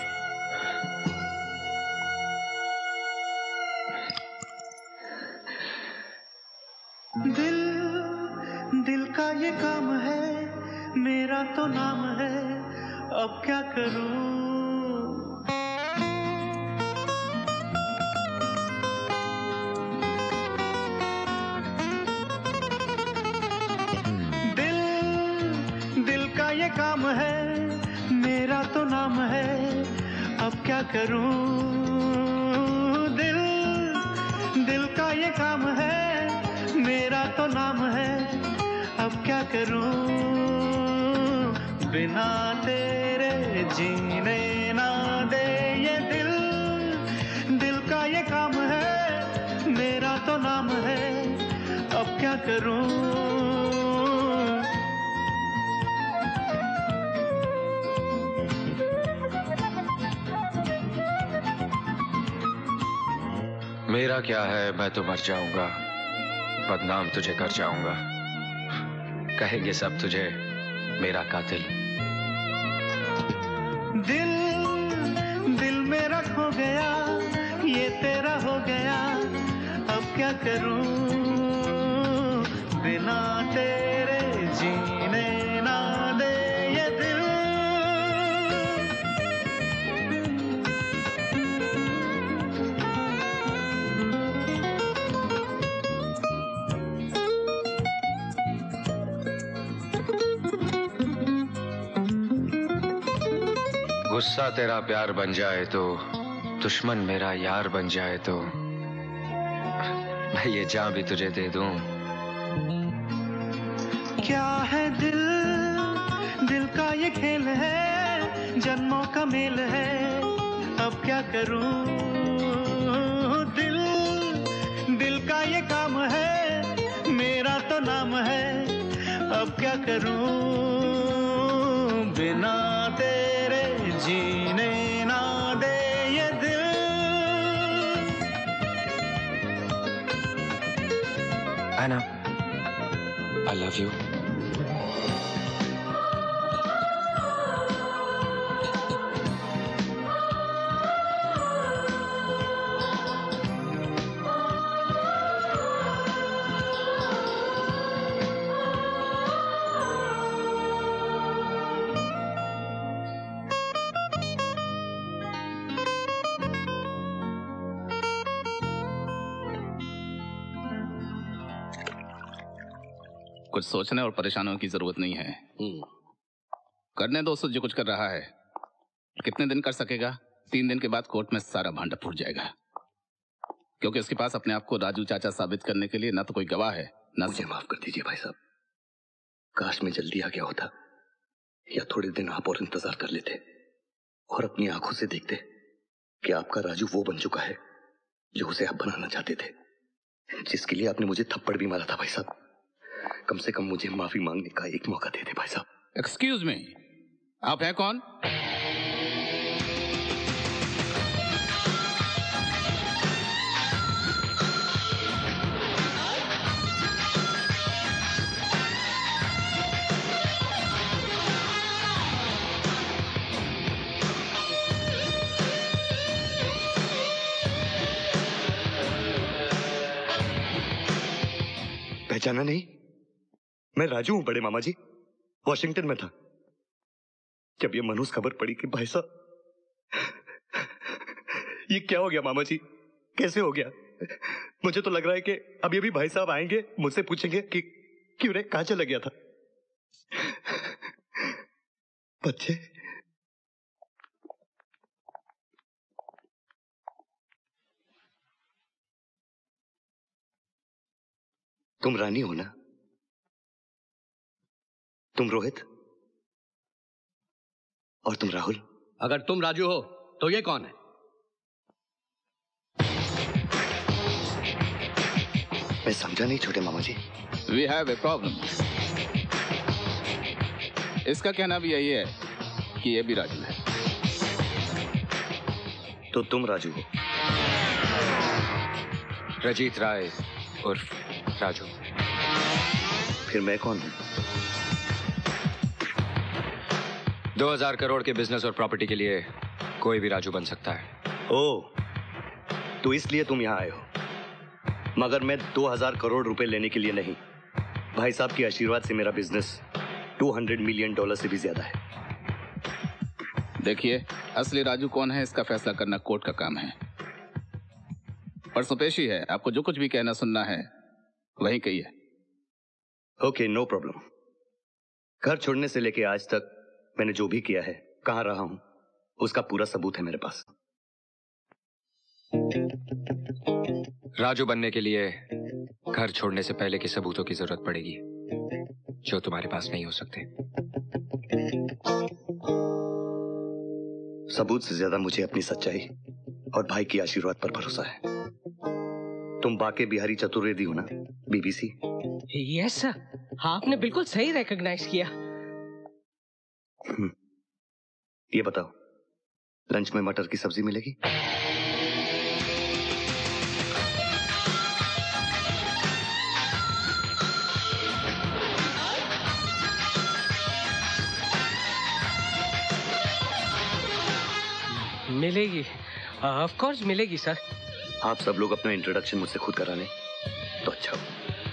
दिल दिल का ये काम है, मेरा तो नाम है, अब क्या करूं। दिल दिल का ये काम है, मेरा तो नाम है, अब क्या करूं। दिल दिल का ये काम है, मेरा तो नाम है, अब क्या करूं। बिना तेरे जीने ना दे ये दिल, दिल का ये नाम है, अब क्या करूं? मेरा क्या है, मैं तो मर जाऊंगा, बदनाम तुझे कर जाऊंगा, कहेंगे सब तुझे मेरा कातिल। दिल दिल मेरा खो गया, ये तेरा हो गया, अब क्या करूं? बिना तेरे जीने ना दे ये दिल। गुस्सा तेरा प्यार बन जाए तो, दुश्मन मेरा यार बन जाए तो, मैं ये जान भी तुझे दे दूं। क्या है दिल, दिल का ये खेल है, जन्मों का मेल है, अब क्या करूं? दिल दिल का ये काम है, मेरा तो नाम है, अब क्या करूं? बिना तेरे जीने ना दे ये दिल। Anna, I love you. कुछ सोचने और परेशान होने की जरूरत नहीं है। करने दो उसको जो कुछ कर रहा है। कितने दिन कर सकेगा? तीन दिन के बाद कोर्ट में सारा भांडा फूट जाएगा, क्योंकि उसके पास अपने आप को राजू चाचा साबित करने के लिए न तो कोई गवाह है न। मुझे माफ कर दीजिए भाई साहब, काश में जल्दी आ गया होता, या थोड़े दिन आप और इंतजार कर लेते और अपनी आंखों से देखते कि आपका राजू वो बन चुका है जो उसे आप बनाना चाहते थे, जिसके लिए आपने मुझे थप्पड़ भी मारा था। भाई साहब, कम से कम मुझे माफी मांगने का एक मौका दे दे भाई साहब। एक्सक्यूज मी, आप हैं कौन? पहचाना नहीं? मैं राजू हूं बड़े मामा जी, वॉशिंगटन में था जब ये मनहूस खबर पड़ी कि भाई साहब। ये क्या हो गया मामा जी, कैसे हो गया? मुझे तो लग रहा है कि अभी अभी भाई साहब आएंगे, मुझसे पूछेंगे कि क्यों रे, कहां चला गया था? बच्चे, तुम रानी हो ना? तुम रोहित और तुम राहुल। अगर तुम राजू हो तो ये कौन है? मैं समझा नहीं छोटे मामा जी। We have a problem. इसका कहना भी यही है कि ये भी राजू है। तो तुम राजू हो? रजीत राय उर्फ राजू। फिर मैं कौन हूं? दो हजार करोड़ के बिजनेस और प्रॉपर्टी के लिए कोई भी राजू बन सकता है। ओह, तो इसलिए तुम यहां आए हो। मगर मैं दो हजार करोड़ रुपए लेने के लिए नहीं, भाई साहब के आशीर्वाद से मेरा बिजनेस दो सौ मिलियन डॉलर से भी ज्यादा है। देखिए, असली राजू कौन है इसका फैसला करना कोर्ट का काम है। परसों पेशी है, आपको जो कुछ भी कहना सुनना है वही कहिए। Okay, no problem. घर छोड़ने से लेके आज तक मैंने जो भी किया है, कहां रहा हूं, उसका पूरा सबूत है मेरे पास। राजू बनने के लिए घर छोड़ने से पहले के सबूतों की जरूरत पड़ेगी, जो तुम्हारे पास नहीं हो सकते। सबूत से ज्यादा मुझे अपनी सच्चाई और भाई की आशीर्वाद पर भरोसा है। तुम बाके बिहारी चतुर्वेदी हो ना, बीबीसी? यस सर, आपने बिल्कुल सही रिकॉग्नाइज किया। ये बताओ, लंच में मटर की सब्जी मिलेगी? मिलेगी, ऑफ कोर्स मिलेगी सर। आप सब लोग अपना इंट्रोडक्शन मुझसे खुद करा लें तो अच्छा हो।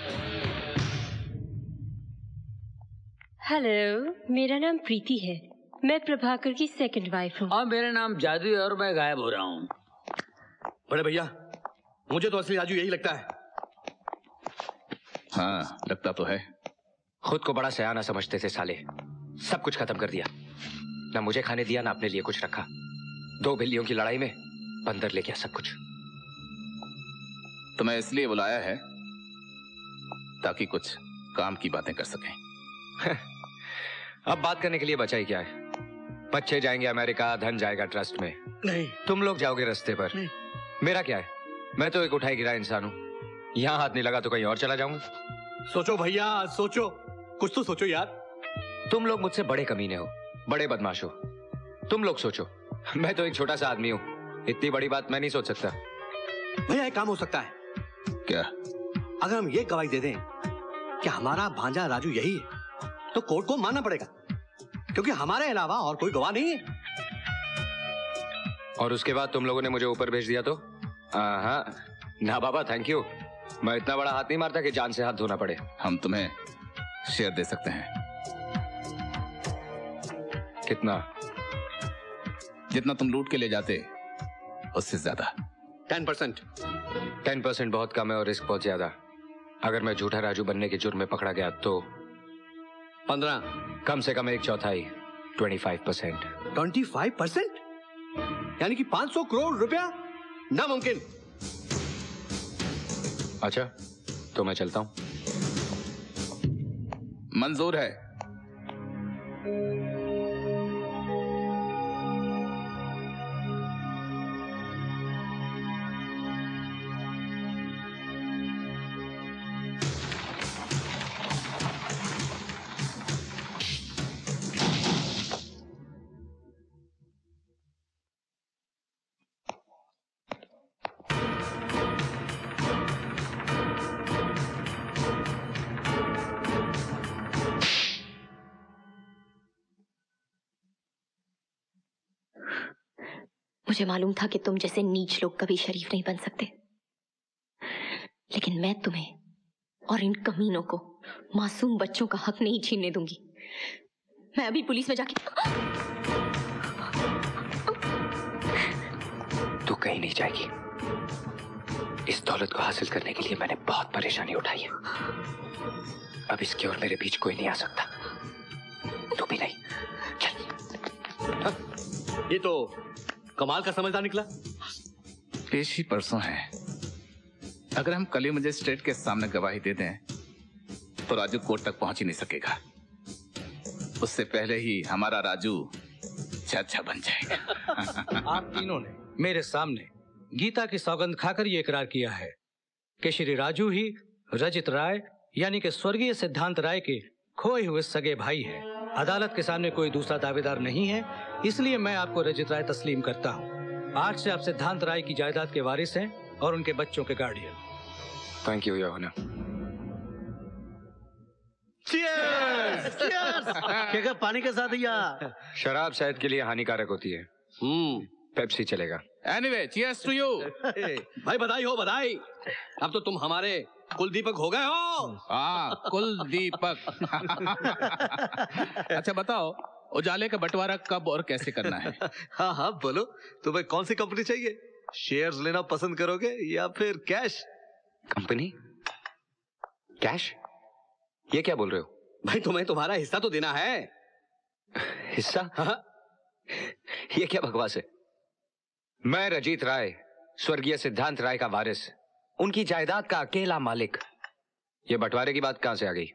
हेलो, मेरा नाम प्रीति है। मैं प्रभाकर की सेकंड वाइफ हूँ। और मेरा नाम जादू है और मैं गायब हो रहा हूँ। बड़े भैया, मुझे तो असली राजू यही लगता है। हाँ, लगता तो है। खुद को बड़ा सयाना समझते थे साले। सब कुछ खत्म कर दिया, ना मुझे खाने दिया ना अपने लिए कुछ रखा। दो बिल्लियों की लड़ाई में बंदर ले गया सब कुछ। तुम्हें इसलिए बुलाया है ताकि कुछ काम की बातें कर सकें। अब बात करने के लिए बचा ही क्या है? बच्चे जाएंगे अमेरिका, धन जाएगा ट्रस्ट में। नहीं, तुम लोग जाओगे रास्ते पर। नहीं। मेरा क्या है? मैं तो एक उठाई गिरा इंसान हूँ। यहाँ हाथ नहीं लगा तो कहीं और चला जाऊंगा। सोचो भैया, सोचो, कुछ तो सोचो यार। तुम लोग मुझसे बड़े कमीने हो, बड़े बदमाश हो। तुम लोग सोचो, मैं तो एक छोटा सा आदमी हूँ। इतनी बड़ी बात मैं नहीं सोच सकता। भैया, एक काम हो सकता है। क्या? अगर हम ये गवाही दे दें कि हमारा भांजा राजू यही है, तो कोर्ट को मानना पड़ेगा, क्योंकि हमारे अलावा और कोई गवाह नहीं है। और उसके बाद तुम लोगों ने मुझे ऊपर भेज दिया तो? हाँ ना बाबा, थैंक यू। मैं इतना बड़ा हाथ नहीं मारता कि जान से हाथ धोना पड़े। हम तुम्हें शेयर दे सकते हैं। कितना? जितना तुम लूट के ले जाते उससे ज्यादा। Ten percent. टेन परसेंट बहुत कम है और रिस्क बहुत ज्यादा। अगर मैं झूठा राजू बनने के जुर्म में पकड़ा गया तो पंद्रह, कम से कम एक चौथाई, twenty five percent. Twenty five percent यानी कि पांच सौ करोड़ रुपया? नामुमकिन। अच्छा, तो मैं चलता हूं। मंजूर है। मुझे मालूम था कि तुम जैसे नीच लोग कभी शरीफ नहीं बन सकते, लेकिन मैं तुम्हें और इन कमीनों को मासूम बच्चों का हक नहीं छीनने दूंगी। मैं अभी पुलिस में जाके। तू कहीं नहीं जाएगी। इस दौलत को हासिल करने के लिए मैंने बहुत परेशानी उठाई है। अब इसके और मेरे बीच कोई नहीं आ सकता। तू भी नहीं। चल। ये तो कमाल का समझदार निकला। पेशी परसों है। अगर हम कल ही मजिस्ट्रेट के सामने गवाही दे दें तो राजू कोर्ट तक पहुंच ही नहीं सकेगा। उससे पहले ही हमारा राजू चर्चा बन जाएगा। आप तीनों ने मेरे सामने गीता की सौगंध खाकर ये इकरार किया है कि श्री राजू ही रजित राय यानी कि स्वर्गीय सिद्धांत राय के खोए हुए सगे भाई हैं। अदालत के सामने कोई दूसरा दावेदार नहीं है, इसलिए मैं आपको रजित राय तस्लीम करता हूँ। आज से आप सिद्धांत राय की जायदाद के वारिस हैं और उनके बच्चों के guardian. Thank you your honour. Cheers, cheers. क्या पानी के साथ या? शराब सेहत के लिए हानिकारक होती है। हम्म, पेप्सी चलेगा। Anyway, cheers to you. भाई बधाई हो, बधाई। अब तो तुम हमारे कुलदीपक हो गए हो। हाँ, कुलदीपक। अच्छा बताओ, उजाले का बंटवारा कब और कैसे करना है? हाँ हाँ बोलो, तुम्हें कौन सी कंपनी चाहिए? शेयर्स लेना पसंद करोगे या फिर कैश? कंपनी? कैश? ये क्या बोल रहे हो? भाई तुम्हें तुम्हारा हिस्सा तो देना है। हिस्सा? हाँ। ये क्या बकवास है? मैं रजित राय, स्वर्गीय सिद्धांत राय का वारिस, उनकी जायदाद का अकेला मालिक। ये बंटवारे की बात कहां से आ गई?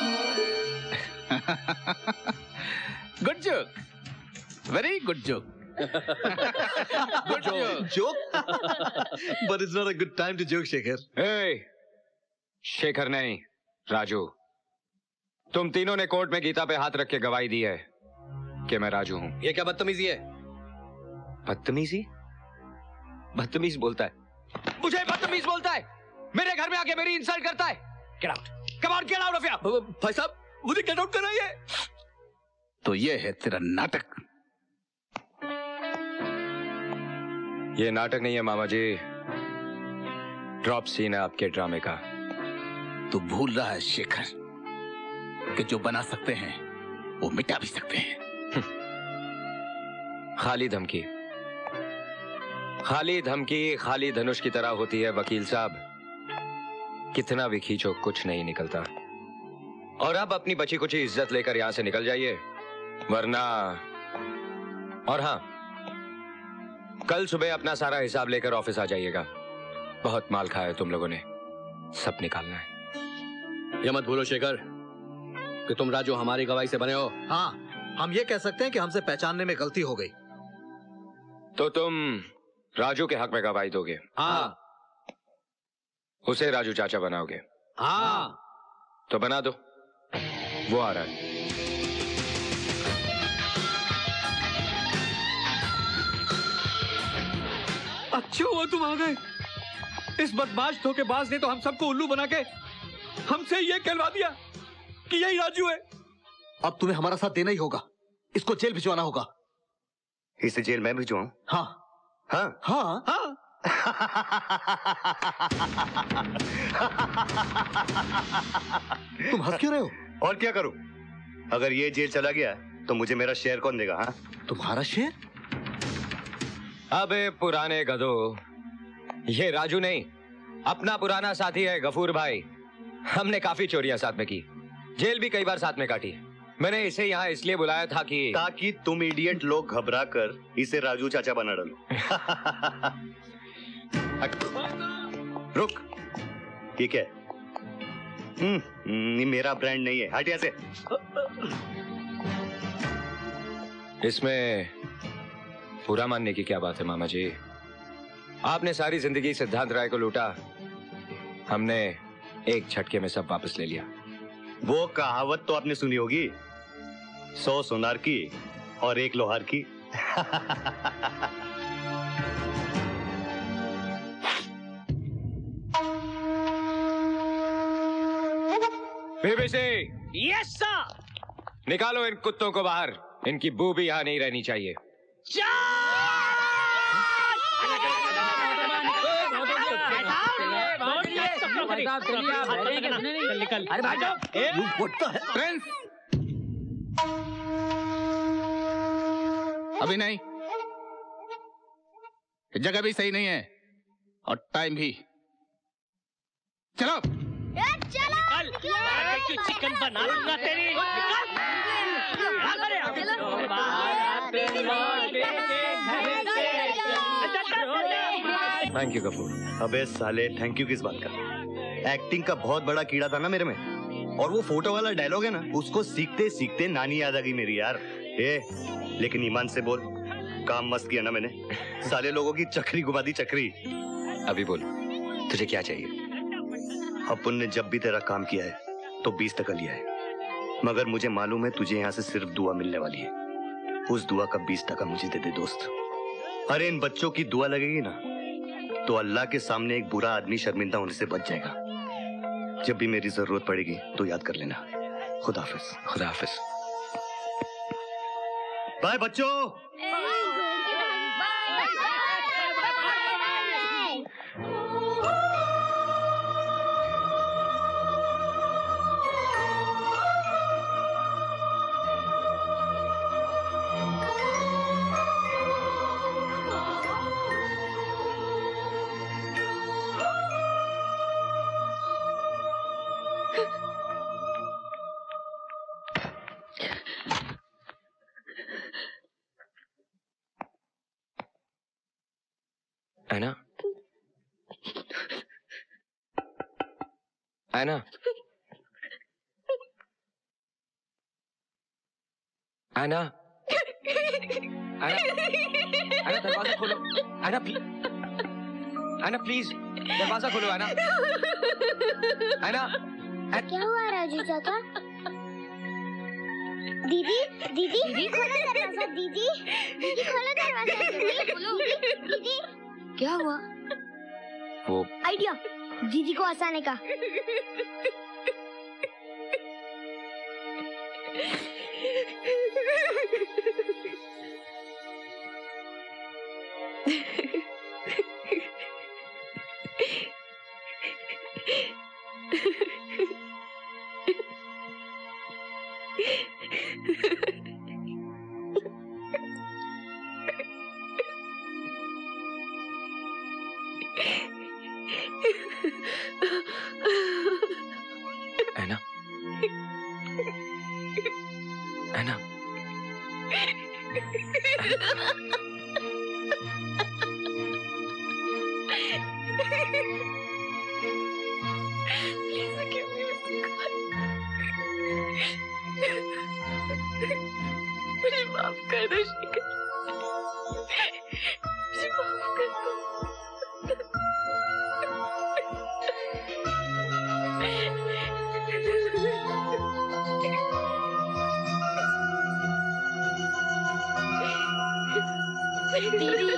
Good joke, very good joke. Good joke. Joke? But it's not a good time to joke, Shekhar. Hey, Shekhar नहीं, राजू। तुम तीनों ने कोर्ट में गीता पे हाथ रख के गवाही दी है कि मैं राजू हूं। ये क्या बदतमीजी है? बदतमीजी? बदतमीज बोलता है, मुझे बदतमीज बोलता है, मेरे घर में आके मेरी इंसल्ट करता है। Get out! Come on, get out of here! भाई साहब, मुझे गेट आउट कराइए। तो ये है तेरा नाटक। ये नाटक नहीं है मामा जी, ड्रॉप सीन है आपके ड्रामे का। तू भूल रहा है शेखर कि जो बना सकते हैं वो मिटा भी सकते हैं। खाली धमकी, खाली धमकी खाली धनुष की तरह होती है वकील साहब। कितना भी खींचो कुछ नहीं निकलता। और अब अपनी बची कुची इज्जत लेकर यहां से निकल जाइए, वरना। और हां, कल सुबह अपना सारा हिसाब लेकर ऑफिस आ जाइएगा। बहुत माल खाया है तुम लोगों ने, सब निकालना है। ये मत भूलो शेखर कि तुम राजू हमारी गवाही से बने हो। हाँ, हम ये कह सकते हैं कि हमसे पहचानने में गलती हो गई। तो तुम राजू के हक में गवाही दोगे? हाँ। उसे राजू चाचा बनाओगे? हाँ। तो बना दो, वो आ रहा है। अच्छा हुआ तुम आ गए। इस बदमाश धोखेबाज ने तो हम सबको उल्लू बना के हमसे ये कहलवा दिया कि यही राजू है। अब तुम्हें हमारा साथ देना ही होगा। इसको जेल भिजवाना होगा। इसे जेल में भिजवाऊं? हाँ हाँ हाँ हाँ। तुम हंस क्यों रहे हो? और क्या करूं? अगर ये जेल चला गया तो मुझे मेरा शेयर कौन देगा? हाँ, तुम्हारा शेयर? अबे पुराने गधो, ये राजू नहीं, अपना पुराना साथी है गफूर भाई। हमने काफी चोरियां साथ में की, जेल भी कई बार साथ में काटी। मैंने इसे यहाँ इसलिए बुलाया था कि ताकि तुम इडियट लोग घबरा कर इसे राजू चाचा बना डालो। रुक, ये क्या है? हम्म, मेरा ब्रांड नहीं है, हट यहाँ से। इसमें बुरा मानने की क्या बात है मामा जी? आपने सारी जिंदगी सिद्धांत राय को लूटा, हमने एक झटके में सब वापस ले लिया। वो कहावत तो आपने सुनी होगी, सौ सोनार की और एक लोहार की। BBC, yes sir. निकालो इन कुत्तों को बाहर, इनकी बू भी यहाँ नहीं रहनी चाहिए। प्रिंस, अभी नहीं, जगह भी सही नहीं है और टाइम भी। चलो चिकन बना लूंगा तेरी। Thank you Gafoor. अबे साले, थैंक यू किस बात का? एक्टिंग का बहुत बड़ा कीड़ा था ना मेरे में, और वो फोटो वाला डायलॉग है ना, उसको सीखते सीखते नानी याद आ गई मेरी यार। ए, लेकिन ईमान से बोल, काम मस्त किया ना मैंने? साले लोगों की चक्री घुमा दी, चक्री। अभी बोल, तुझे क्या चाहिए? अपुन ने जब भी तेरा काम किया है तो बीस टका लिया है, मगर मुझे मालूम है तुझे यहाँ से सिर्फ दुआ मिलने वाली है। उस दुआ का बीस टका मुझे दे दे दोस्त। अरे इन बच्चों की दुआ लगेगी ना तो अल्लाह के सामने एक बुरा आदमी शर्मिंदा होने से बच जाएगा। जब भी मेरी जरूरत पड़ेगी तो याद कर लेना। खुदा हाफिज। खुदा हाफिज। बाय बच्चों। ऐना, ऐना, ऐना, ऐना। आना दरवाजा खोलो। आना प्लीज, आना प्लीज दरवाजा खोलो। आना, आना। क्या हुआ राजू चाचा? दीदी दीदी दीदी खोलो दरवाजा। दीदी दीदी खोलो दरवाजा। दीदी खोलो। दीदी क्या हुआ? वो आइडिया दीदी को हंसाने का। ऐना, ऐना, मुझे माफ कर दो शिखर, मुझे माफ कर दो। दीदी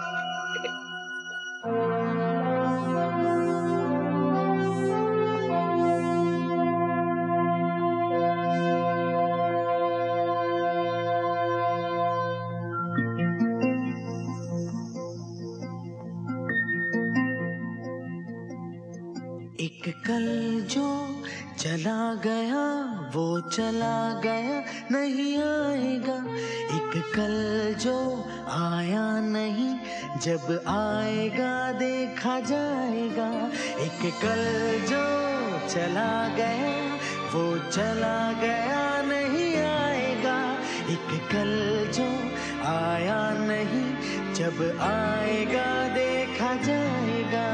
एक कल जो चला गया वो चला गया नहीं आएगा। एक कल जो आया नहीं जब आएगा देखा जाएगा। एक कल जो चला गया वो चला गया नहीं आएगा। एक कल जो आया नहीं जब आएगा देखा जाएगा।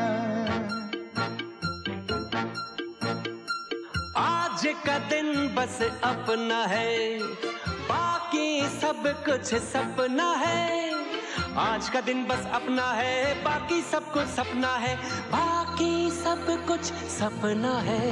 आज का दिन बस अपना है, बाकी सब कुछ सपना है। आज का दिन बस अपना है, बाकी सब कुछ सपना है, बाकी सब कुछ सपना है।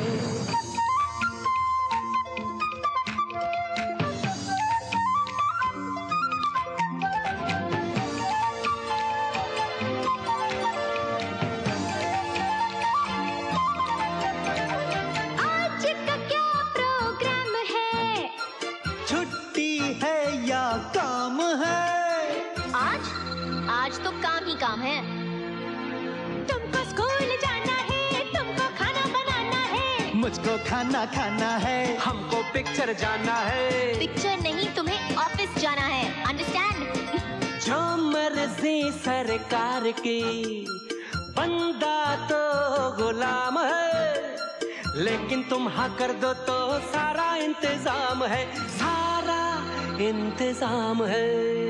काम है आज आज तो काम ही काम है। तुमको स्कूल जाना है, तुमको खाना बनाना है, मुझको खाना खाना है, हमको पिक्चर जाना है। पिक्चर नहीं, तुम्हें ऑफिस जाना है, अंडरस्टैंड? जो मर्जी सरकार की, बंदा तो गुलाम है, लेकिन तुम हाँ कर दो तो सारा इंतजाम है, सारा इंतजाम है।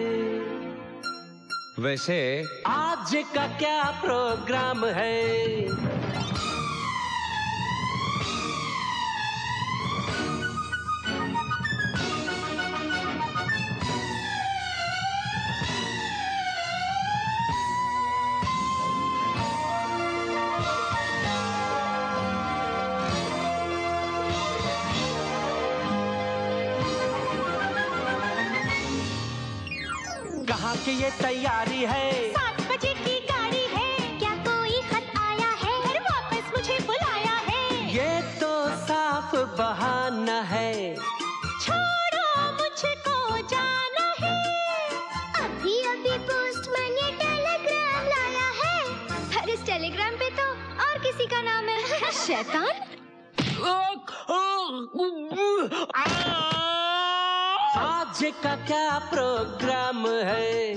वैसे आज का क्या प्रोग्राम है? कहाँ की ये तैयारी है? सात बजे की गाड़ी है, क्या कोई खत आया है? घर वापस मुझे बुलाया है, ये तो साफ बहाना है। छोड़ो मुझको जाना है, अभी अभी पोस्टमैन ये टेलीग्राम लाया है। पर इस टेलीग्राम पे तो और किसी का नाम है, शैतान। आज का क्या प्रोग्राम है?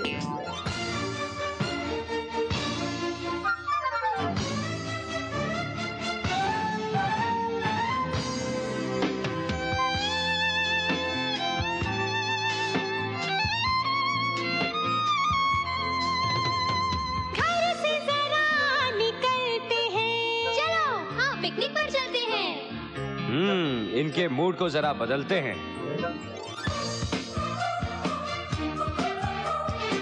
घर से जरा निकलते हैं, चलो हाँ पिकनिक पर चलते हैं। हम्म इनके मूड को जरा बदलते हैं।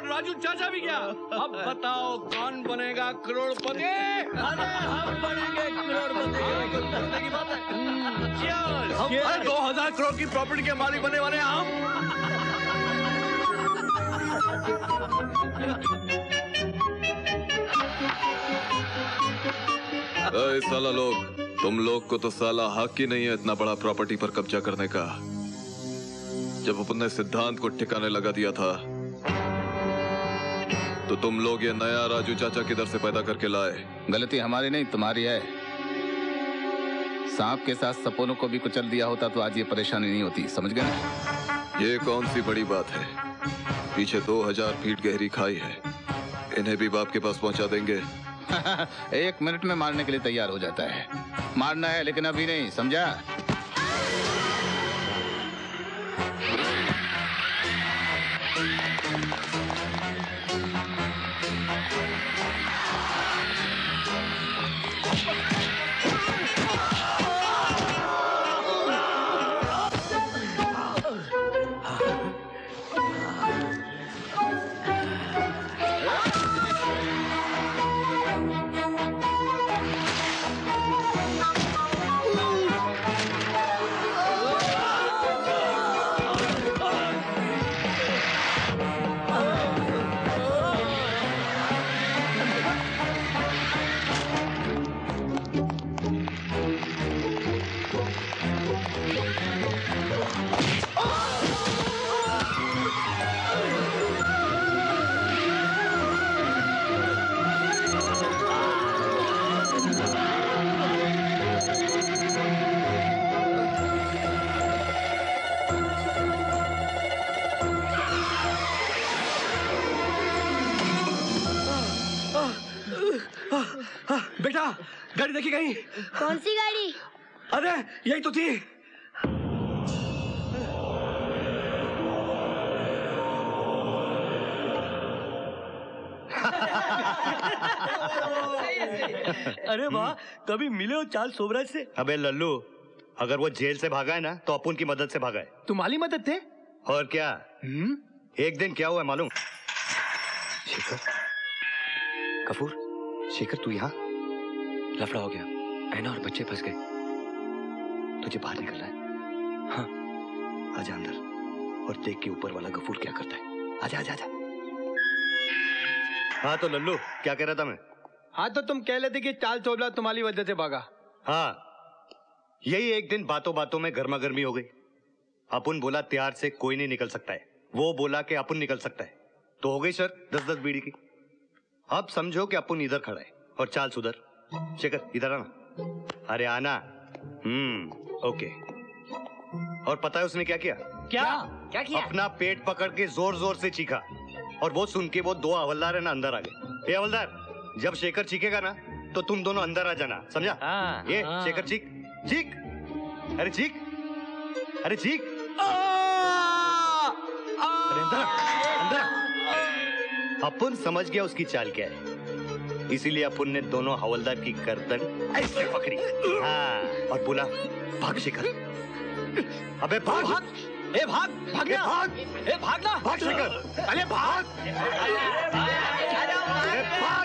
और राजू चाचा भी गया। अब बताओ कौन बनेगा करोड़पति? अरे हम बनेंगे करोड़पति की बात है। अरे दो हजार करोड़ की प्रॉपर्टी के मालिक बनने वाले हम। अरे साला लोग, तुम लोग को तो साला हक ही नहीं है इतना बड़ा प्रॉपर्टी पर कब्जा करने का। जब अपने सिद्धांत को ठिकाने लगा दिया था तो तुम लोग ये नया राजू चाचा किधर से पैदा करके लाए? गलती हमारी नहीं तुम्हारी है। सांप के साथ सपोनों को भी कुचल दिया होता तो आज ये परेशानी नहीं होती, समझ गए ना? ये कौन सी बड़ी बात है? पीछे दो हजार फीट गहरी खाई है, इन्हें भी बाप के पास पहुंचा देंगे। एक मिनट में मारने के लिए तैयार हो जाता है। मारना है लेकिन अभी नहीं, समझा? बेटा गाड़ी देखी कहीं? कौन सी गाड़ी? अरे यही तो थी। अरे वाह, कभी मिले हो चार्ल्स सोबराज से? अबे लल्लू, अगर वो जेल से भागा है ना तो अपुन की मदद से भागा है। तुम्हारी मदद थे? और क्या? हम्म? एक दिन क्या हुआ मालूम? शेखर, कपूर, शेखर तू यहाँ? लफड़ा हो गया, ऐना और बच्चे फंस गए। तुझे बाहर निकलना है? हाँ, आजा अंदर और देख के ऊपर वाला गफूर क्या करता है। आजा आजा आजा। हाँ तो लल्लू, क्या कह रहा था मैं? हाँ तो तुम कह लेते कि चार्ल्स सोबराज तुम्हारी वजह से भागा। हाँ, यही एक दिन बातों बातों में गर्मा गर्मी हो गई। अपुन बोला त्यार से कोई नहीं निकल सकता है, वो बोला कि अपुन निकल सकता है, तो हो गई सर दस दस बीड़ी की। अब समझो कि अपुन इधर खड़ा है और चार्ल्स उधर। शेखर इधर आना। अरे आना। Hmm okay. और पता है उसने क्या किया? क्या क्या किया? अपना पेट पकड़ के जोर जोर से चीखा और वो सुन के वो दो हवलदार है ना अंदर आ गए। ए हवलदार, जब शेखर चीखेगा ना तो तुम दोनों अंदर आ जाना, समझा? हाँ, ये हाँ। शेखर चीख चीख। अरे चीख, अरे चीख। अरे अंदर अंदर। अपुन समझ गया उसकी चाल क्या है, इसीलिए अपुन ने दोनों हवलदार की गर्दन ऐसे पकड़ी। हाँ, और बोला भाग शेखर। अबे भाग, भाग। ए भाग भाग ए भाग, ए भागना भाग शेखर। अरे भाग, अरे भाग।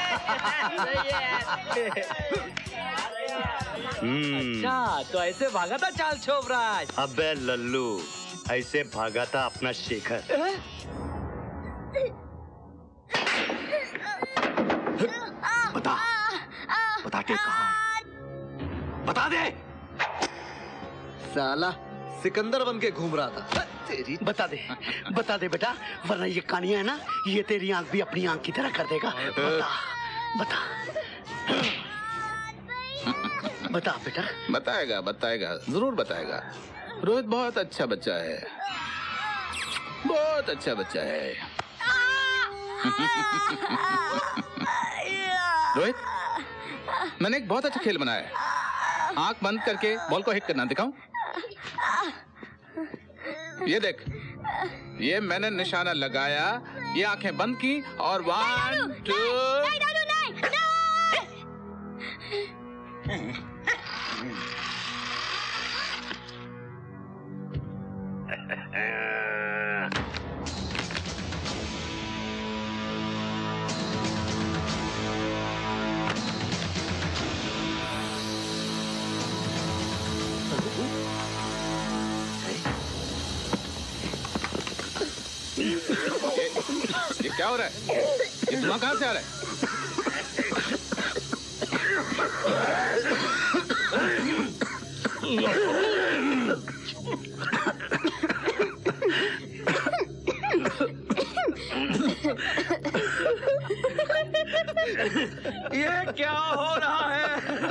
अच्छा, तो ऐसे भागा था चार्ल्स सोबराज? अबे लल्लू, ऐसे भागा था अपना शेखर। बता बता के कहाँ है? बता दे। साला सिकंदर बन के घूम रहा था। तेरी बता दे, बता दे बेटा, वरना ये कहानियां है ना, ये तेरी आंख भी अपनी आंख की तरह कर देगा। बता बता बता बेटा। बताएगा बताएगा जरूर बताएगा। रोहित बहुत अच्छा बच्चा है, बहुत अच्छा बच्चा है। रोहित, मैंने एक बहुत अच्छा खेल बनाया है। आंख बंद करके बॉल को हिट करना, दिखाऊं? ये देख, ये मैंने निशाना लगाया, ये आंखें बंद की और वन टू। ये क्या हो रहा है? ये धुआं कहाँ से आ रहा है? ये क्या हो रहा है?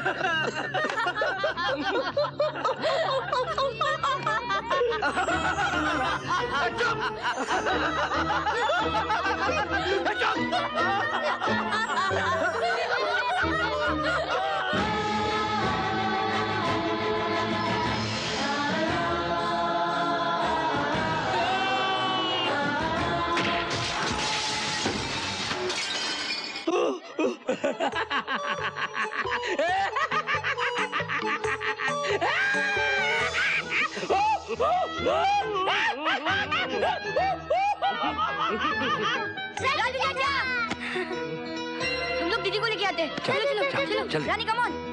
रानी चाचा, हम लोग दीदी को लेके आते हैं। चलो चलो चलो, चलो। Rani come on.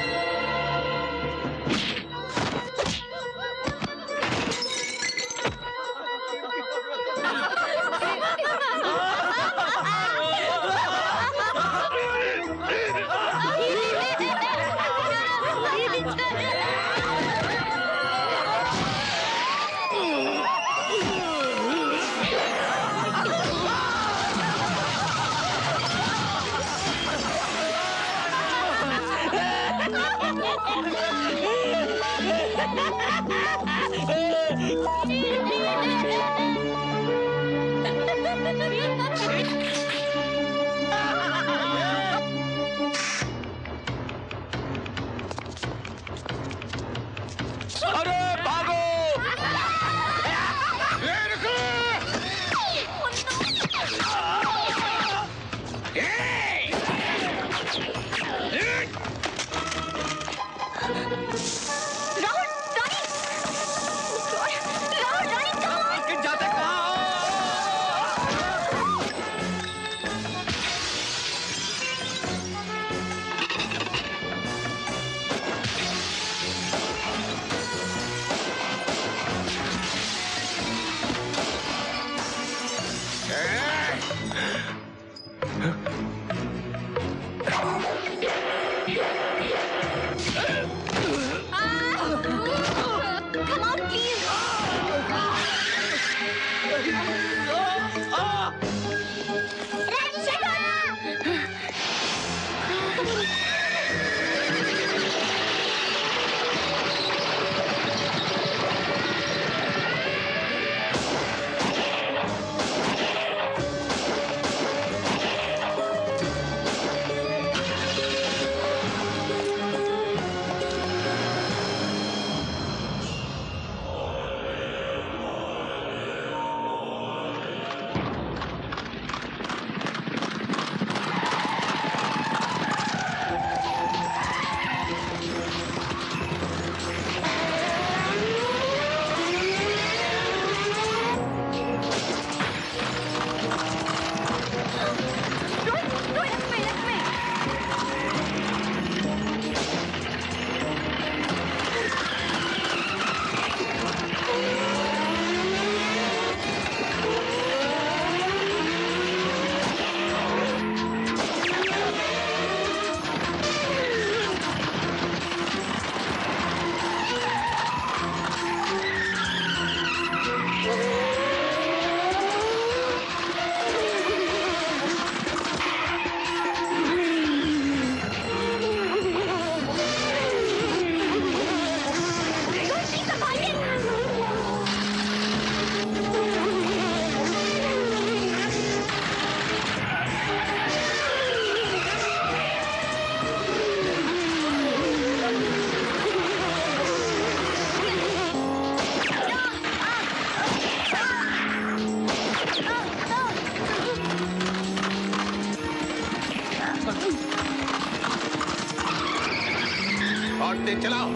चलाओ।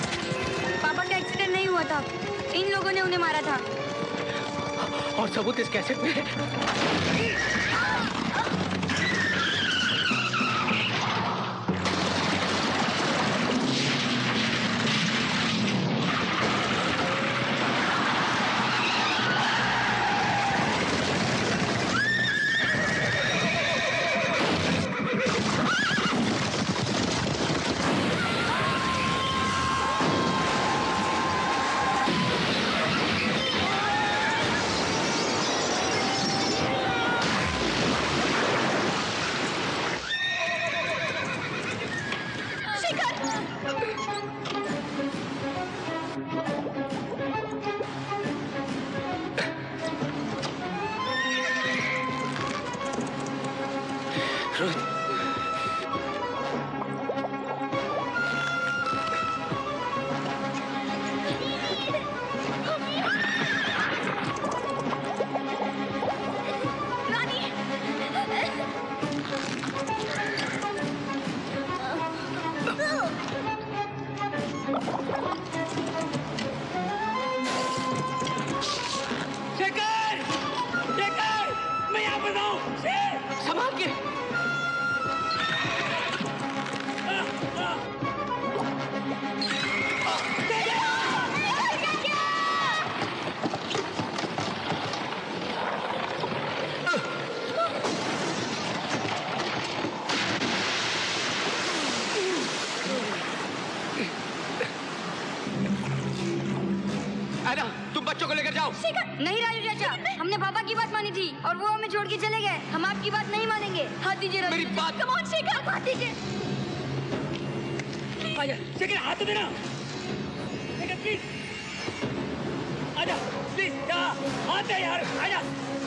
पापा का एक्सीडेंट नहीं हुआ था, इन लोगों ने उन्हें मारा था। और सबूत इस कैसेट में है। मैं यहाँ पर हूँ। शेर संभाल के। बच्चों को लेकर जाओ। नहीं राजू चाचा, हमने पापा की बात मानी थी और वो हमें छोड़ के चले गए। हम आपकी बात नहीं मानेंगे। हाथ दीजिए राजू। मेरी बात। कम ऑन शेखर, हाथ दीजिए। आजा शेखर, हाथ तो देना। शेखर प्लीज आजा, प्लीज हाथ दे यार, आजा।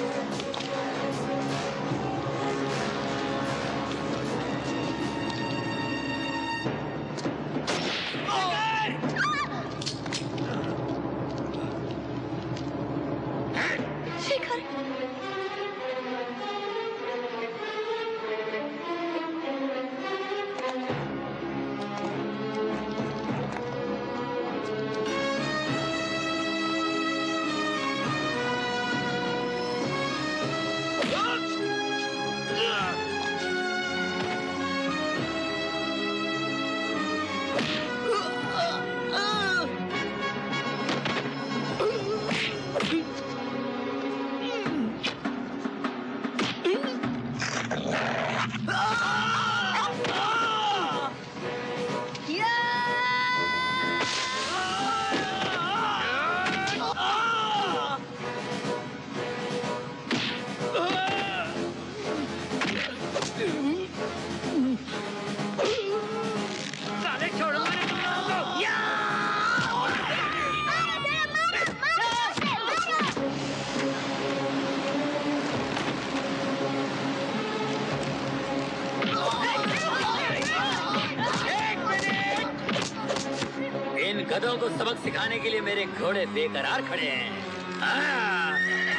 गधों को सबक सिखाने के लिए मेरे घोड़े बेकरार खड़े हैं। हाँ।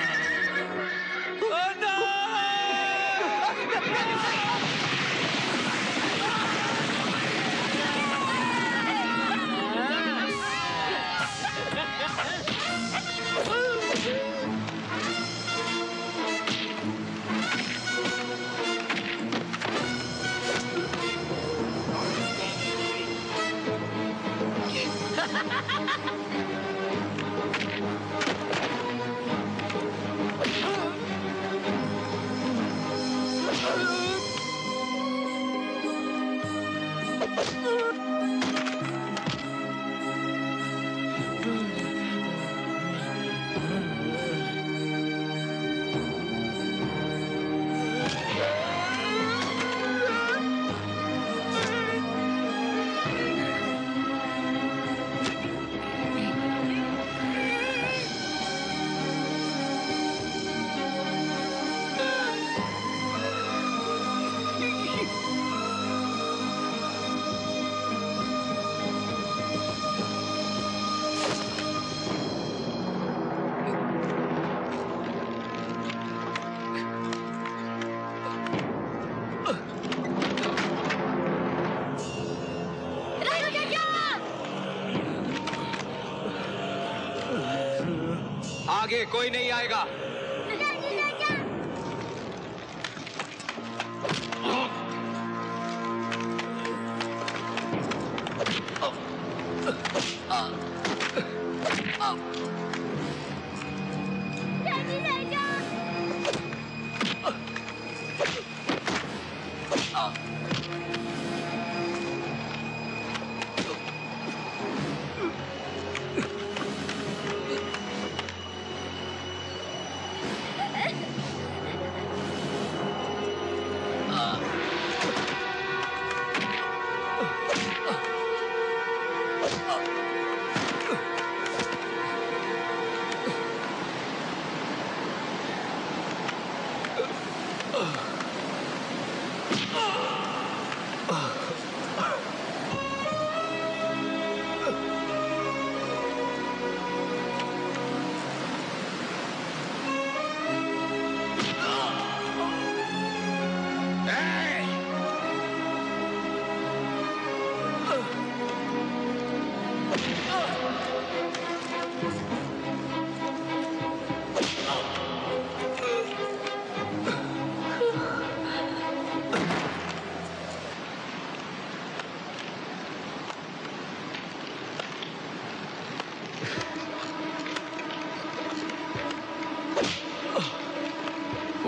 आगे कोई नहीं आएगा।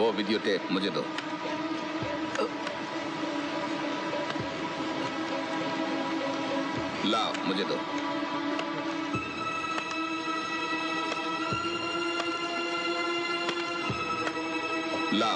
वो वीडियो टेप मुझे दो। लाओ, मुझे दो। लाओ।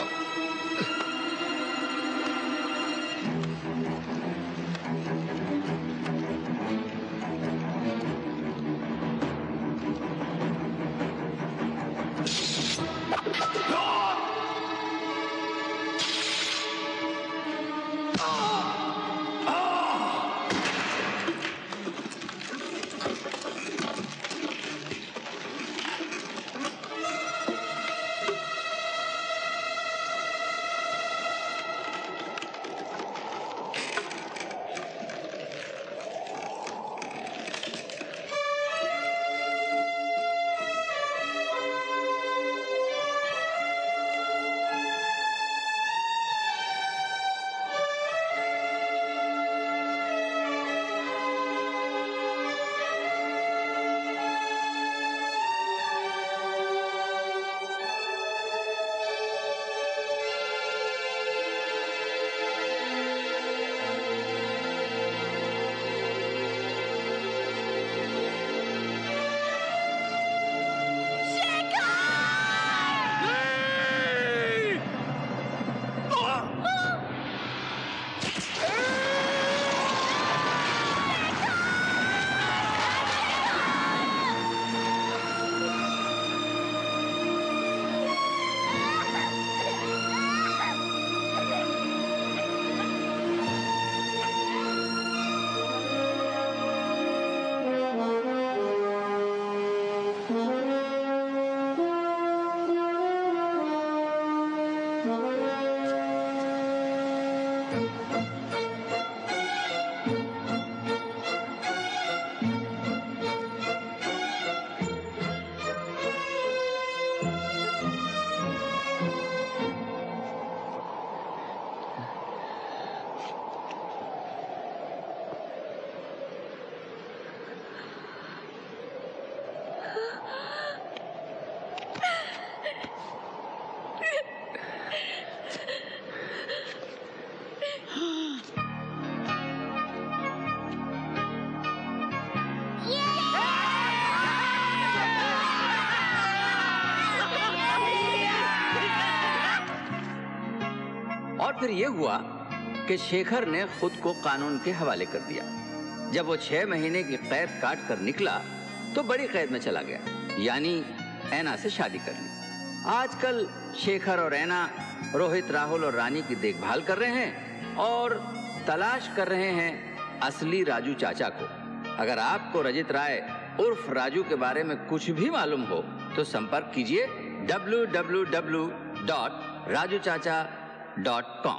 और फिर ये हुआ कि शेखर ने खुद को कानून के हवाले कर दिया। जब वो छह महीने की कैद काट कर निकला तो बड़ी कैद में चला गया, यानी ऐना से शादी कर ली। आजकल शेखर और ऐना रोहित, राहुल और रानी की देखभाल कर रहे हैं और तलाश कर रहे हैं असली राजू चाचा को। अगर आपको रजित राय उर्फ राजू के बारे में कुछ भी मालूम हो तो संपर्क कीजिए W W W dot Raju Chacha dot com.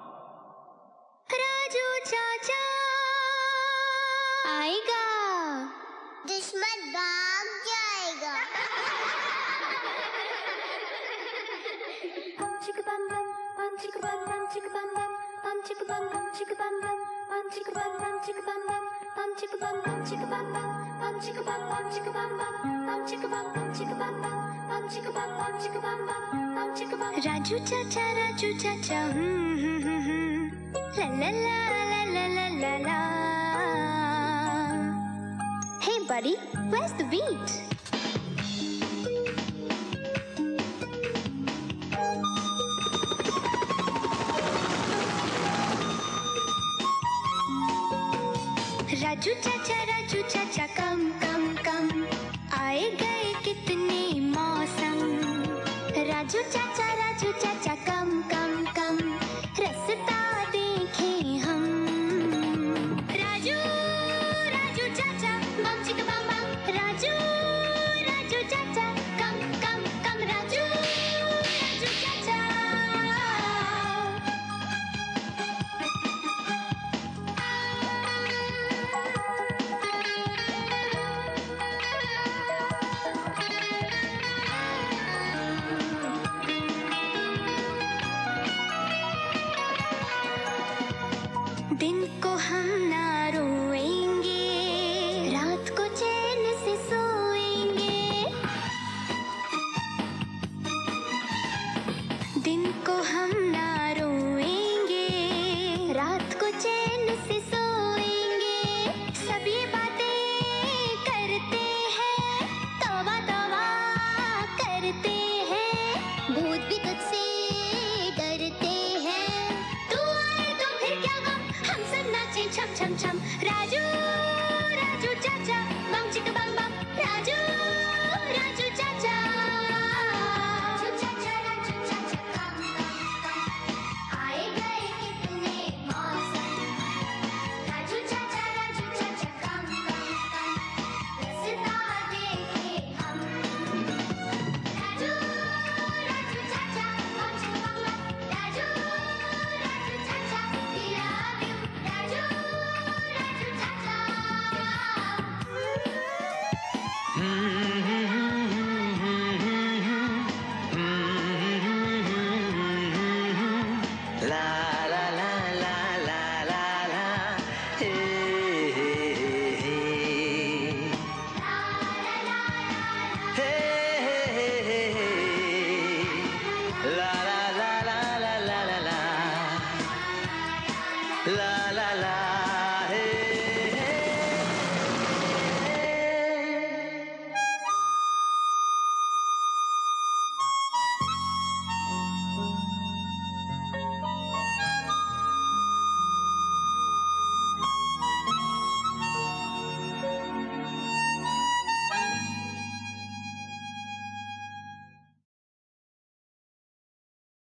Raju चाचा आएगा, दुश्मन भाग जाएगा। Chicka bum bum, bum chicka bum bum, chicka bum bum, bum chicka bum bum, chicka bum bum, bum chicka bum bum, chicka bum bum, bum chicka bum bum, chicka bum bum, bum chicka bum bum, chicka bum bum, bum chicka bum bum, chicka bum bum, bum chicka bum bum, chicka bum bum, bum chicka bum. Raju chacha, Raju chacha, hmm hmm hmm hmm, la la la la la la la la. Hey buddy, where's the beat? Raju चाचा, राजू चाचा, कम कम कम, आए गए कितने मौसम। राजू चाचा, राजू चाचा,